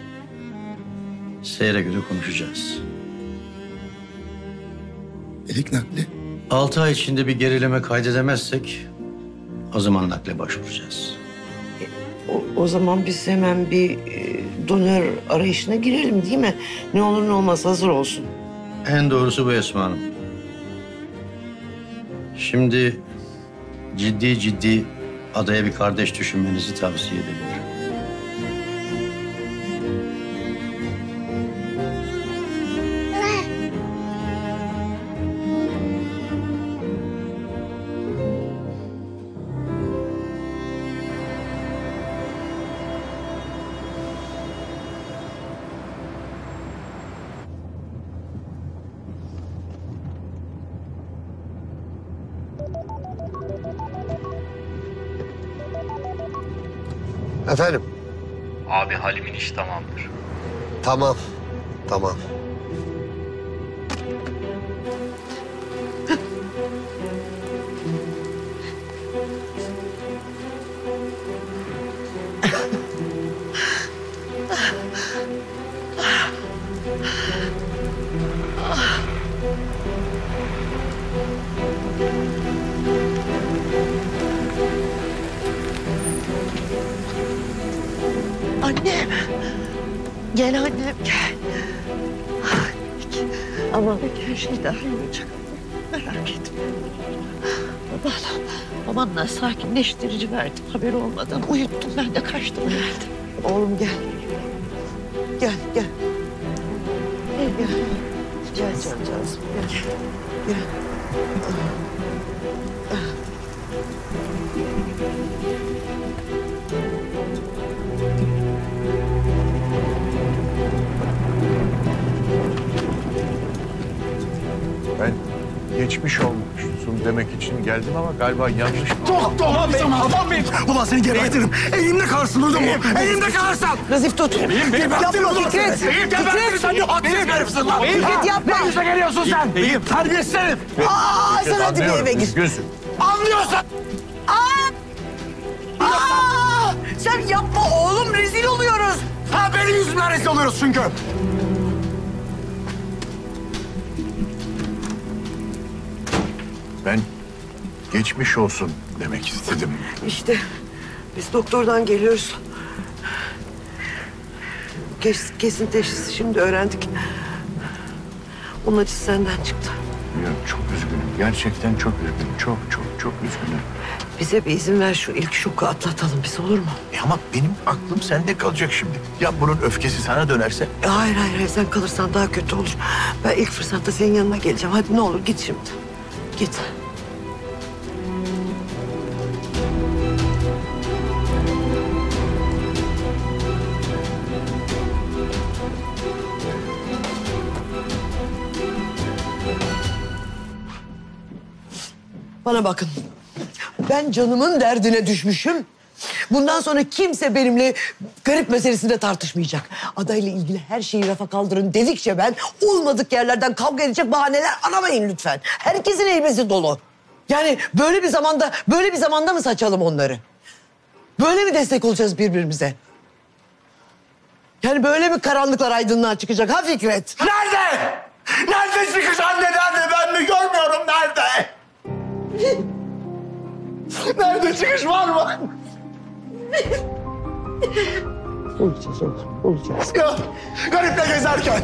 Seyre göre konuşacağız. Elik nakli. Altı ay içinde bir gerileme kaydedemezsek o zaman nakle başvuracağız. O, o zaman biz hemen bir e, donör arayışına girelim değil mi? Ne olur ne olmaz hazır olsun. En doğrusu bu Esma Hanım. Şimdi ciddi ciddi adaya bir kardeş düşünmenizi tavsiye ederim. Efendim? Abi Halim'in işi tamamdır. Tamam, tamam. Annem. Gel annem gel. Ama her şey daha iyi olacak. Merak etme. Baban, babanla sakinleştirici verdim. Haberi olmadan uyuttum. Ben de kaçtım geldim. Oğlum gel. Gel gel. Gel gel. Gel cancağızım gel. Gel. Ben geçmiş olmuşsun demek için geldim ama galiba yanlış. Çok doğru bizim adam benim. Ulan seni gebertirim. Elimde kalırsın duydun mu? Elimde kalırsın. Nazif tut. Beyim beyim yaptın Yapma oğlum. Fikret. Beyim gebertirim sen de haksız herifsin lan. Fikret yapma. Ne yüzle geliyorsun sen? Beyim terbiyesiz herif. Aa sen hadi bir eve git. Üzgünsün. Anlıyorsun. Aa! Aa! Sen yapma oğlum rezil oluyoruz. Ha benim yüzümden rezil oluyoruz çünkü. Ben geçmiş olsun demek istedim. İşte biz doktordan geliyoruz. Kes, kesin teşhisi şimdi öğrendik. Onun acısı senden çıktı. Ya çok üzgünüm. Gerçekten çok üzgünüm. Çok çok çok üzgünüm. Bize bir izin ver şu ilk şoku atlatalım biz olur mu? E ama benim aklım sende kalacak şimdi. Ya bunun öfkesi sana dönerse? Hayır hayır hayır sen kalırsan daha kötü olur. Ben ilk fırsatta senin yanına geleceğim. Hadi ne olur git şimdi. Git. Bana bakın. Ben canımın derdine düşmüşüm. Bundan sonra kimse benimle garip meselesinde tartışmayacak. Adayla ilgili her şeyi rafa kaldırın dedikçe ben olmadık yerlerden kavga edecek bahaneler aramayın lütfen. Herkesin elbisi dolu. Yani böyle bir zamanda böyle bir zamanda mı saçalım onları? Böyle mi destek olacağız birbirimize? Yani böyle mi karanlıklar aydınlığa çıkacak ha Fikret? Nerede? Nerede çıkış anne nerede? Ben mi görmüyorum nerede? Nerede çıkış var mı? Bulacağız oğlum, bulacağız. Ya gariple gezerken.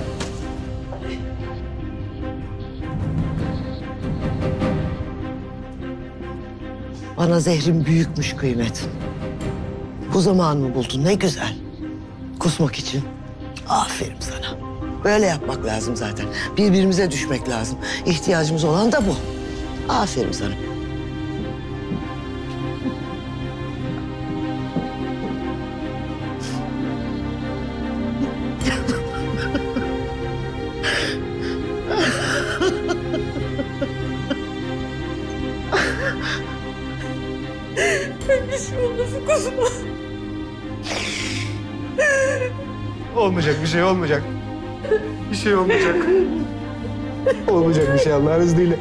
Bana zehrin büyükmüş kıymet. Bu zamanımı buldun, ne güzel. Kusmak için. Aferin sana. Böyle yapmak lazım zaten. Birbirimize düşmek lazım. İhtiyacımız olan da bu. Aferin sana. Bir şey olmasın kuzuma. Olmayacak bir şey olmayacak. Bir şey olmayacak. Olmayacak bir şey Allah'ın izniyle.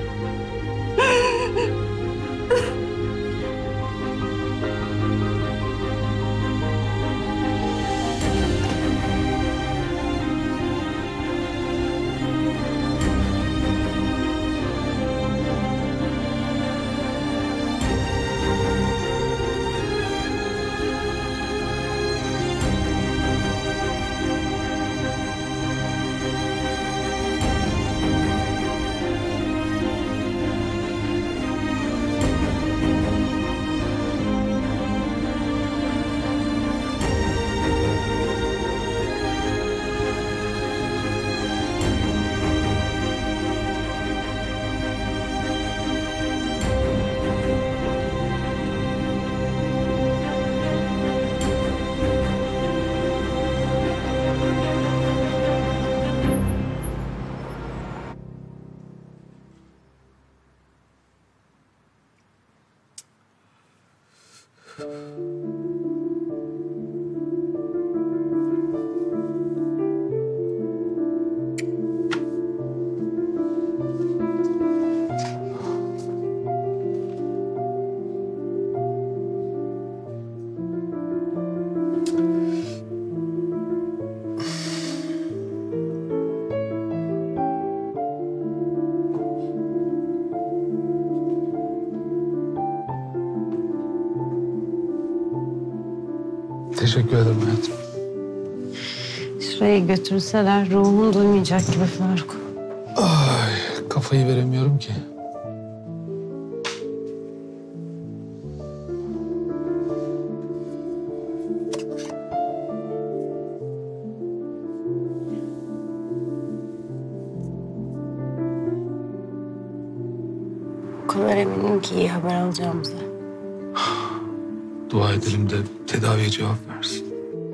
Teşekkür ederim hayatım. Şuraya götürseler ruhun duymayacak gibi Faruk. Ay, kafayı veremiyorum ki. O kadar eminim ki iyi haber alacağımıza. Dua edelim de tedaviye cevap versin.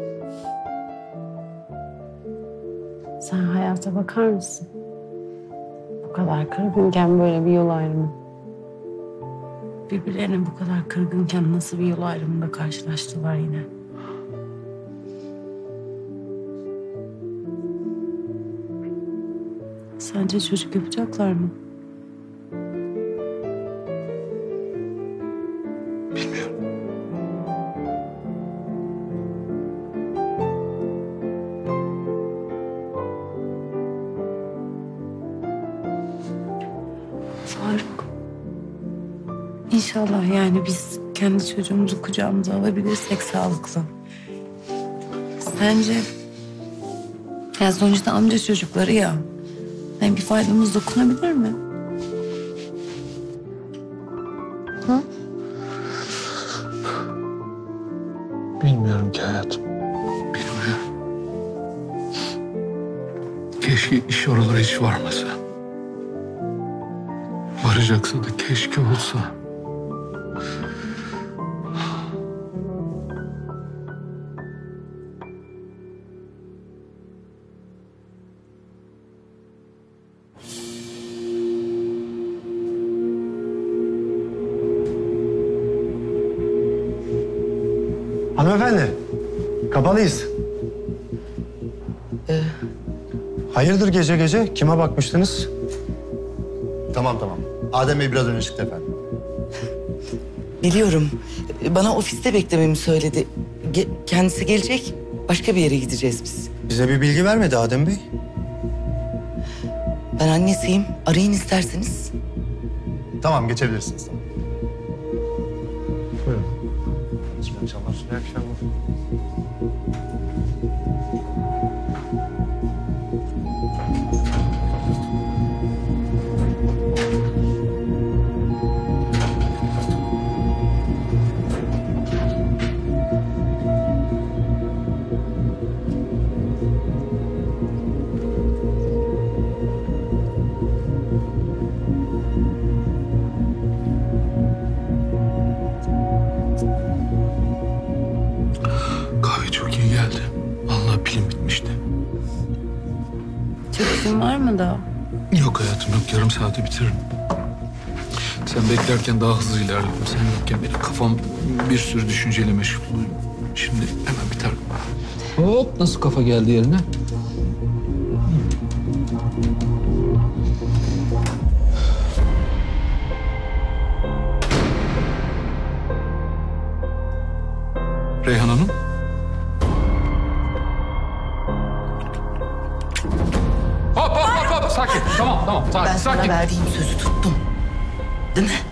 Sen hayata bakar mısın? Bu kadar kırgınken böyle bir yol ayrımı. Birbirlerine bu kadar kırgınken nasıl bir yol ayrımında karşılaştılar yine. Sence çocuk yapacaklar mı? Faruk. İnşallah yani biz kendi çocuğumuzu kucağımıza alabilirsek sağlıklı. Sence? Ya sonuçta amca çocukları ya. Yani bir faydamız dokunabilir mi? Hı? Bilmiyorum ki hayatım. Bilmiyorum. Keşke iş oralara hiç varmasa. Varacaksa da keşke olsa. Hanımefendi, kapalıyız. Ee, Hayırdır gece gece? Kime bakmıştınız? Tamam tamam. Adem Bey biraz önce çıktı efendim. Biliyorum. Bana ofiste beklememi söyledi. Ge- kendisi gelecek. Başka bir yere gideceğiz biz. Bize bir bilgi vermedi Adem Bey. Ben annesiyim. Arayın isterseniz. Tamam geçebilirsiniz. Tamam. Buyurun. İyi akşamlar. İyi akşamlar. Vaktin var mı daha? Yok hayatım yok. Yarım saate bitiririm. Sen beklerken daha hızlı ilerledim. Sen yokken benim kafam bir sürü düşünceyle meşgul. Şimdi hemen biter. Hop nasıl kafa geldi yerine? Reyhan Hanım. Hop hop hop hop sakin. Tamam tamam sakin Ben sana sakin. verdiğim sözü tuttum. Değil mi?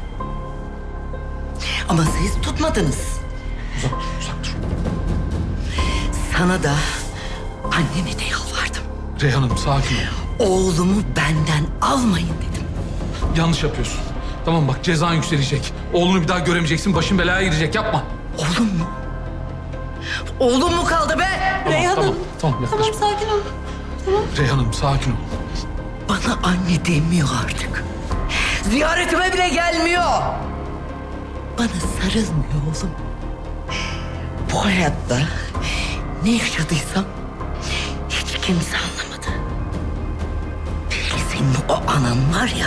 Ama siz tutmadınız. Uzak dur, uzak dur. Sana da anneme de yalvardım. Reyhan Hanım sakin ol. Oğlumu benden almayın dedim. Yanlış yapıyorsun. Tamam bak cezan yükselecek. Oğlunu bir daha göremeyeceksin. Başın belaya girecek. Yapma. Oğlum mu? Oğlum mu kaldı be? Tamam, Reyhan tamam, Hanım. tamam, yaklaş. Tamam sakin ol. Tamam. Reyhan Hanım sakin ol. Bana anne demiyor artık. Ziyaretime bile gelmiyor. Bana sarılmıyor oğlum. Bu hayatta ne yaşadıysam hiç kimse anlamadı. Hele senin o anan var ya.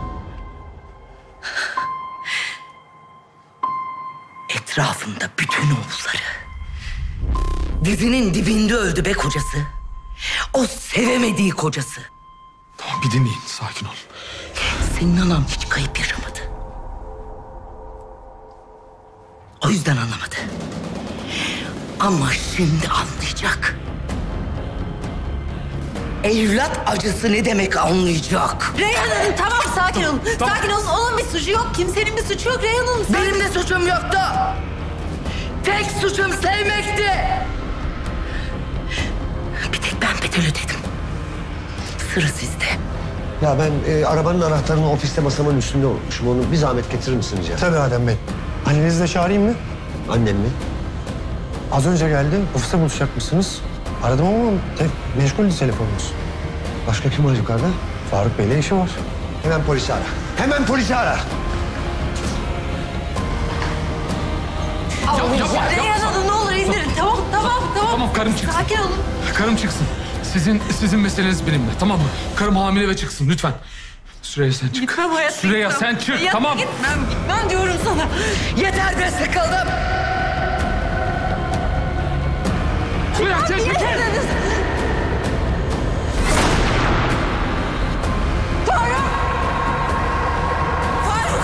Etrafında bütün oğulları. Dizinin dibinde öldü be kocası. O sevemediği kocası. Tamam bir dinleyin sakin ol. Senin anan hiç kayıp yaşamadı. O yüzden anlamadı. Ama şimdi anlayacak. Evlat acısı ne demek anlayacak. Reyhan Hanım tamam sakin olun. Tamam. Sakin olun. Onun bir suçu yok. Kimsenin bir suçu yok Reyhan Hanım. sakin- Benim de suçum yoktu. Tek suçum sevmekti. Bir tek ben bedel ödedim. Sıra sizde. Ya ben e, arabanın anahtarını ofiste masamın üstünde unutmuşum. Onu bir zahmet getirir misiniz ya? Tabii Adem Bey. Annenizi de çağırayım mı? Annem mi? Az önce geldi. Ofiste buluşacak mısınız? Aradım ama tek meşguldü telefonunuz. Başka kim var yukarıda? Faruk Bey'le işi var. Hemen polisi ara. Hemen polisi ara. Yap, yapma, Reyhan yapma. Hanım ne olur indirin. Tamam tamam tamam. Tamam karım çıksın. Sakin olun. Karım çıksın. Sizin sizin meseleniz benimle tamam mı? Karım hamile ve çıksın lütfen. Süreyya sen çık. Gitmem hayatta Süreyya gitmem. sen çık Hayatta tamam. Gitmem gitmem diyorum sana. Yeter be sıkıldım. Süreyya Abi, sen çık. yeter dediniz. Faruk! Faruk!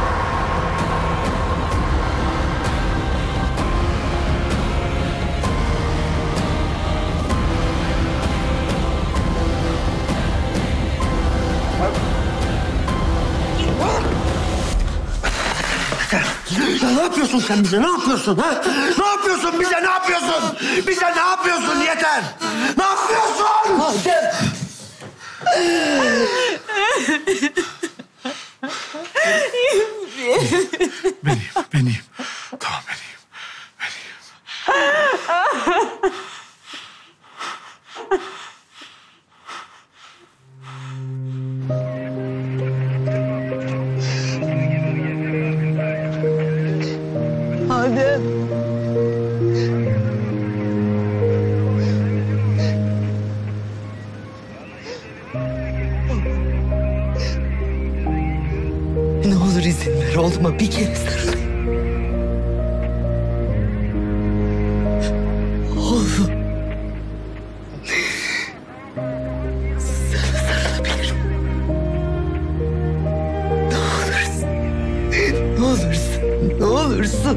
Ya ne yapıyorsun sen bize? Ne yapıyorsun ha? Ne yapıyorsun bize? Ne yapıyorsun? Bize ne yapıyorsun? Yeter. Ne yapıyorsun? Adem. Ben iyiyim, ben iyiyim. Tamam ben iyiyim. Ben iyiyim. Adem. Ne olur izin ver oğluma bir kere sarılayım. Oğlum. Sana sarılabilirim. Ne olursun. Ne olursun. Ne olursun.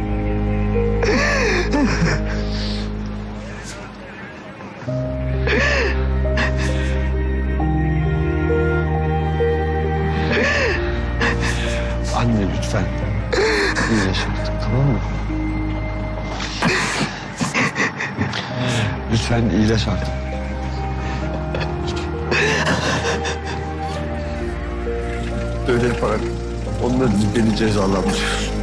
Anne lütfen. İyileş artık tamam mı? Lütfen iyileş artık. Öyle yaparak onlar beni cezalandırıyor.